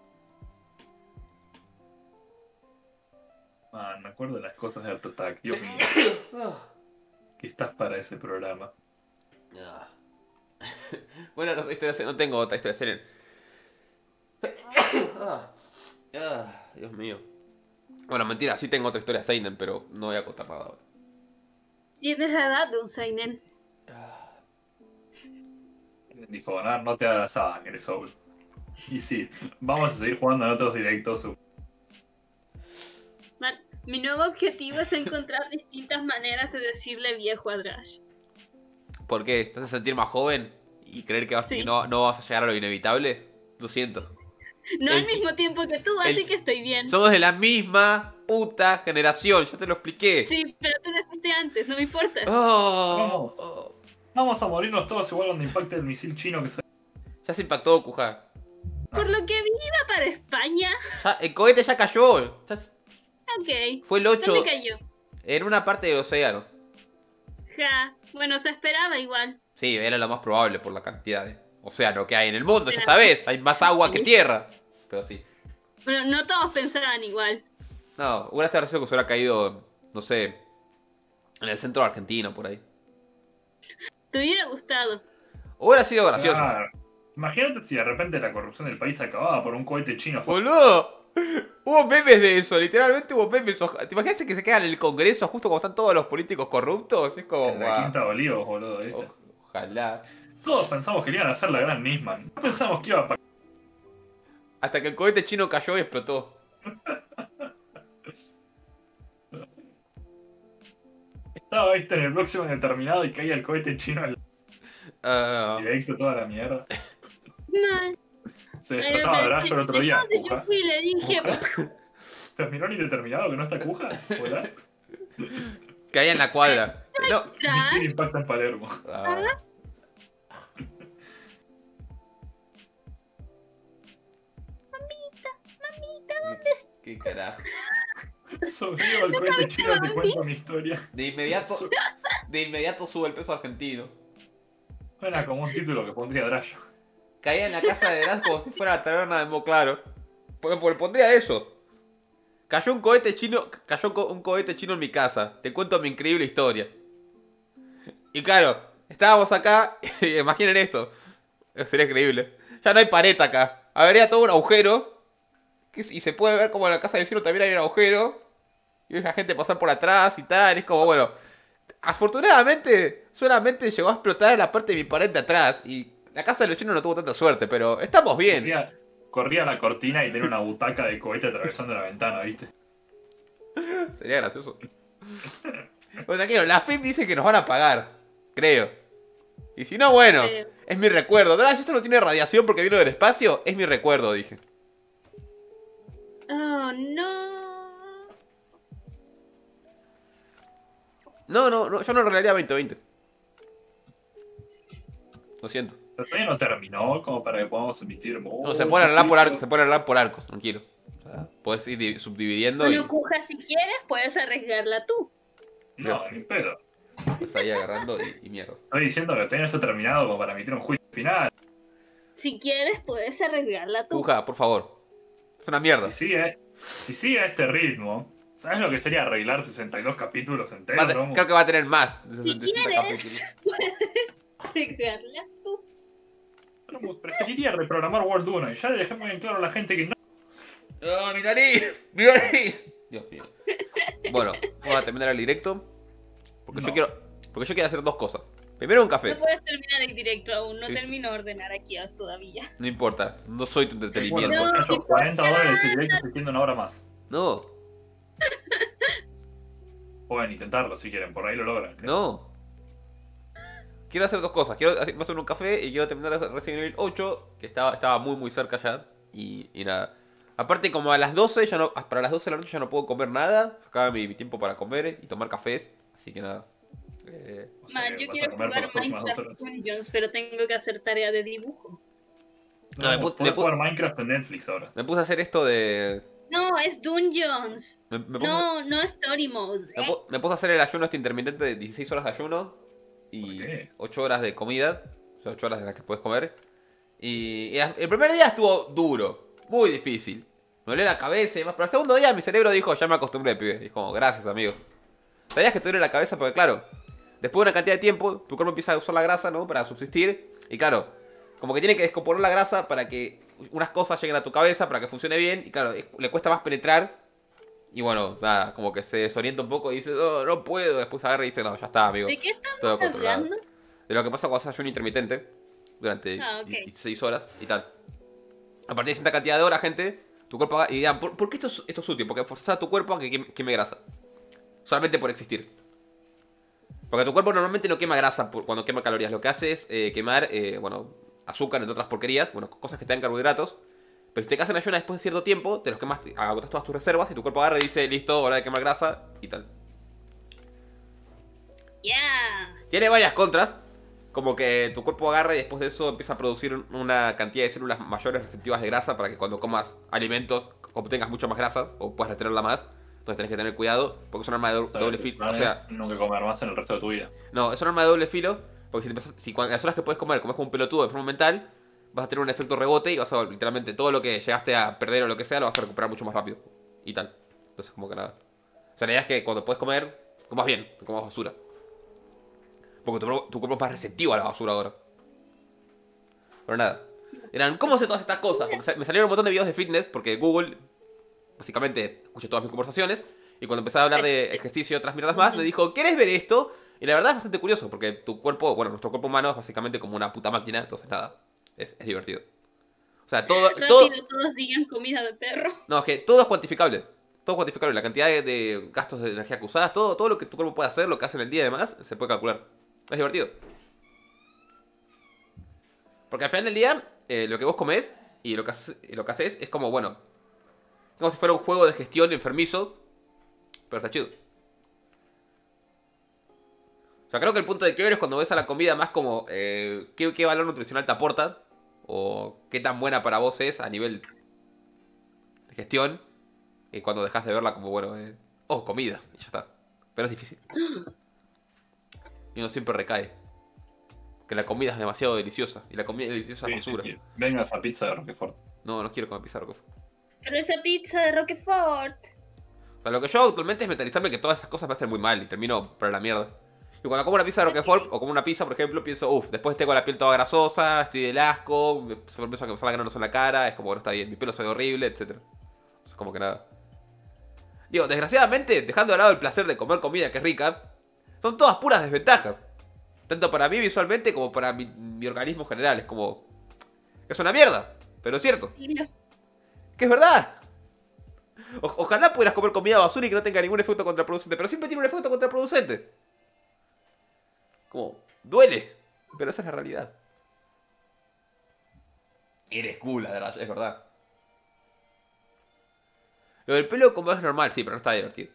Man, me acuerdo de las cosas de Art Attack, Dios mío. Que estás para ese programa. Bueno, no, historia, no tengo otra historia seria. Ah, ah, Dios mío. Bueno, mentira, sí tengo otra historia seinen, pero no voy a contar nada ahora. tienes la edad de un seinen. Dijo, no, no te da la sangre, Soul. Y sí, vamos a seguir jugando en otros directos. Man, mi nuevo objetivo es encontrar distintas maneras de decirle viejo a Drash. ¿Por qué? ¿Te hace sentir más joven y creer que, vas, Sí. que no, no vas a llegar a lo inevitable? Lo siento. No El al mismo tiempo que tú, el- así que estoy bien. Somos de la misma puta generación, ya te lo expliqué. Sí, pero tú naciste antes, no me importa. Oh, oh. Vamos a morirnos todos igual cuando impacte el misil chino que se... Ya se impactó Gokuja. Por lo que vi, iba para España. Ya, el cohete ya cayó. Ya s- Ok. fue el ocho ¿Dónde cayó? en una parte del océano. Ja. Bueno, se esperaba igual. Sí, era lo más probable por la cantidad de océano que hay en el mundo, ya sabes. Hay más agua que tierra. Pero sí. Bueno, no todos pensaban igual. No, hubiera estado gracioso que se hubiera caído, no sé, en el centro de Argentina, por ahí. Te hubiera gustado. Hubiera sido gracioso. Claro. Imagínate si de repente la corrupción del país acababa por un cohete chino. ¡Boludo! Hubo memes de eso, literalmente hubo memes. Oja- ¿Te imaginas que se quedan en el Congreso justo cuando están todos los políticos corruptos? Es como, En la guau. Quinta de Olivos, boludo, ¿viste? O- ojalá. Todos pensamos que iban a hacer la gran Nisman. No pensamos que iba a... pa- Hasta que el cohete chino cayó y explotó. Estaba, viste, en el próximo determinado y caía el cohete chino al Ah, directo, toda la mierda. Mal. Se despertaba Drayo el otro día. Entonces yo Cuja. fui y le dije, Cuja. ¿Terminó en indeterminado que no está Cuja? ¿Hola? caía en la cuadra. No. Misil impacta en Palermo. Ah. ¿dónde está? ¿Qué carajo? Sobrevivo al cohete chino, te cuento mi historia. De inmediato, de inmediato sube el peso argentino. Suena como un título que pondría Drayo. Caía en la casa de Draz como si fuera la taberna de Mo Claro. Porque, porque pondría eso. Cayó un cohete chino. Cayó co- un cohete chino en mi casa. Te cuento mi increíble historia. Y claro, estábamos acá. Y imaginen esto. Sería increíble. Ya no hay pared acá. Habría todo un agujero. que es- Y se puede ver como en la casa del cielo también hay un agujero. Y ves a gente pasar por atrás y tal. Y es como, bueno. Afortunadamente, solamente llegó a explotar la parte de mi pared de atrás. Y la casa de los chinos no tuvo tanta suerte, pero estamos bien. Corría, corría la cortina y tenía una butaca de cohete atravesando la ventana, ¿viste? Sería gracioso. Bueno, tranquilo, la F I P dice que nos van a pagar. Creo. Y si no, bueno, Creo. es mi recuerdo. Drash, esto no tiene radiación porque vino del espacio. Es mi recuerdo, dije. Oh, no. No, no, no, yo no regalaría veinte veinte. Lo siento. Pero todavía no terminó como para que podamos emitir No, mucho se puede arreglar por juicio. arcos, se puede arreglar por arcos, tranquilo. O sea, podés ir di- subdividiendo y Bueno, Cuja, si quieres, puedes arriesgarla tú. No, ni pedo. pues ahí agarrando y, y mierda. Estoy diciendo que todavía no está terminado como para emitir un juicio final. Si quieres, puedes arriesgarla tú. Puja, por favor. Es una mierda. Si sigue, si sigue a este ritmo, ¿sabes lo que sería arreglar sesenta y dos capítulos Va a enteros? te- Romu? creo que va a tener más de Si sesenta quieres, capítulos. puedes arriesgarla tú. Romu, preferiría reprogramar World uno y ya le dejé muy en claro a la gente que no. ¡No, mi nariz! ¡Mi nariz! Dios mío. Bueno, vamos a terminar el directo. Porque yo No. quiero. Porque yo quiero hacer dos cosas. Primero un café. No puedes terminar el directo aún, no Sí, sí. termino de ordenar aquí todavía. No importa. No soy tu Bueno, entretenimiento. No. muchachos, cuarenta dólares el directo se tiende una hora más. No, Pueden intentarlo si quieren, por ahí lo logran. no. Quiero hacer dos cosas. Quiero hacer, hacer un café y quiero terminar Resident Evil ocho. Que estaba, estaba muy muy cerca ya. Y, y nada. Aparte, como a las doce, ya no, para las doce de la noche ya no puedo comer nada. Acaba mi, mi tiempo para comer y tomar cafés. Así que nada. Eh, O sea, Man, que yo vas a quiero comer por jugar las próximas dos Minecraft horas. Dungeons, pero tengo que hacer tarea de dibujo. No, me No, pu- puedes me pu- jugar Minecraft en Netflix ahora. me puse a hacer esto de. No, es Dungeons. Me, me puse, No, no Story Mode. me ¿eh? pu- me puse a hacer el ayuno este intermitente de dieciséis horas de ayuno. Y ¿Por qué? ocho horas de comida. O sea, ocho horas de las que puedes comer. Y, y el primer día estuvo duro. Muy difícil. Me dolía la cabeza y demás. Pero el segundo día mi cerebro dijo, ya me acostumbré, pibe. Y como, gracias, amigo. ¿Sabías que te duele la cabeza? Porque claro, después de una cantidad de tiempo, tu cuerpo empieza a usar la grasa, ¿no? Para subsistir. Y claro, como que tiene que descomponer la grasa para que unas cosas lleguen a tu cabeza, para que funcione bien. Y claro, es- le cuesta más penetrar. Y bueno, nada, como que se desorienta un poco y dice, no, no puedo. Después agarra y dice, no, ya está, amigo. ¿De qué Todo estamos controlado. hablando? De lo que pasa cuando haces ayuno intermitente durante Ah, ok. dieciséis horas y tal. A partir de cierta cantidad de horas, gente, tu cuerpo haga- y dirán, ¿por, por qué esto es, esto es útil? Porque forzas a tu cuerpo a que queme, queme grasa. Solamente por existir. Porque tu cuerpo normalmente no quema grasa por- cuando quema calorías. Lo que hace es eh, quemar, eh, bueno, azúcar, entre otras porquerías, bueno, cosas que te dan carbohidratos. Pero si te quedas en ayuno después de cierto tiempo, te los quemas, te- agotas todas tus reservas y tu cuerpo agarra y dice, listo, hora de quemar grasa y tal. Ya. Tiene varias contras, como que tu cuerpo agarra y después de eso empieza a producir una cantidad de células mayores receptivas de grasa para que cuando comas alimentos obtengas mucha más grasa o puedas retenerla más. Entonces tenés que tener cuidado porque es un arma de do- doble filo. O sea, nunca comer más en el resto de tu vida. no, es un arma de doble filo porque si, te empezás- si cuando- las horas que puedes comer comes como un pelotudo de forma mental, vas a tener un efecto rebote y vas a literalmente todo lo que llegaste a perder o lo que sea lo vas a recuperar mucho más rápido y tal. Entonces como que nada. O sea, la idea es que cuando puedes comer, comas bien, no comas basura. Porque tu, cuerpo- tu cuerpo es más receptivo a la basura ahora. Pero nada. Dirán, ¿cómo sé todas estas cosas? Porque sa- me salieron un montón de videos de fitness porque Google, básicamente, escuché todas mis conversaciones. Y cuando empecé a hablar de ejercicio y otras mierdas más, me dijo, ¿quieres ver esto? Y la verdad es bastante curioso porque tu cuerpo, bueno, nuestro cuerpo humano es básicamente como una puta máquina. Entonces nada, es, es divertido. O sea, todo, todo... Rápido, todos digan comida de perro. No, es que todo es cuantificable. Todo es cuantificable. La cantidad de, de gastos de energía que usas, todo, todo lo que tu cuerpo puede hacer, lo que hace en el día y demás, se puede calcular. Es divertido. Porque al final del día, eh, lo que vos comés y lo que, haces, y lo que haces es como, bueno, es como si fuera un juego de gestión enfermizo, pero está chido. O sea, creo que el punto de quiebre es cuando ves a la comida más como eh, ¿qué, qué valor nutricional te aporta o qué tan buena para vos es a nivel de gestión. Y cuando dejas de verla como, bueno, eh, oh, comida, y ya está. Pero es difícil. Y uno siempre recae. Que la comida es demasiado deliciosa. Y la comida deliciosa es Sí, basura. sí, sí. Venga esa pizza de Roquefort. No, no quiero comer pizza Roquefort. Pero esa pizza de Roquefort. O sea, lo que yo hago actualmente es mentalizarme que todas esas cosas me hacen muy mal y termino para la mierda. Y cuando como una pizza de Roquefort o como una pizza, por ejemplo, pienso, uff, después tengo la piel toda grasosa, estoy del asco, me empiezo a que me salgan granos en la cara, es como, bueno, está bien, mi pelo se ve horrible, etcétera. Es como que nada. Digo, desgraciadamente, dejando de lado el placer de comer comida que es rica, son todas puras desventajas. Tanto para mí visualmente como para mi, mi organismo en general. Es como... Es una mierda, pero es cierto. Dilo. Que es verdad. O- ojalá pudieras comer comida basura y que no tenga ningún efecto contraproducente, pero siempre tiene un efecto contraproducente. Como, duele, pero esa es la realidad. Eres cool, la verdad, es verdad. Lo del pelo como es normal, sí, pero no está divertido.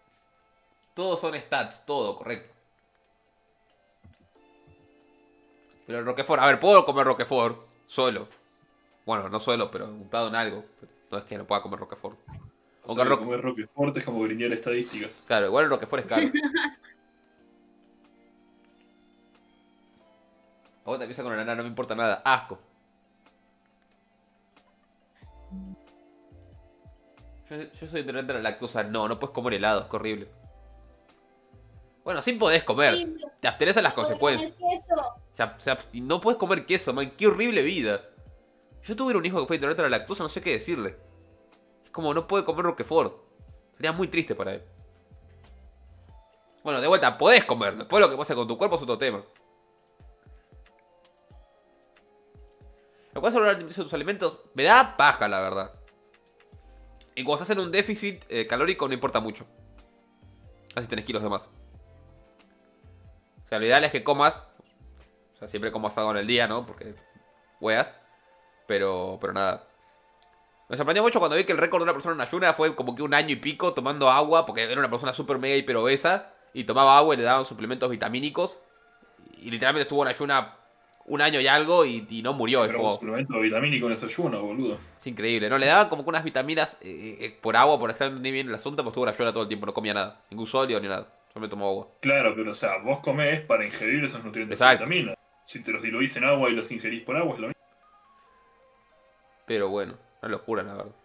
Todos son stats, todo, correcto. Pero el Roquefort, a ver, puedo comer Roquefort solo. Bueno, no solo, pero untado en algo. No es que no pueda comer Roquefort. O Aunque sea, Ro- comer Roquefort es como grindear estadísticas. Claro, igual el Roquefort es caro. A vos te empieza con la nana, no me importa nada. Asco. Yo, yo soy intolerante a la lactosa. No, no puedes comer helado, es horrible. Bueno, sí podés comer. Sí, Te abstenés a las puedo consecuencias. comer queso. O sea, o sea, y no puedes comer queso, man. Qué horrible vida. Yo tuve un hijo que fue intolerante a la lactosa, no sé qué decirle. Es como no puede comer Roquefort. Sería muy triste para él. Bueno, de vuelta, podés comer. Después lo que pasa con tu cuerpo es otro tema. Lo cual sobre de tus alimentos me da paja, la verdad. Y cuando estás en un déficit eh, calórico no importa mucho. Casi tenés kilos de más. O sea, lo ideal es que comas. O sea, siempre comas algo en el día, ¿no? Porque hueas. Pero, pero nada. Me sorprendió mucho cuando vi que el récord de una persona en ayuna fue como que un año y pico tomando agua. Porque era una persona súper mega hiper obesa. Y tomaba agua y le daban suplementos vitamínicos. Y literalmente estuvo en ayuna un año y algo y, y no murió. Es Pero un como... suplemento vitamínico en desayuno, boludo. Es increíble, ¿no? Le daban como que unas vitaminas eh, eh, por agua, por estar ni bien el asunto, pues estuvo en ayuda todo el tiempo, no comía nada. Ningún sólido ni nada. Solo me tomó agua. Claro, pero o sea, vos comés para ingerir esos nutrientes y Exacto. vitaminas. Si te los diluís en agua y los ingerís por agua es lo mismo. Pero bueno, una locura, la verdad.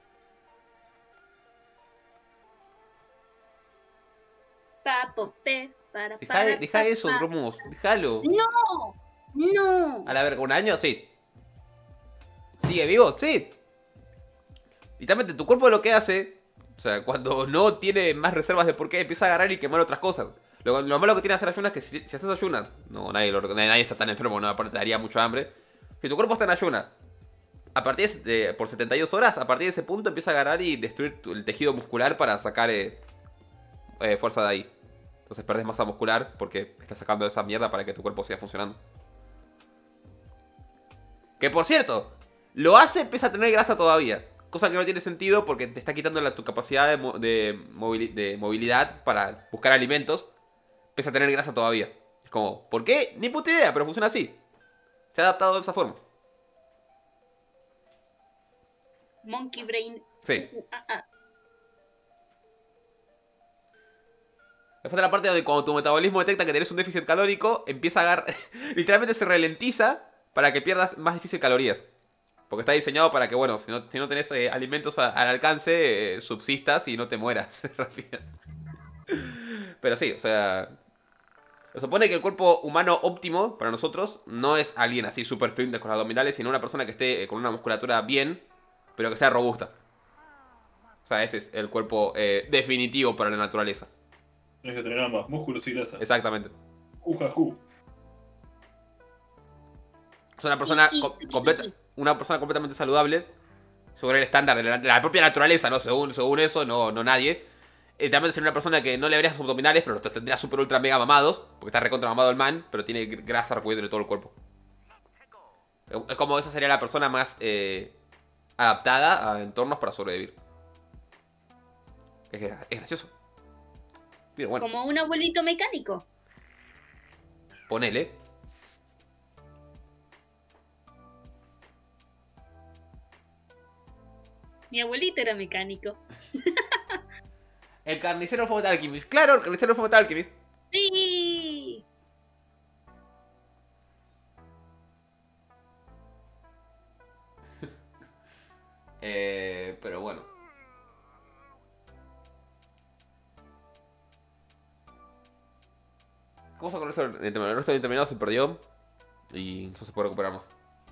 Papo, pe, para, Deja, para, deja pa, eso, pa. Romus. Déjalo. No, no. A la verga, ¿un año? Sí. ¿Sigue vivo? Sí. Literalmente, tu cuerpo lo que hace, o sea, cuando no tiene más reservas de por qué, empieza a agarrar y quemar otras cosas. Lo, lo malo que tiene hacer ayunas es que si, si haces ayunas, no, nadie, lo- nadie, nadie está tan enfermo, no, aparte te daría mucho hambre. Si tu cuerpo está en ayuna, a partir de, por setenta y dos horas, a partir de ese punto empieza a agarrar y destruir tu- el tejido muscular para sacar eh, eh, fuerza de ahí. Entonces perdes masa muscular porque estás sacando esa mierda para que tu cuerpo siga funcionando. Que por cierto, lo hace pese a tener grasa todavía. Cosa que no tiene sentido porque te está quitando la, tu capacidad de, mo- de, movili- de movilidad para buscar alimentos. Pese a tener grasa todavía. Es como, ¿por qué? Ni puta idea, pero funciona así. Se ha adaptado de esa forma. Monkey brain. Sí. Ah, ah. Después de la parte donde cuando tu metabolismo detecta que tenés un déficit calórico, empieza a agarrar... literalmente se ralentiza para que pierdas más difícil calorías. Porque está diseñado para que, bueno, si no, si no tenés eh, alimentos a- al alcance, eh, subsistas y no te mueras rápido. Pero sí, o sea... Se supone que el cuerpo humano óptimo para nosotros no es alguien así super fitness con abdominales, sino una persona que esté eh, con una musculatura bien, pero que sea robusta. O sea, ese es el cuerpo eh, definitivo para la naturaleza. Tienes que tener ambas, músculos y grasa. Exactamente. Ujajú. Es una persona, Y- y- co- y- completa- y- una persona completamente saludable, sobre el estándar de la, de la propia naturaleza, ¿no? Según, según eso, no, no nadie. Eh, también sería una persona que no le verías sus abdominales, pero los tendría super ultra mega mamados, porque está recontra mamado el man, pero tiene gr- grasa recubriendo todo el cuerpo. Es como esa sería la persona más eh, adaptada a entornos para sobrevivir. Es, gra- es gracioso. Pero bueno, Como un abuelito mecánico. ponele. Mi abuelito era mecánico. El carnicero fue Metal Alchemist. Claro, el carnicero fue Metal Alchemist. Sí. Eh, pero bueno. ¿Cómo se con el resto del determinado? El resto del determinado se perdió y no se puede recuperar más.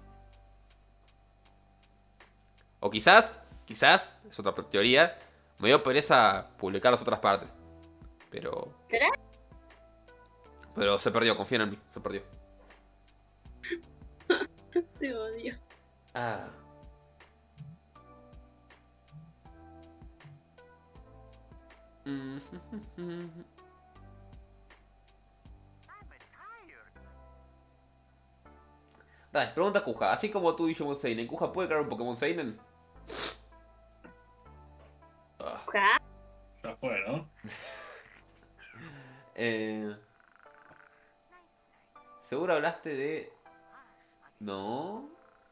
O quizás, quizás, es otra teoría, me dio pereza publicar las otras partes. Pero... ¿Será? Pero se perdió, confíen en mí, se perdió. Te odio. Ah. Dale, pregunta Kuja. Así como tú y Digimon Seinen, ¿Kuja puede crear un Pokémon Seinen? Ah, Ja. Ya fue, ¿no? eh, seguro hablaste de No.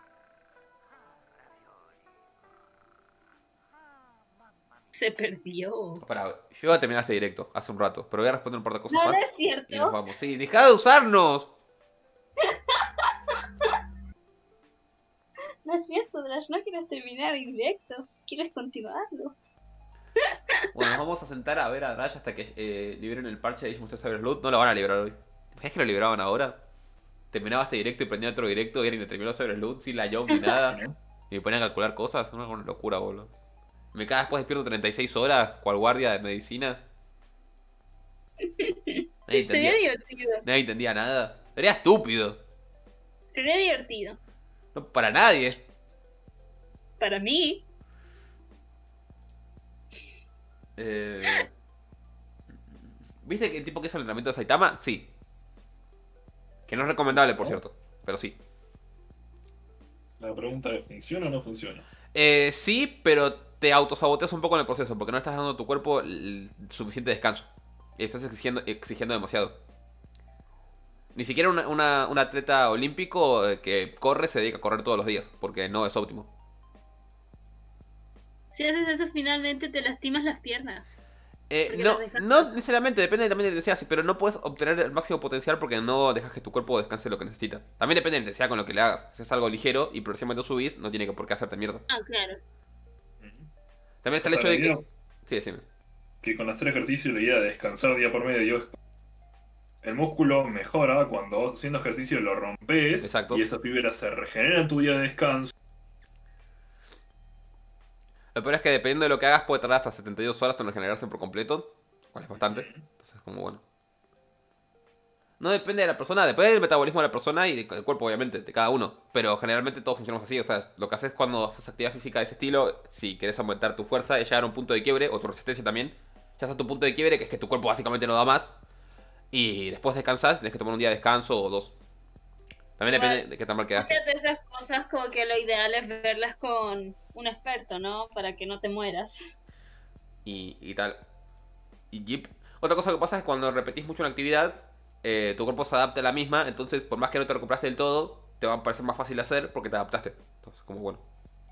Se perdió. Para, yo ya terminé este directo hace un rato, pero voy a responder un par de cosas No, no más. es cierto. Y nos vamos. Sí, dejá de usarnos. No es cierto, Drash, no quieres terminar el directo. Quieres continuarlo. Bueno, nos vamos a sentar a ver a Drash hasta que eh, liberen el parche de Digimon Cyber Sleuth. No lo van a liberar hoy. ¿Es que lo liberaban ahora? Terminaba este directo y prendía otro directo y era indeterminado Cyber Sleuth sin la Young ni nada. Y me ponían a calcular cosas. Una, una locura, boludo. Me quedaba después despierto treinta y seis horas, cual guardia de medicina. Nadie Sería entendía, divertido. nadie entendía nada. Sería estúpido. Sería divertido. No para nadie. Para mí. Eh... ¿Viste que el tipo que hizo el entrenamiento de Saitama? Sí. Que no es recomendable, por cierto. Pero sí. La pregunta es, ¿funciona o no funciona? Eh, sí, pero te autosaboteas un poco en el proceso porque no estás dando a tu cuerpo el suficiente descanso. Y estás exigiendo, exigiendo demasiado. Ni siquiera una, una- un atleta olímpico eh, que corre se dedica a correr todos los días porque no es óptimo. Si haces eso, finalmente te lastimas las piernas. Eh, Porque no, las dejas- no necesariamente, depende también de la intensidad, sí, pero no puedes obtener el máximo potencial porque no dejas que tu cuerpo descanse lo que necesita. También depende de la intensidad con lo que le hagas. Si es algo ligero y progresivamente subís, no tiene que por qué hacerte mierda. Ah, claro. También está el hecho Para de que... mí, Sí, decime. que con hacer ejercicio la idea de descansar día por medio es el músculo mejora cuando haciendo ejercicio lo rompes. Exacto. Y esas fibras se regeneran en tu día de descanso. Lo peor es que dependiendo de lo que hagas puede tardar hasta setenta y dos horas en regenerarse por completo. Cual es bastante. Entonces, como bueno. No depende de la persona, depende del metabolismo de la persona y del cuerpo, obviamente, de cada uno. Pero generalmente todos funcionamos así. O sea, lo que haces cuando haces actividad física de ese estilo, si querés aumentar tu fuerza, es llegar a un punto de quiebre, o tu resistencia también. Ya está tu punto de quiebre, que es que tu cuerpo básicamente no da más. Y después descansas, tienes que tomar un día de descanso o dos. También Igual, depende de qué tan mal quedaste. Muchas de esas cosas como que lo ideal es verlas con un experto, ¿no? Para que no te mueras. y, y tal. Y Jeep. Otra cosa que pasa es cuando repetís mucho una actividad, eh, tu cuerpo se adapta a la misma, entonces por más que no te recuperaste del todo, te va a parecer más fácil de hacer porque te adaptaste. Entonces, como bueno.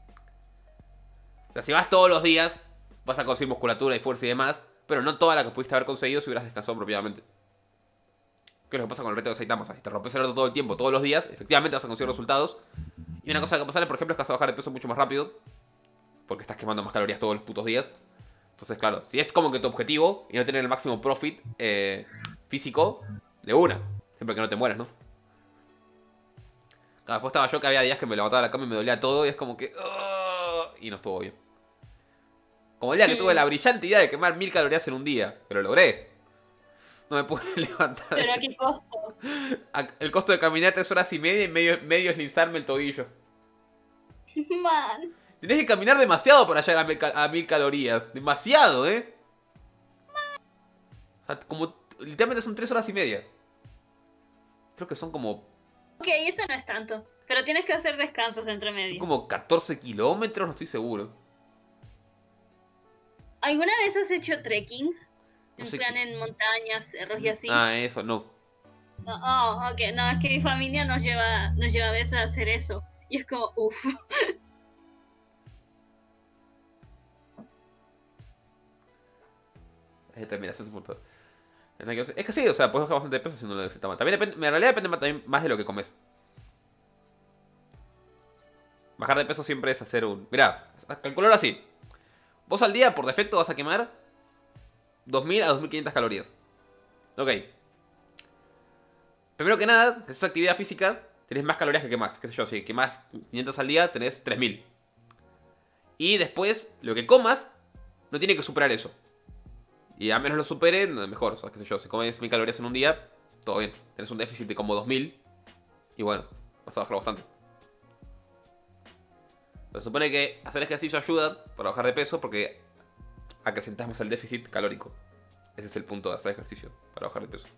O sea, si vas todos los días, vas a conseguir musculatura y fuerza y demás, pero no toda la que pudiste haber conseguido si hubieras descansado apropiadamente. ¿Qué es lo que pasa con el reto de Saitama? O sea, si te rompes el reto todo el tiempo, todos los días, efectivamente vas a conseguir resultados. Y una cosa que va a pasar, por ejemplo, es que vas a bajar de peso mucho más rápido, porque estás quemando más calorías todos los putos días. Entonces, claro, si es como que tu objetivo y no tener el máximo profit eh, físico, de una. Siempre que no te mueras, ¿no? Claro, después estaba yo que había días que me levantaba de la cama y me dolía todo y es como que... "Ugh", y no estuvo bien. Como el día que Sí. tuve la brillante idea de quemar mil calorías en un día, pero lo logré. No me pude levantar. Pero a qué costo. A- El costo de caminar tres horas y media y medio, medio eslizarme el tobillo. Man. Tenés que caminar demasiado para llegar a mil, cal- a mil calorías. Demasiado, ¿eh? O sea, como... Literalmente son tres horas y media. Creo que son como... Ok, eso no es tanto. Pero tienes que hacer descansos entre Son medio. como catorce kilómetros, no estoy seguro. ¿Alguna vez has hecho trekking? No En sé plan qué- en montañas, cerros y así. Ah, eso, no. No, oh, ok. No, es que mi familia nos lleva, nos lleva a veces a hacer eso. Y es como, uff. Es determinación su punto. Es que sí, o sea, puedes bajar bastante de peso si no lo necesitas. También depende, en realidad depende más, también más de lo que comes. Bajar de peso siempre es hacer un... Mirá, calcularlo así. Vos al día, por defecto, vas a quemar dos mil a dos mil quinientas calorías. Ok. Primero que nada, si haces actividad física, tenés más calorías que quemás. Qué sé yo, si quemás quinientas al día, tenés tres mil. Y después, lo que comas, no tiene que superar eso. Y a menos lo supere, mejor. O sea, qué sé yo, si comes mil calorías en un día, todo bien. Tenés un déficit de como dos mil. Y bueno, vas a bajar bastante. Se supone que hacer ejercicio ayuda para bajar de peso porque acrecentás más el déficit calórico. Ese es el punto de hacer ejercicio, para bajar de peso.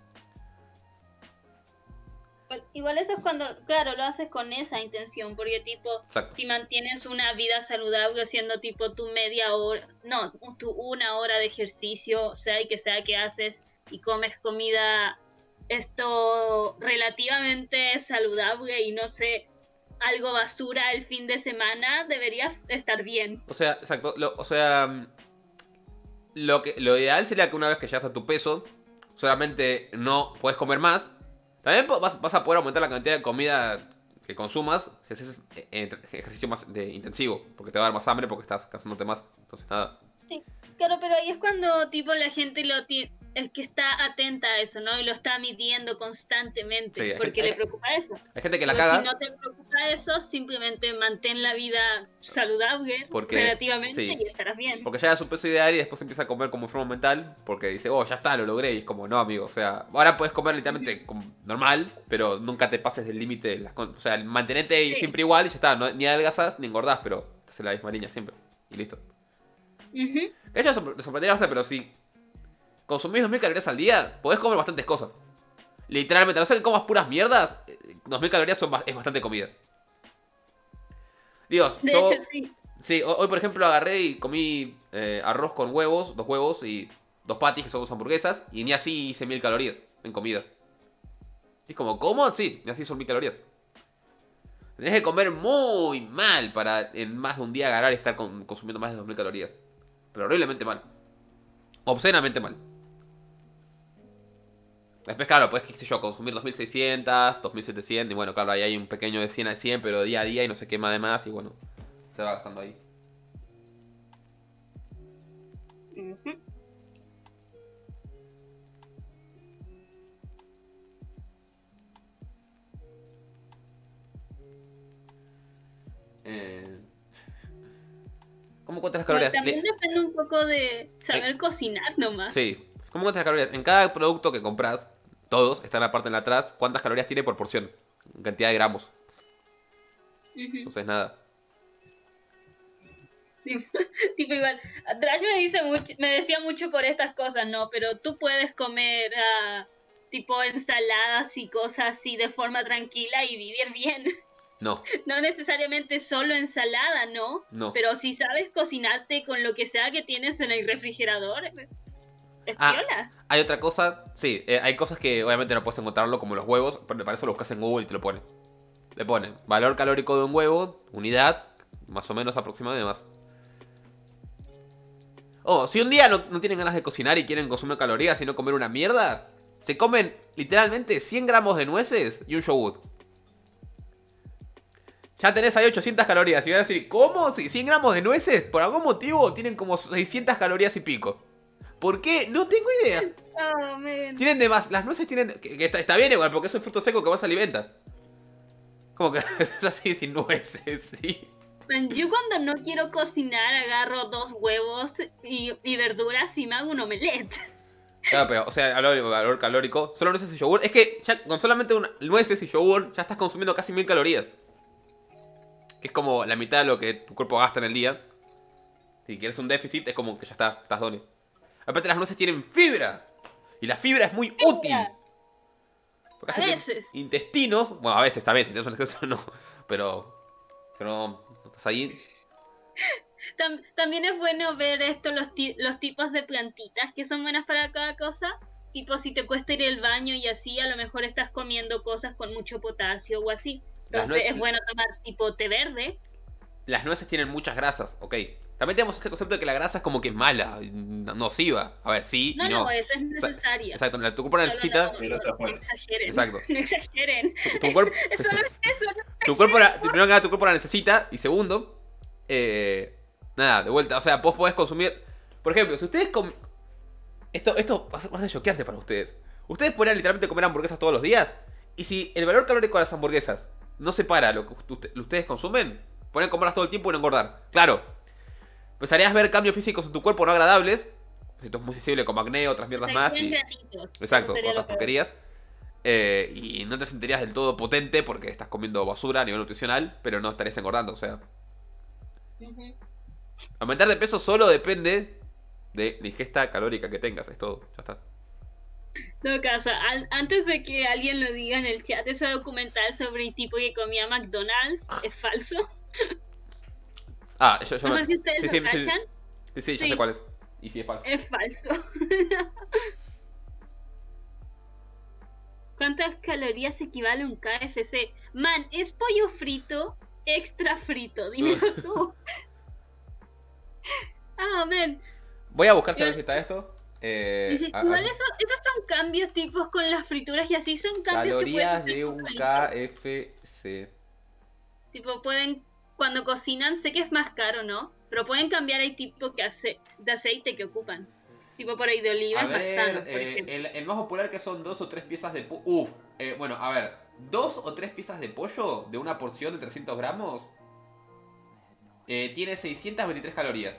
Igual eso es cuando, claro, lo haces con esa intención, porque tipo, Exacto. si mantienes una vida saludable haciendo tipo tu media hora, no, tu una hora de ejercicio, sea y que sea que haces, y comes comida esto relativamente saludable y no sé, algo basura el fin de semana, debería estar bien. O sea, exacto. Lo, o sea, mm, lo, que, lo ideal sería que una vez que llegas a tu peso, solamente no puedes comer más. También po- vas, vas a poder aumentar la cantidad de comida que consumas si haces eh, eh, ejercicio más de, intensivo. Porque te va a dar más hambre porque estás cansándote más. Entonces, nada. Sí, claro, pero ahí es cuando tipo la gente lo tiene, es que está atenta a eso, ¿no? Y lo está midiendo constantemente, Sí, hay porque gente- le preocupa eso. Hay gente que la Pero caga. si no te preocupa eso, simplemente mantén la vida saludable Porque- relativamente sí. y estarás bien. Porque llega a su peso ideal y después empieza a comer como forma mental. Porque dice, oh, ya está, lo logré. Y es como, no, amigo. O sea, ahora puedes comer literalmente como normal, pero nunca te pases del límite. de las con- O sea, mantenete Sí. siempre igual y ya está. No, ni adelgazas ni engordás, pero estás en la misma línea siempre. Y listo. Ujú. Ella me sorprendería bastante, pero si consumís dos mil calorías al día, podés comer bastantes cosas. Literalmente, a no ser que comas puras mierdas, eh, dos mil calorías son, ba- es bastante comida. Dios, De yo, hecho, sí. sí, ho- hoy por ejemplo agarré y comí eh, arroz con huevos, dos huevos y dos patties, que son dos hamburguesas, y ni así hice mil calorías en comida. Y es como, ¿cómo? Sí, ni así son mil calorías. Tenés que comer muy mal para en más de un día agarrar y estar con- consumiendo más de dos mil calorías. Pero horriblemente mal. Obscenamente mal. Después, claro, puedes, qué sé yo, consumir dos mil seiscientos, dos mil setecientos. Y bueno, claro, ahí hay un pequeño de cien a cien, pero día a día y no se quema de más. Y bueno, se va gastando ahí. Ujú. Eh... ¿Cómo cuentas las Bueno, calorías? también Le- depende un poco de saber cocinar nomás. Sí. ¿Cómo cuentas las calorías? En cada producto que compras, todos están aparte en la atrás, ¿cuántas calorías tiene por porción? En cantidad de gramos. Ujú. Entonces, nada. Tipo, tipo igual, Drash me dice mucho, me decía mucho por estas cosas, no, pero tú puedes comer ah, tipo ensaladas y cosas así de forma tranquila y vivir bien. No, No necesariamente solo ensalada, ¿no? no. Pero si sabes cocinarte con lo que sea que tienes en el refrigerador, es Ah. piola. Hay otra cosa, sí, eh, hay cosas que obviamente no puedes encontrarlo como los huevos, pero para eso lo buscas en Google y te lo pone. Le pone valor calórico de un huevo, unidad, más o menos aproximado y demás. Oh, si un día no, no tienen ganas de cocinar y quieren consumir calorías y no comer una mierda, se comen literalmente cien gramos de nueces y un yogur. Ya tenés ahí ochocientas calorías. Y van a decir, ¿cómo? Si cien gramos de nueces, por algún motivo, tienen como seiscientas calorías y pico. ¿Por qué? No tengo idea. Oh, man. Tienen de más. Las nueces tienen. Que, que está, está bien igual, porque es un fruto seco que más alimenta. Como que es así sin nueces, sí. Man, yo cuando no quiero cocinar agarro dos huevos y, y verduras y me hago un omelette. Claro, pero, o sea, hablando de valor calórico, solo nueces y yogur. Es que ya con solamente una, nueces y yogur ya estás consumiendo casi mil calorías. Que es como la mitad de lo que tu cuerpo gasta en el día. Si quieres un déficit, es como que ya está, estás done. Aparte, las nueces tienen fibra. Y la fibra es muy útil. Porque A hace que veces. tus intestinos. Bueno, a veces también, si tienes un exceso, no. Pero. Pero no, no estás ahí. Tam- también es bueno ver esto, los, ti- los tipos de plantitas que son buenas para cada cosa. Tipo, si te cuesta ir al baño y así, a lo mejor estás comiendo cosas con mucho potasio o así. Las Entonces nue- es bueno tomar tipo té verde. Las nueces tienen muchas grasas, ok. También tenemos este concepto de que la grasa es como que es mala, nociva. A ver, sí No, y no, no. esa es Exa- necesaria. Exacto, la- tu cuerpo la Solo necesita. no, Pero no, está no bueno. exageren. Exacto. No exageren. Tu, tu cuerpo. Eso no es eso, no. Tu cuerpo la, primero que nada, tu cuerpo la necesita. Y segundo, eh, nada, de vuelta. O sea, vos podés consumir. Por ejemplo, si ustedes com- Esto, esto va a ser va a ser choqueante para ustedes. Ustedes podrían literalmente comer hamburguesas todos los días. Y si el valor calórico de las hamburguesas no separa lo que usted- ustedes consumen, pueden comerlas todo el tiempo y no engordar. Claro. Empezarías a ver cambios físicos en tu cuerpo no agradables. Esto es muy sensible como acné, otras mierdas Se más. quedan Y, granitos. exacto, Eso sería otras lo peor. porquerías. Eh, y no te sentirías del todo potente porque estás comiendo basura a nivel nutricional, pero no estarías engordando. O sea, Ujú. aumentar de peso solo depende de la ingesta calórica que tengas. Es todo, ya está. En todo caso, al- antes de que alguien lo diga en el chat, ese documental sobre el tipo que comía McDonald's es falso. Ah, yo, yo No me- sé si ustedes sí, lo sí, sí, cachan. sí, sí, ya Sí. sé cuál es. Y sí es falso. Es falso. ¿Cuántas calorías equivale un K F C? Man, es pollo frito, extra frito. Dímelo tú. Ah, man. Voy a buscar si a ver si está esto. Eh, a- Igual a- eso, esos son cambios tipos con las frituras y así son cambios que puedes Calorías hacer de tú un solito. K F C. Tipo, pueden, cuando cocinan, sé que es más caro, ¿no? Pero pueden cambiar el tipo que ace- de aceite que ocupan. Tipo por ahí de oliva A es más sano, ver, por eh, ejemplo. el, el más popular que son dos o tres piezas de pollo. Uf, eh, bueno, a ver, dos o tres piezas de pollo de una porción de trescientos gramos eh, tiene seiscientas veintitrés calorías.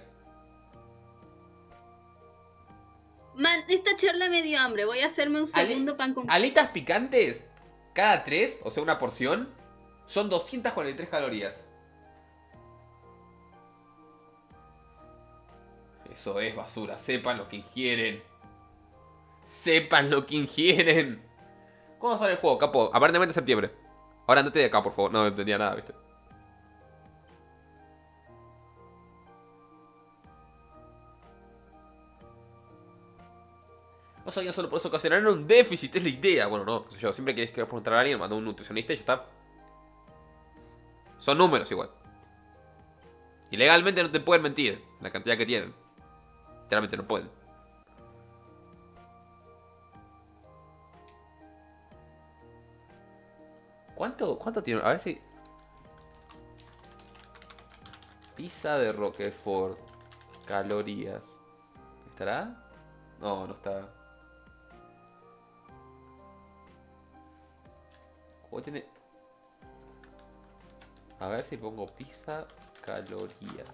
Man, esta charla me dio hambre. Voy a hacerme un Ale- segundo pan con... Alitas picantes, cada tres, o sea, una porción, son doscientas cuarenta y tres calorías. Eso es basura, sepan lo que ingieren. Sepan lo que ingieren. ¿Cuándo sale el juego, capo? Aparentemente en septiembre. Ahora andate de acá, por favor. No entendía nada, viste. No sabían solo por eso ocasionar un déficit, es la idea. Bueno, no, qué sé yo. Siempre que quieres preguntar a alguien, manda a un nutricionista y ya está. Son números igual. Y legalmente no te pueden mentir la cantidad que tienen. Literalmente no pueden. ¿Cuánto, cuánto tiene? A ver si... Pizza de Roquefort. Calorías. ¿Estará? No, no está. ¿Cómo tiene? A ver si pongo pizza calorías.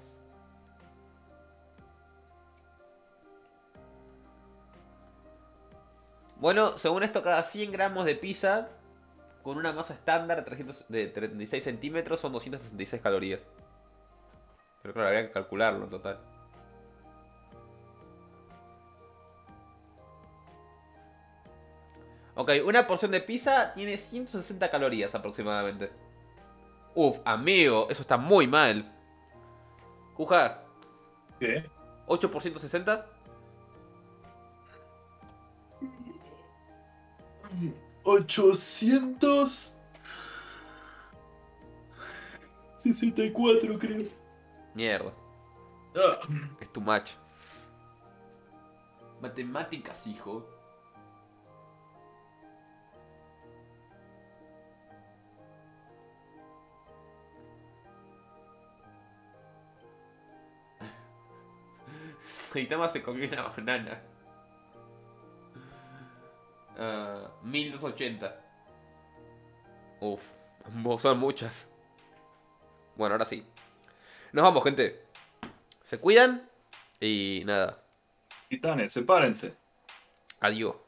Bueno, según esto, cada cien gramos de pizza con una masa estándar de, trescientos, de treinta y seis centímetros son doscientas sesenta y seis calorías. Pero claro, habría que calcularlo en total. Ok, una porción de pizza tiene ciento sesenta calorías aproximadamente. Uf, amigo, eso está muy mal. Juja, ¿Qué? ocho por ciento sesenta. ochocientos sesenta y cuatro, creo. Mierda, Ah. es too much. Matemáticas, hijo. Saitama se comió una banana. Ah, mil doscientos ochenta. Uf, son muchas. Bueno, ahora sí. Nos vamos, gente. Se cuidan. Y nada. Titanes, sepárense. Adiós.